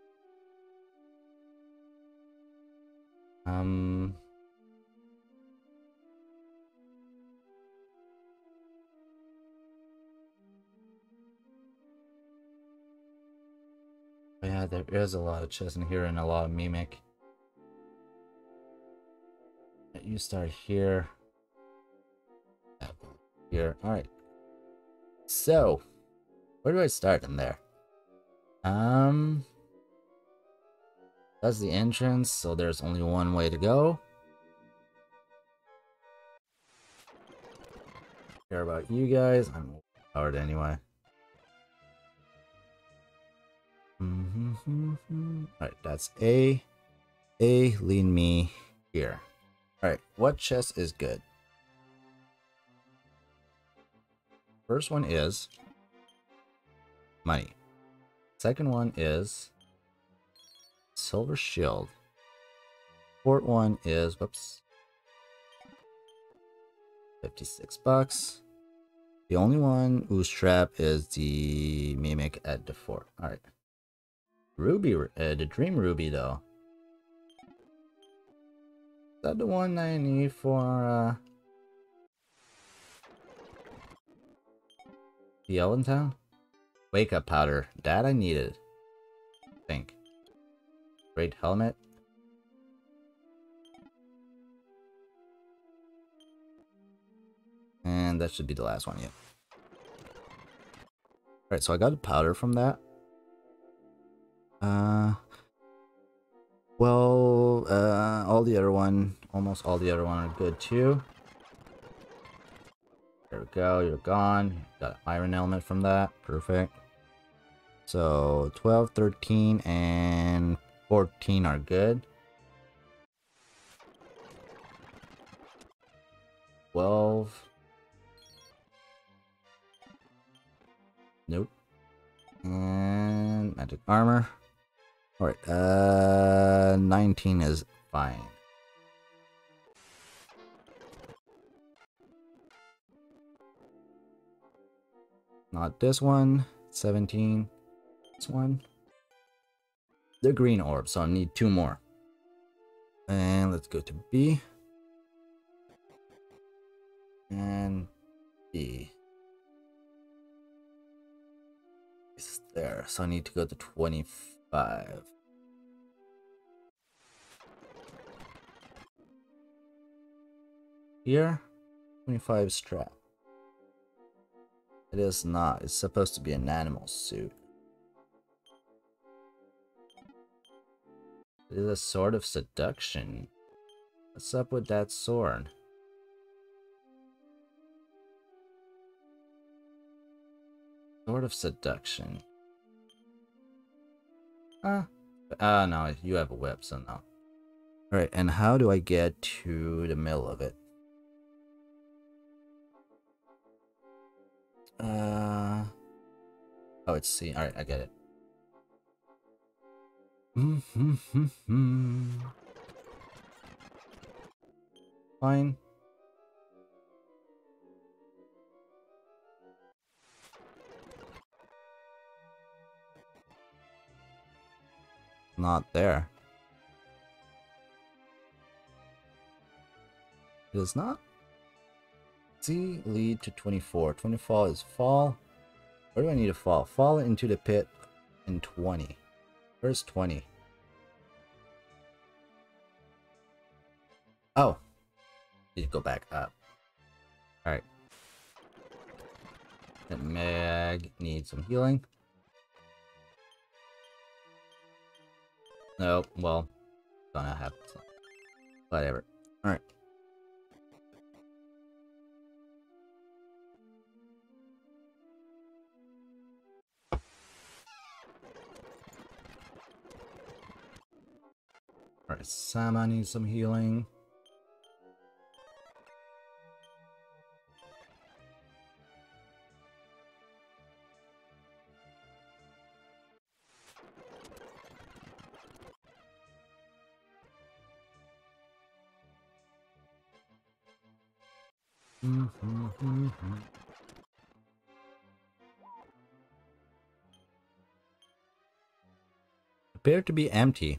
Um... Yeah, there is a lot of chess in here and a lot of mimic. You start here. Here. Alright. So, where do I start in there? Um... That's the entrance, so there's only one way to go. Care about you guys. I'm powered anyway. Mm-hmm. Alright, that's A. A, lead me here. Alright, what chest is good? First one is money. Second one is silver shield. Fourth one is, whoops, fifty-six bucks. The only one whose trap is the mimic at the fort. Alright. Ruby, uh, the dream ruby though. Is that the one I need for uh, the Elventown? Wake up powder. That I needed. I think. Great helmet. And that should be the last one, yeah. Alright, so I got a powder from that. Uh, well, uh, all the other one, almost all the other one are good too. There we go, you're gone. Got an iron element from that, perfect. So twelve, thirteen, and fourteen are good. twelve. Nope. And magic armor. Alright, uh, nineteen is fine. Not this one. seventeen. This one. The green orb, so I need two more. And let's go to B. And B. It's there, so I need to go to twenty-five. Here, twenty-five strap. It is not. It's supposed to be an animal suit. It is a sword of seduction. What's up with that sword? Sword of seduction. Ah, ah, no, you have a whip, so no. Alright, and how do I get to the middle of it? Uh, oh, it's C. Alright, I get it. Fine. Not there. It is not. C, lead to twenty-four. twenty-four is fall. Where do I need to fall? Fall into the pit in twenty. Where's twenty? Oh. Need to go back up. Alright. That Meg needs some healing. No, well, gonna have some. Whatever. Alright. Alright, Sama needs some healing. Appear to be empty.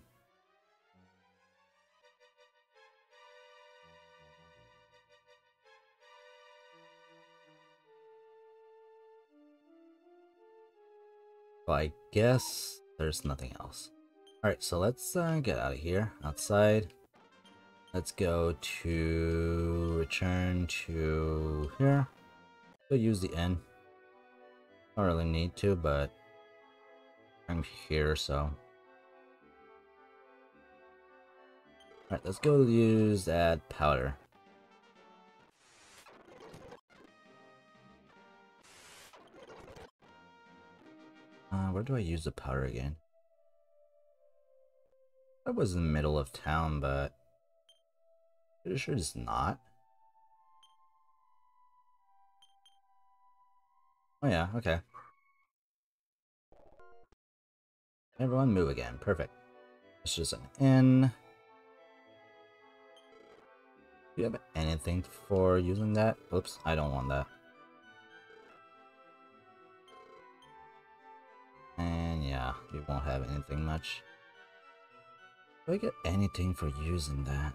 Well, I guess there's nothing else. Alright, so let's uh, get out of here. Outside. Let's go to return to here. We'll use the N. Don't really need to, but I'm here, so. Alright, let's go use add powder. Uh, where do I use the powder again? I was in the middle of town, but pretty sure it's not. Oh yeah, okay. Everyone move again. Perfect. It's just an N. Do you have anything for using that? Oops, I don't want that. And yeah, we won't have anything much. Do I get anything for using that?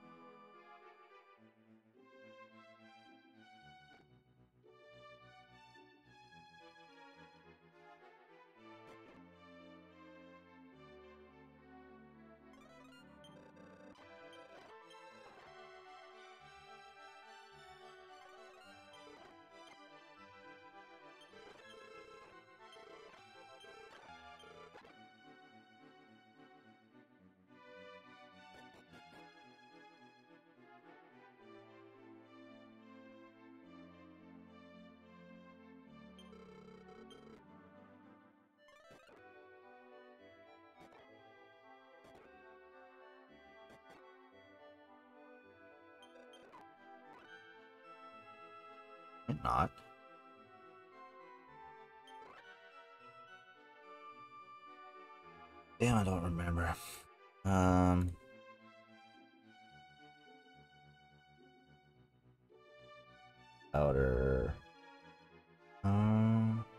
Or not. Damn, I don't remember. Um. Powder. Um.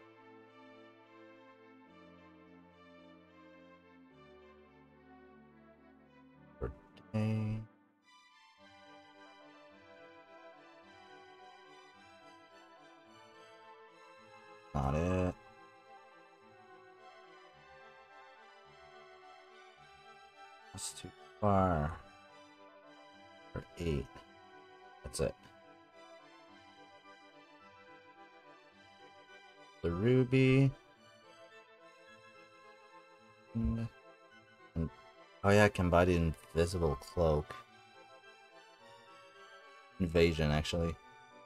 For day. Not it. That's too far. For eight. That's it. The ruby. And, and, oh yeah, I can buy the invisible cloak. Invasion, actually.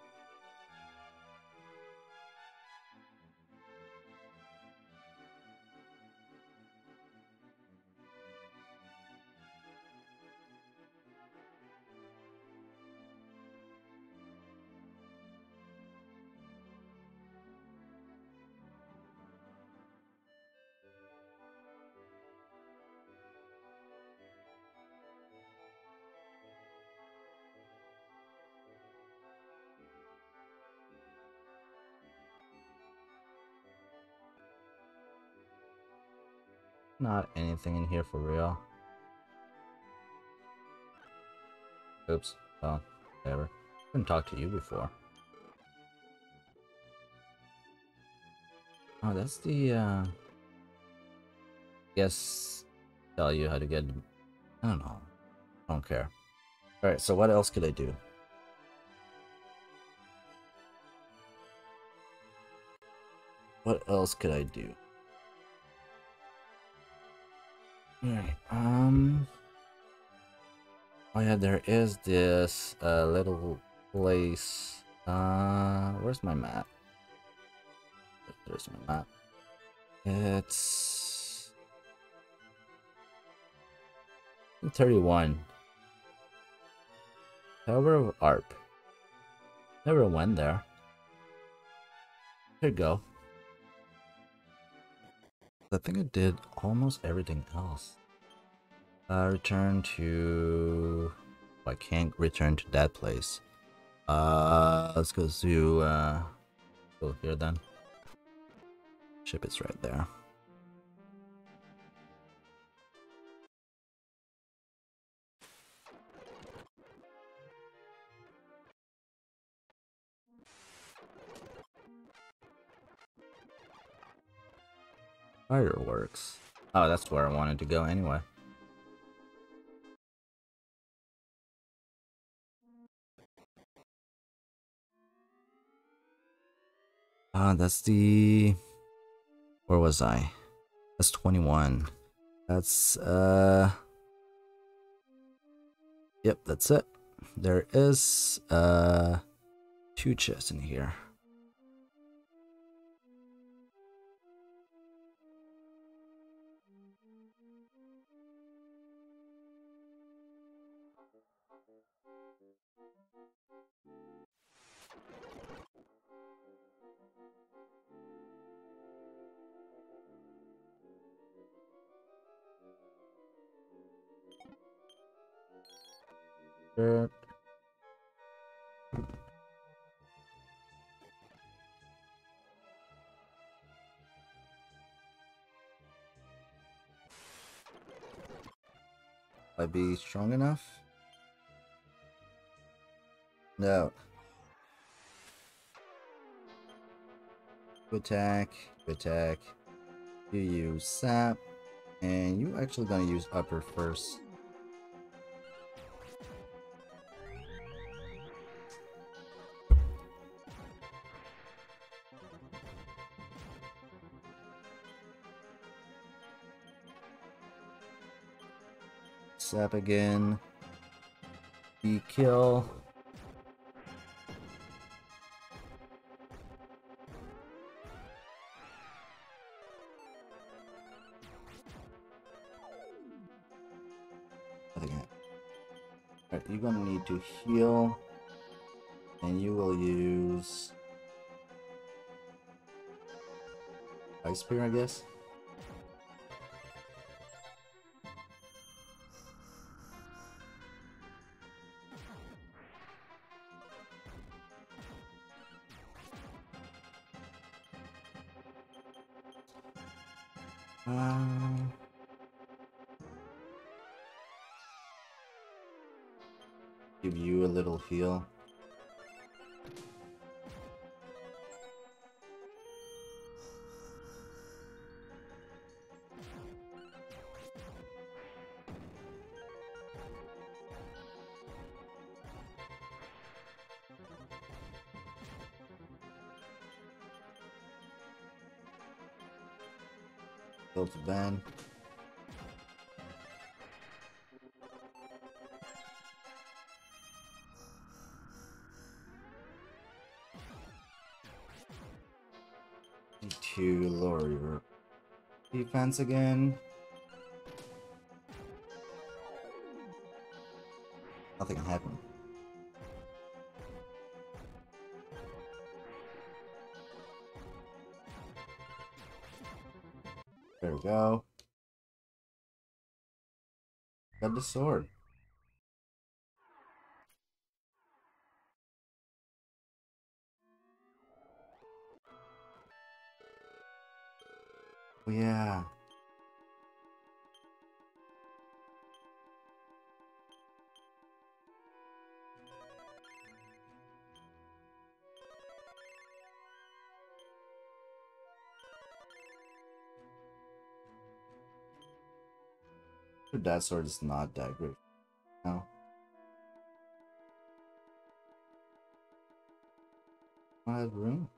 Not anything in here for real. Oops. Oh, whatever. Couldn't talk to you before. Oh, that's the, uh... guess... tell you how to get... I don't know. I don't care. Alright, so what else could I do? What else could I do? Alright, um... oh yeah, there is this uh, little place. Uh, where's my map? There's my map. It's thirty-one. Tower of Arp. Never went there. Here you go. I think I did almost everything else. Uh, return to... I can't return to that place. Uh, let's go to uh, go here then. Ship is right there. Fireworks. Oh, that's where I wanted to go anyway. Ah, uh, that's the... Where was I? That's twenty-one. That's, uh... Yep, that's it. There is, uh... two chests in here. Sure. Will I be strong enough? No. You attack, you attack. You use sap, and you actually gonna use upper first. Sap again. The kill. I think I... Alright, you're gonna need to heal. And you will use Ice Spear, I guess. Um, give you a little heal. Go to ban. Need to lower your defense again. Nothing happened. There we go. Got the sword. Oh yeah. That sword is not that great. No. I have room.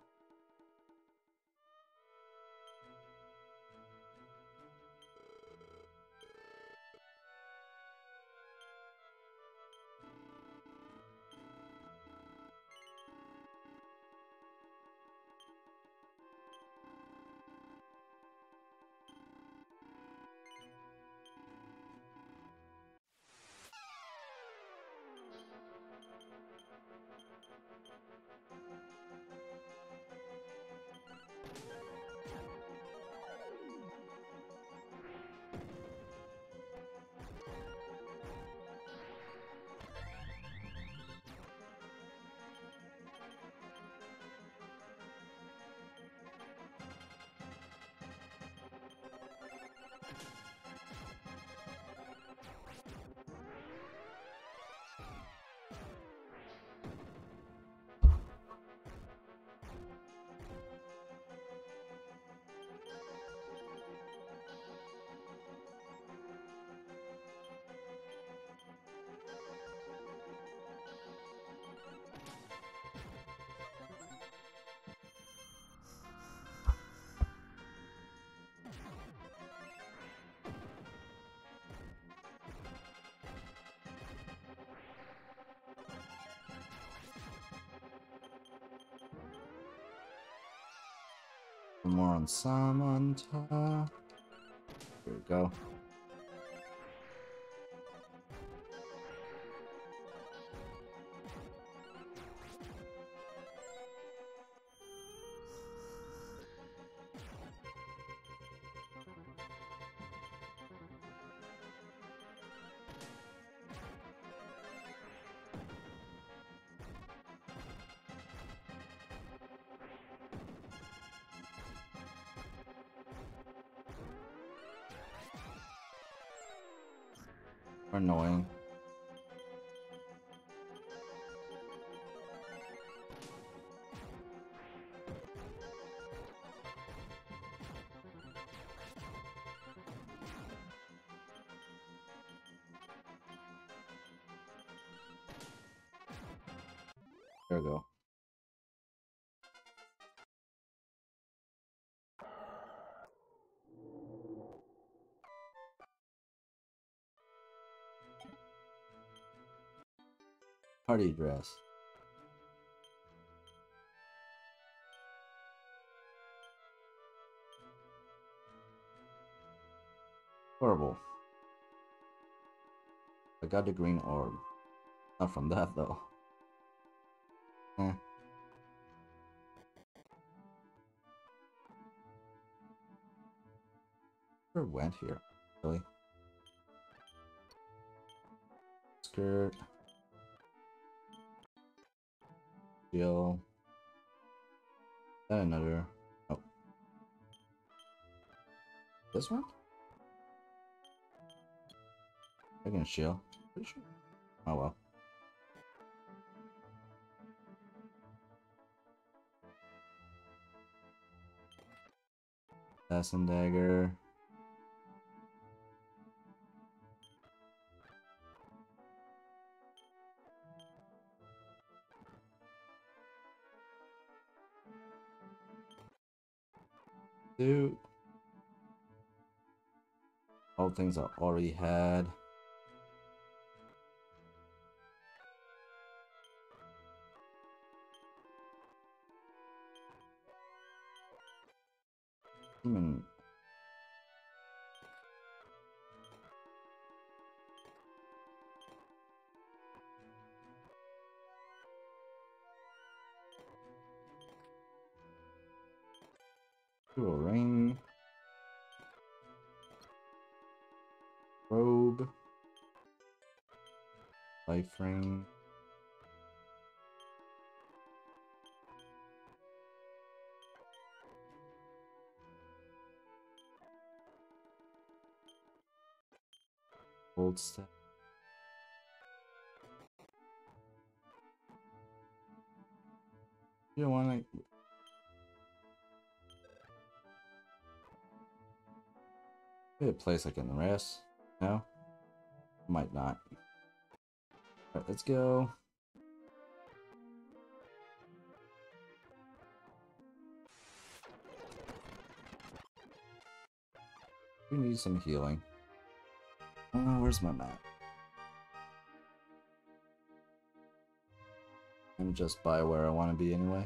Some more on Samantha. Here we go. Annoying. There we go. Party dress. Horrible. I got the green orb. Not from that though. Eh. Never went here, really. Skirt. Shield. Then another. Oh. This one? I can shield. Pretty sure. Oh well. Assassin dagger. Dude. All things I already had. Even Dual ring. Robe. Life ring. Gold staff. You don't want to. Maybe a place I can rest. No? Might not. Alright, let's go. We need some healing. Oh, where's my map? I'm just by where I want to be anyway.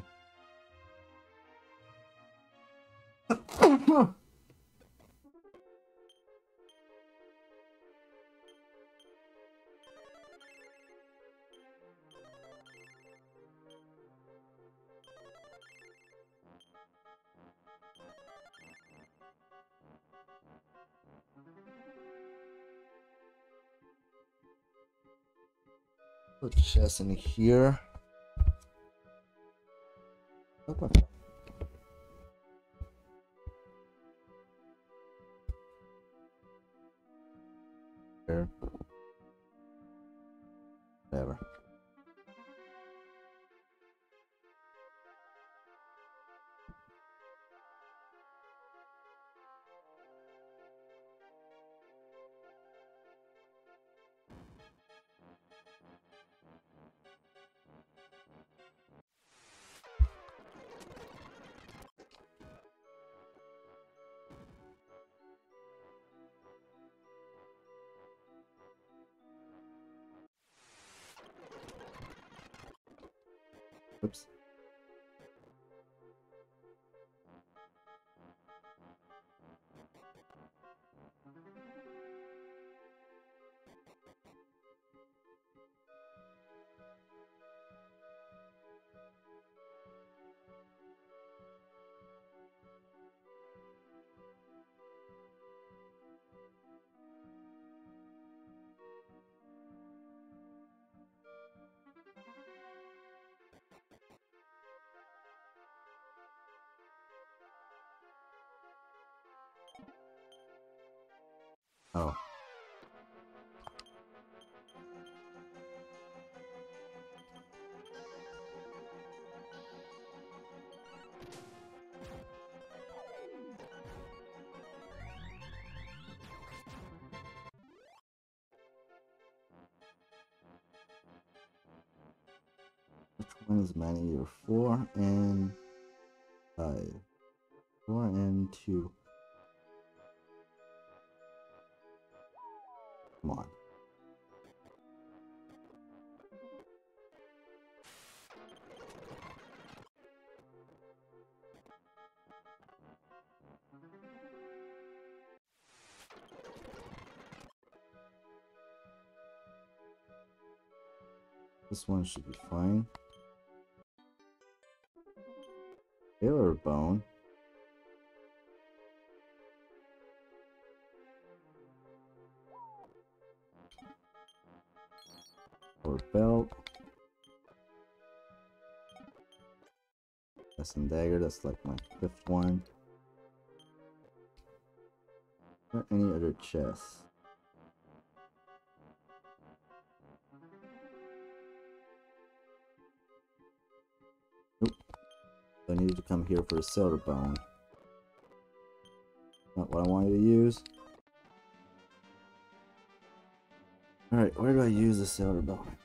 Put chest in here. Okay. There. Whatever. Oops. Oh. Which one is many? You're four and five. Four and two. Come on. This one should be fine. Sailor bone. Or belt. That's and dagger. That's like my fifth one. Or any other chests. Nope. I needed to come here for a sailor bone. Not what I wanted to use. Alright, where do I use the sailor bone?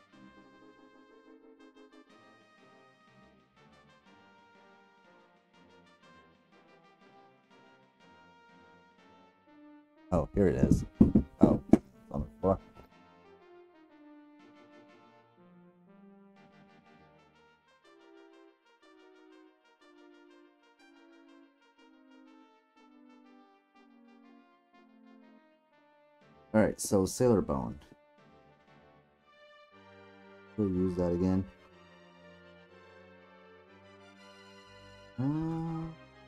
Oh, here it is. Oh, it's on the floor. Alright, so sailor bone. We'll use that again. Uh,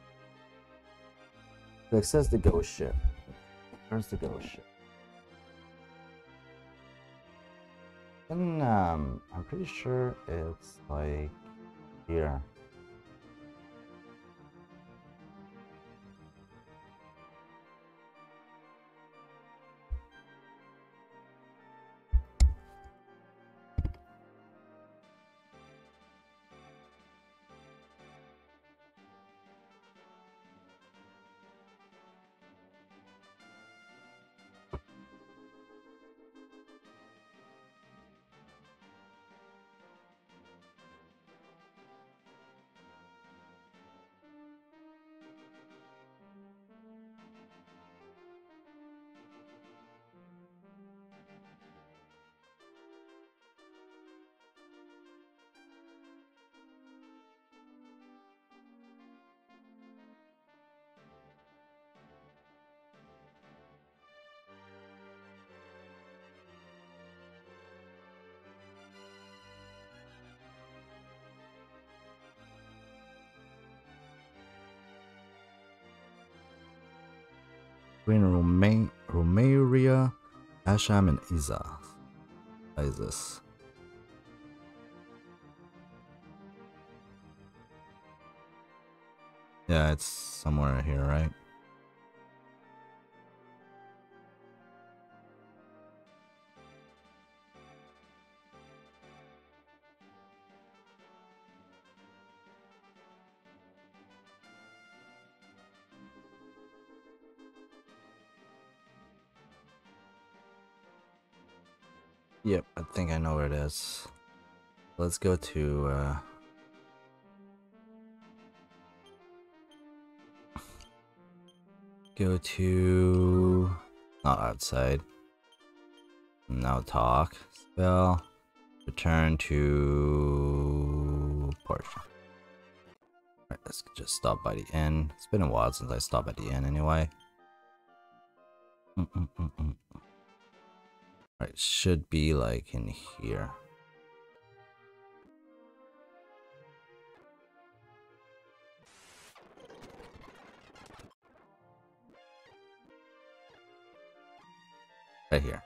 to access the ghost ship. Where's the ghost ship? And um, I'm pretty sure it's like here. Between Roma Romeria, Asham, and Iza. What is this? Yeah, it's somewhere here, right? Yep, I think I know where it is. Let's go to uh go to not outside. Now talk. Spell. Return to portion. Alright, let's just stop by the inn. It's been a while since I stopped at the inn anyway. Mm -mm -mm -mm. Alright, should be like in here. Right here.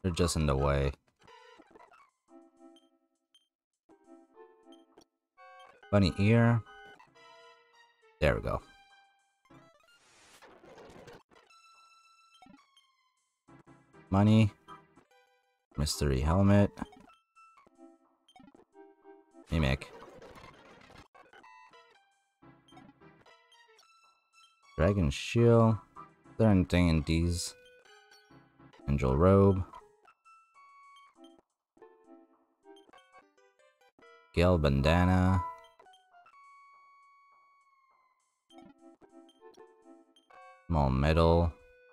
They're just in the way. Bunny ear. There we go. Money. Mystery helmet. Mimic. Dragon shield. Is there anything in these? Angel robe. Gale bandana. Small medal.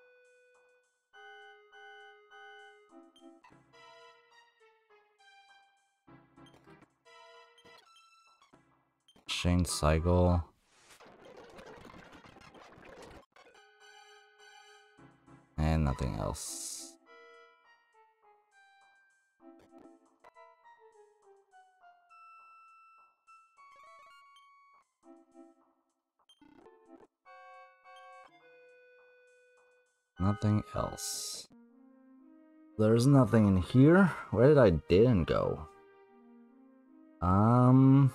Shane cycle. And nothing else. Nothing else. There's nothing in here. Where did I didn't go? Um...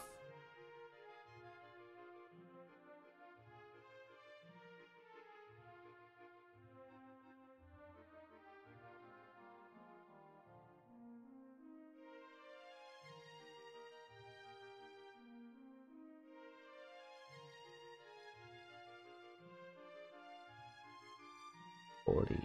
forty.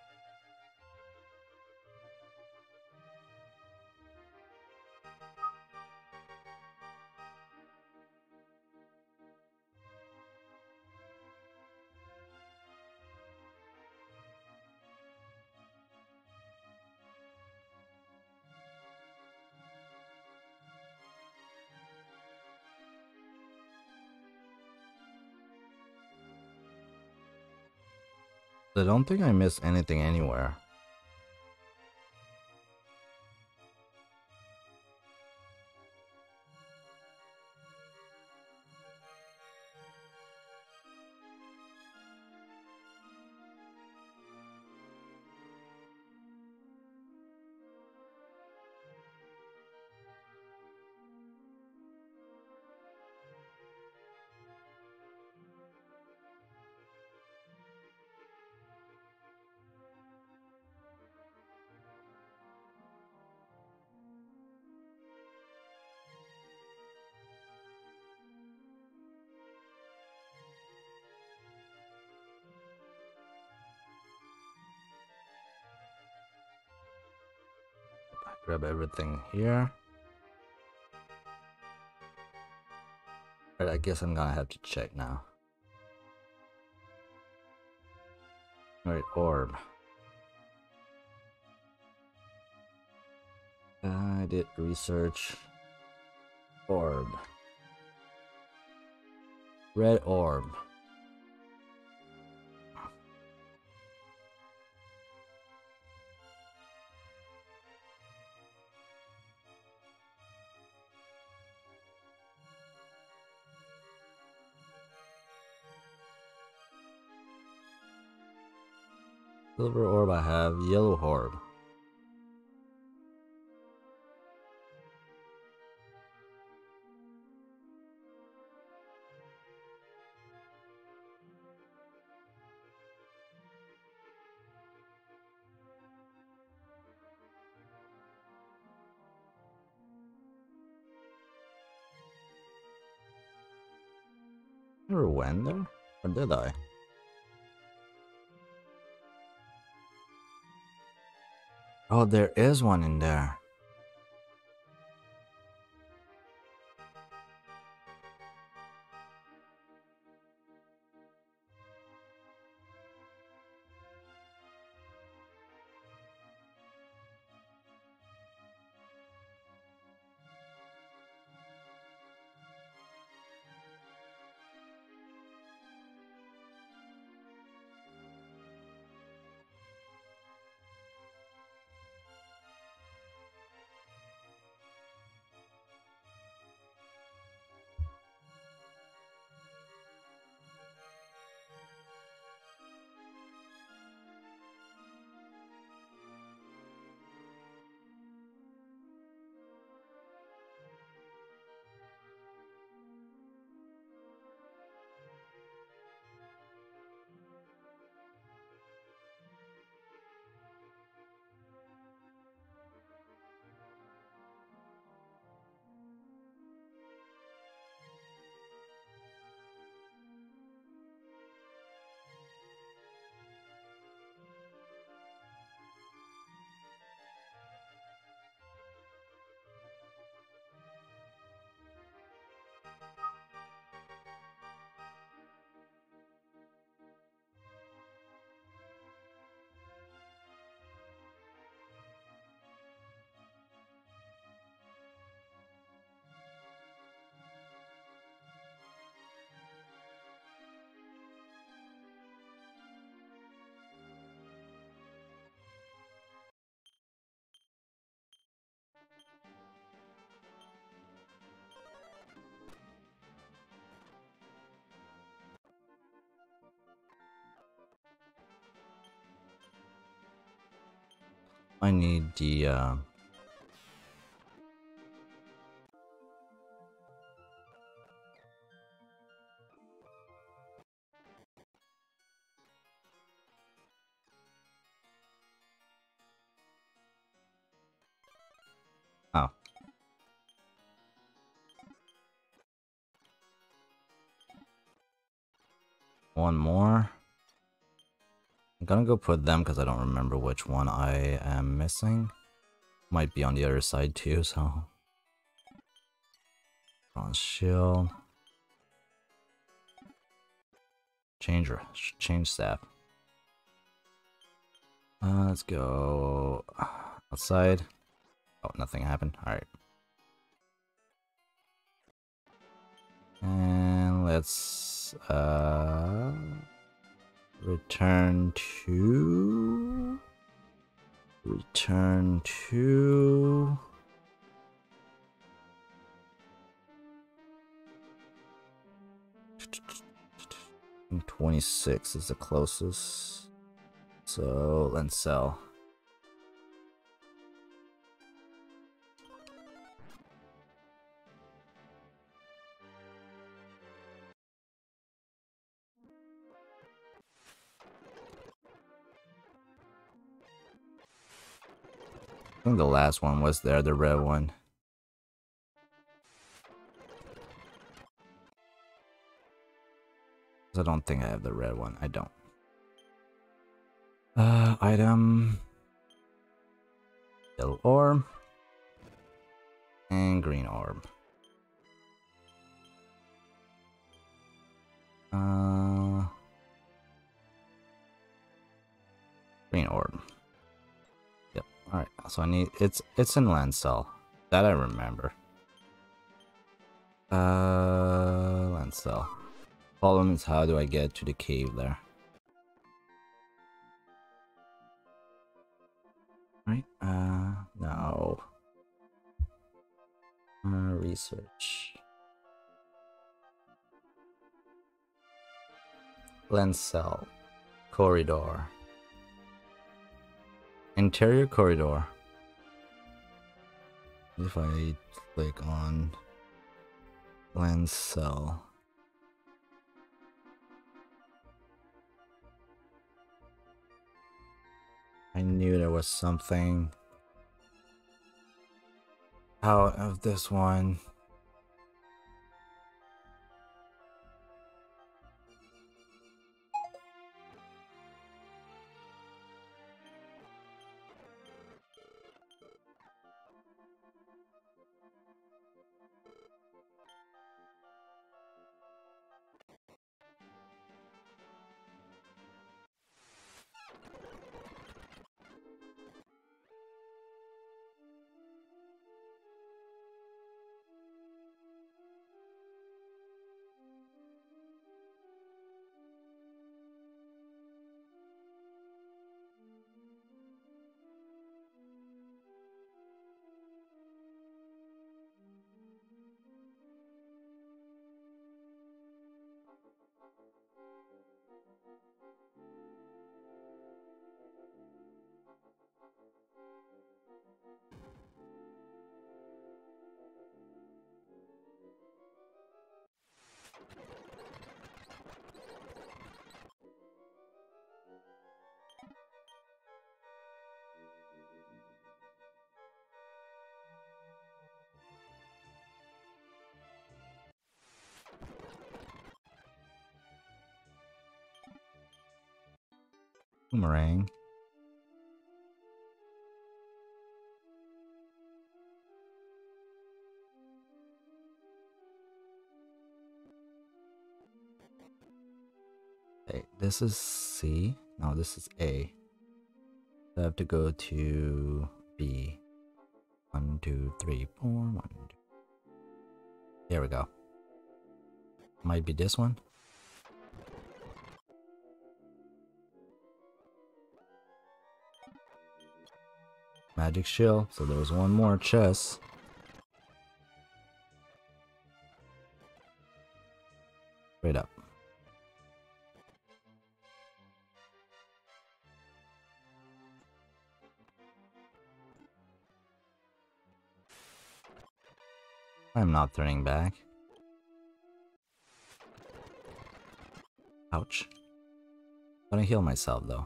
I don't think I missed anything anywhere. Grab everything here. But I guess I'm gonna have to check now. Alright, orb. I did research. Orb. Red orb. Silver orb I have, yellow orb. Never went there? Or did I? Oh, there is one in there. I need the uh oh. One more. I'm gonna go put them because I don't remember which one I am missing. Might be on the other side too, so. Bronze shield. Change, change staff. Uh, let's go outside. Oh, nothing happened. Alright. And let's uh, return to... Return to... twenty-six is the closest. So, let's sell. I think the last one was there, the red one. I don't think I have the red one. I don't. Uh, item. Yellow orb. And green orb. Uh, green orb. Yep. All right. So I need it's it's in Lancel. That I remember. Uh, Lancel. Problem is, how do I get to the cave there? Right. Uh, no. Uh, research. Lancel. Corridor. Interior corridor. If I click on Lancel. I knew there was something out of this one. Boomerang. Okay, this is C. No, this is A. So I have to go to B. One, two, three, four. One, two. There we go. Might be this one. Magic shield. So there was one more chest. Straight up. I'm not turning back. Ouch. Gonna heal myself though.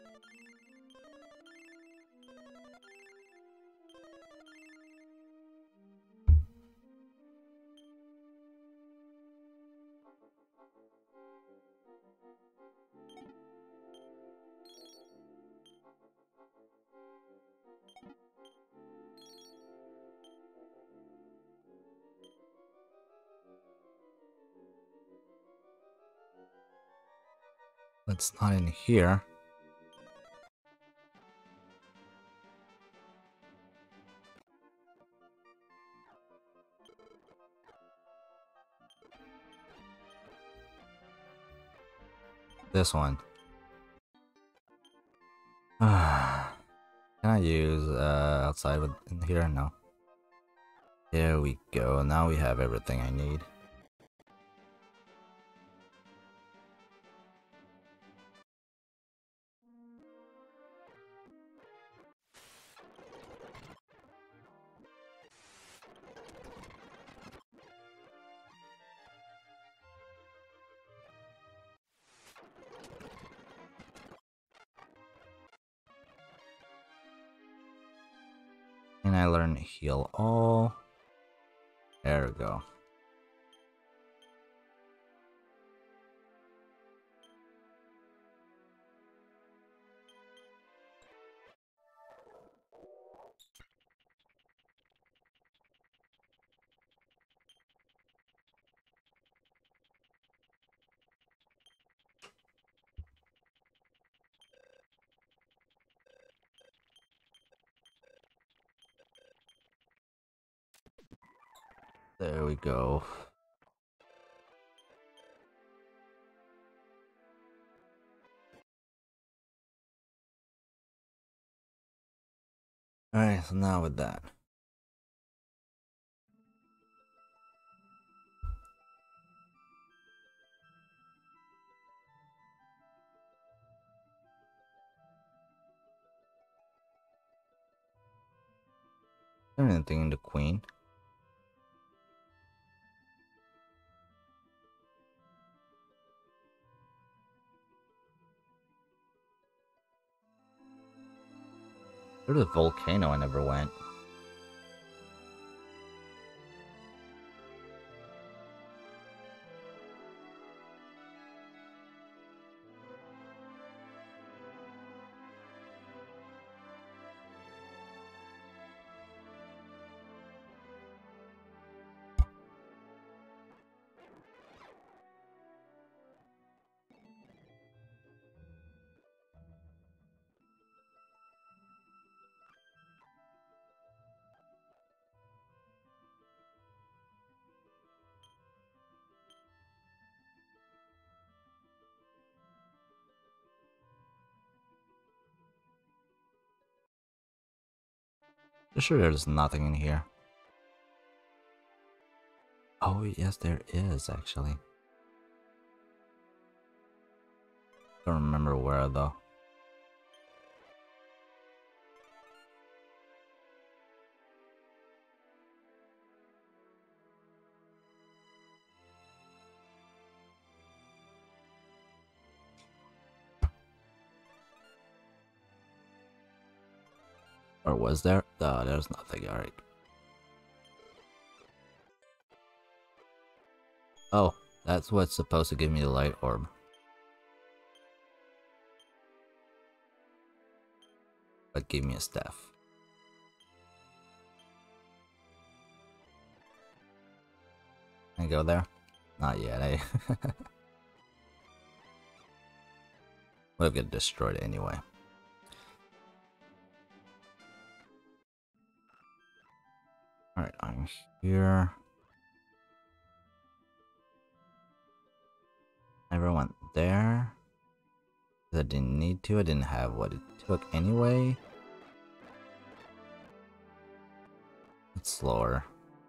It's not in here. This one. Can I use uh, outside with in here? No. There we go. Now we have everything I need. And I learn heal all. There we go. There we go. Alright, so now with that. Is there anything in the queen? There's a volcano, I never went. I'm sure there's nothing in here. Oh, yes, there is actually. Don't remember where though. Or was there? No, there's nothing. Alright. Oh, that's what's supposed to give me the light orb. But give me a staff. Can I go there? Not yet, eh? We'll get destroyed anyway. Alright, I'm here. Never went there. I didn't need to. I didn't have what it took anyway. It's slower.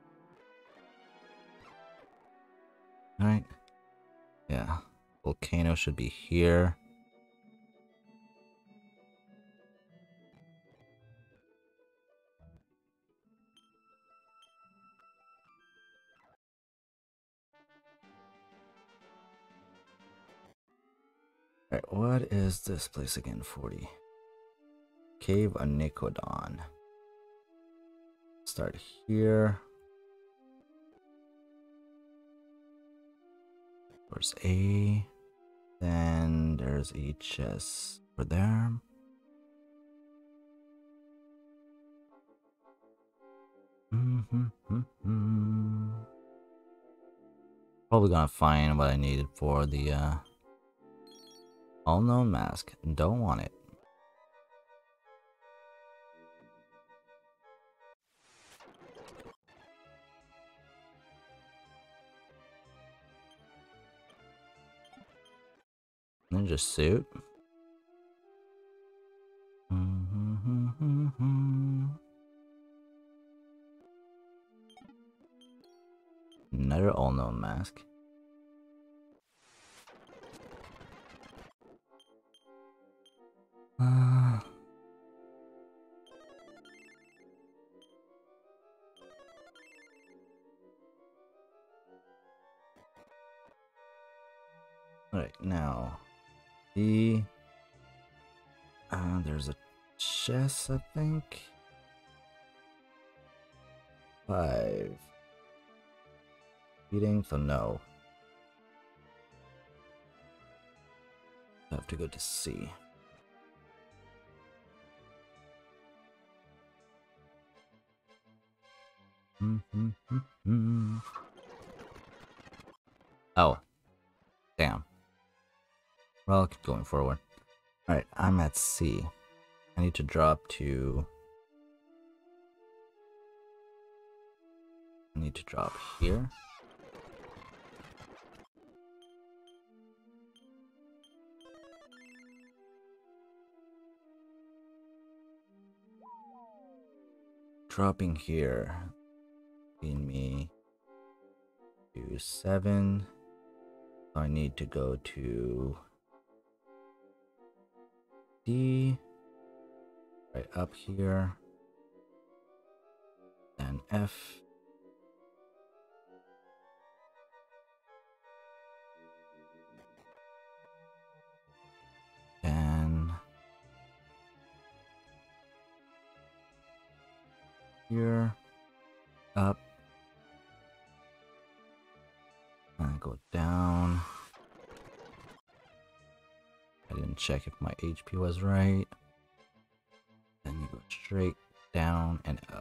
Alright. Yeah. Volcano should be here. Alright, what is this place again? forty. Cave of Nicodon. Start here. There's A. Then there's a chest over there. Mm-hmm, mm-hmm. Probably gonna find what I needed for the uh, all-known mask. Don't want it. Ninja suit. Mm-hmm. Another all-known mask. Uh, Alright, now the uh, there's a chest, I think. Five. Eating, so no. I have to go to C. Mm-hmm. Oh. Damn. Well, I'll keep going forward. Alright, I'm at C. I need to drop to... I need to drop here. Dropping here. Lead me to seven. So I need to go to D. Right up here. Then F. And here. Up. And go down. I didn't check if my H P was right. Then you go straight down and up.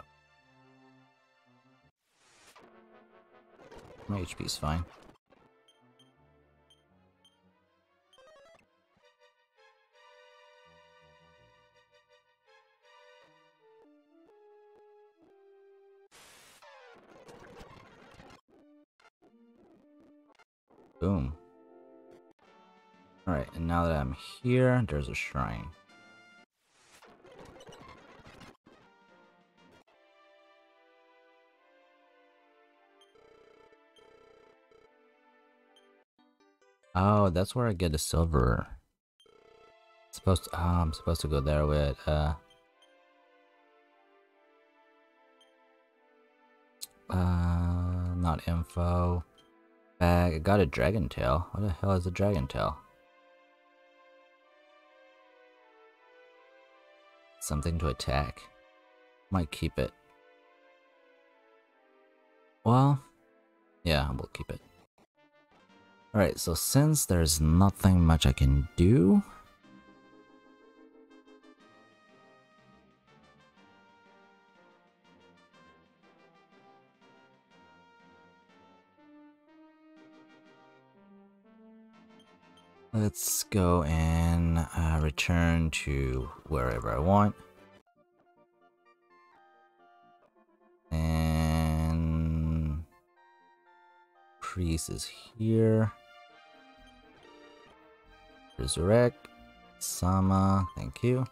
My H P is fine. Boom. Alright, and now that I'm here, there's a shrine. Oh, that's where I get the silver. Supposed to, oh, I'm supposed to go there with uh uh not info. Bag. I got a dragon tail. What the hell is a dragon tail? Something to attack. Might keep it. Well, yeah, we'll keep it. Alright, so since there's nothing much I can do, let's go and uh, return to wherever I want. And priest is here. Resurrect. Sama, thank you.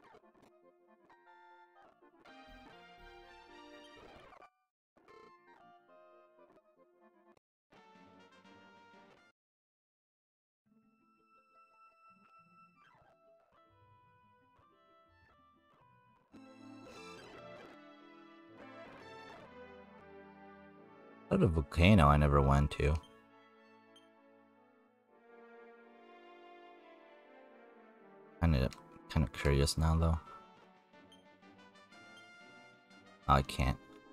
What a volcano I never went to. kind of kind of curious now though. I can't.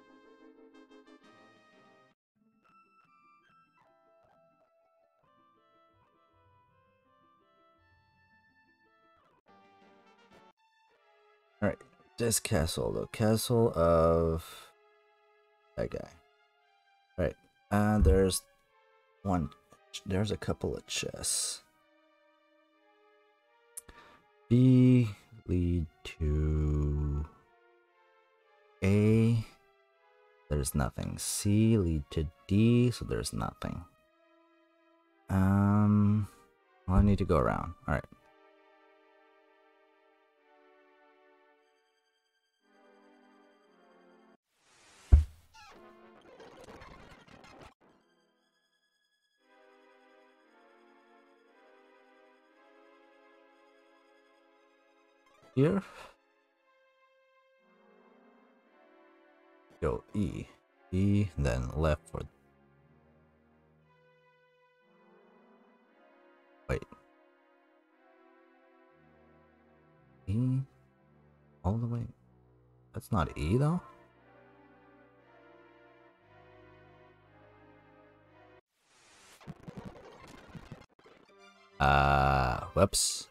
All right, this castle, the castle of that guy. All right, and uh, there's one. There's a couple of chests. B lead to A. There's nothing. C lead to D, so there's nothing. Um, well, I need to go around. All right. Here. Go E. E, then left for... Wait. E? All the way? That's not E, though? Uh, whoops.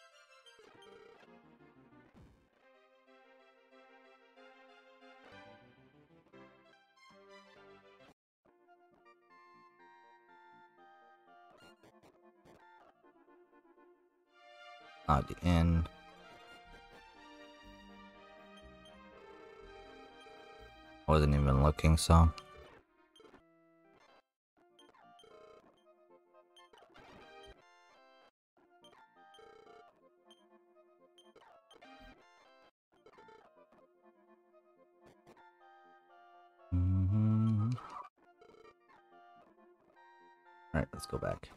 Not the N. Wasn't even looking, so. Mm-hmm. Alright, let's go back.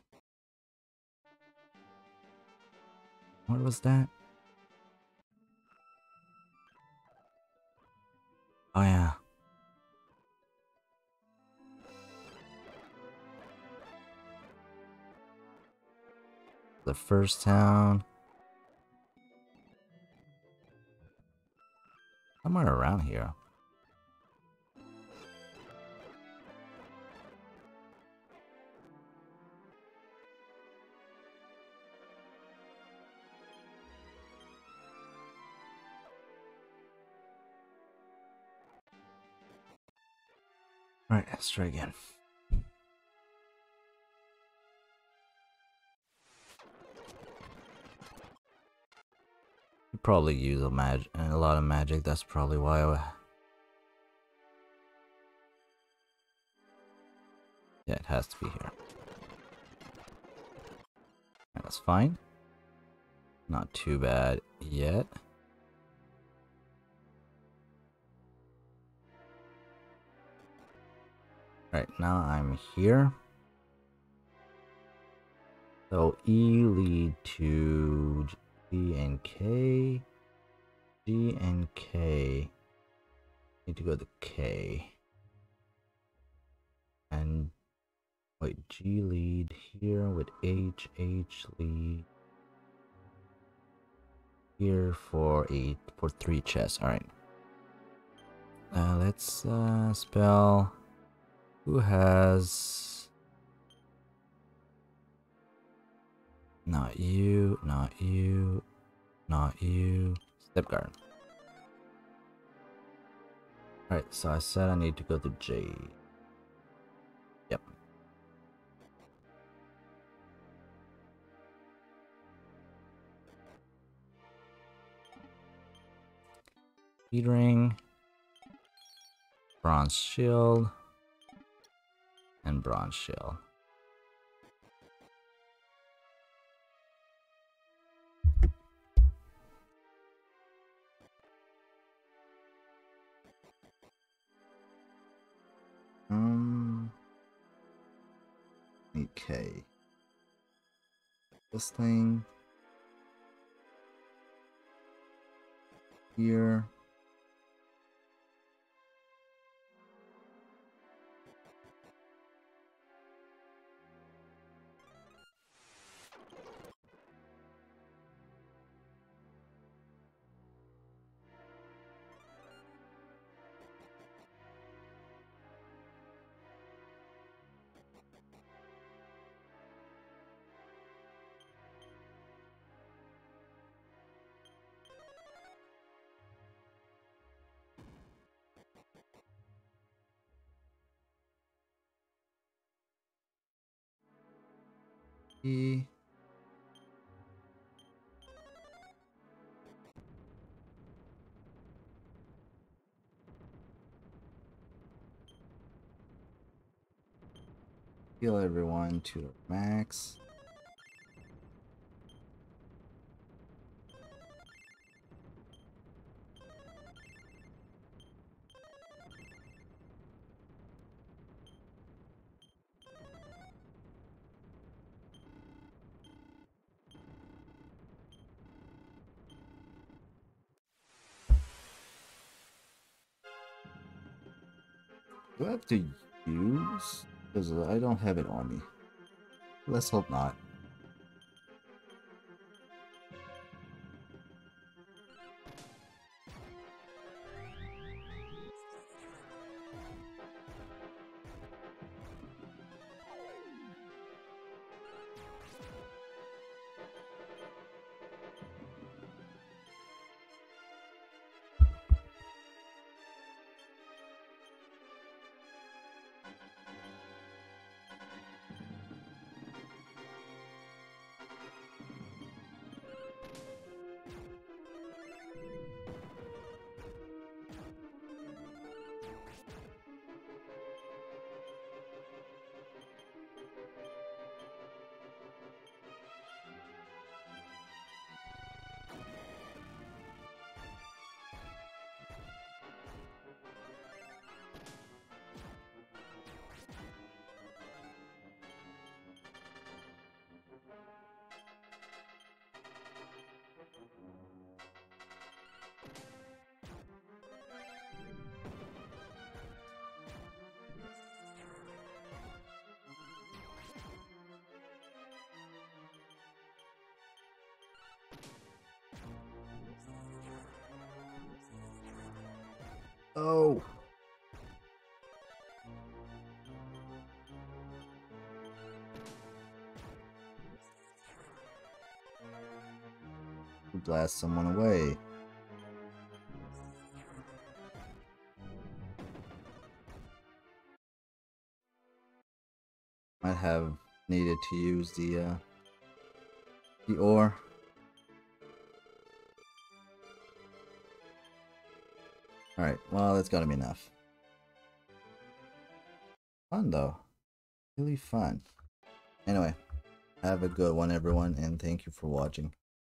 What was that? Oh yeah. The first town. Somewhere around here. Alright, let's try again. You probably use a mag a lot of magic, that's probably why I... Yeah, it has to be here. Right, that's fine. Not too bad yet. Right, now I'm here. So E lead to G and K. G and K. Need to go to K. And wait, G lead here with H. H lead here for a for three chests. All right. Uh, let's uh, spell. Who has? Not you. Not you. Not you. Step guard. All right. So I said I need to go to J. Yep. Speed ring. Bronze shield. And bronze shield. Um. Okay. This thing here. E. Heal everyone to the max. Do I have to use? Because I don't have it on me. Let's hope not. Oh. Blast someone away. Might have needed to use the uh, the ore. All right, well that's gotta be enough. Fun though, really fun. Anyway, have a good one, everyone, and thank you for watching.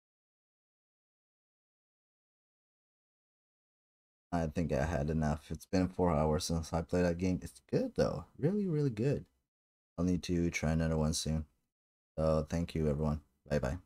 I think I had enough. It's been four hours since I played that game. It's good though, really, really good. I'll need to try another one soon. So thank you, everyone. Bye bye.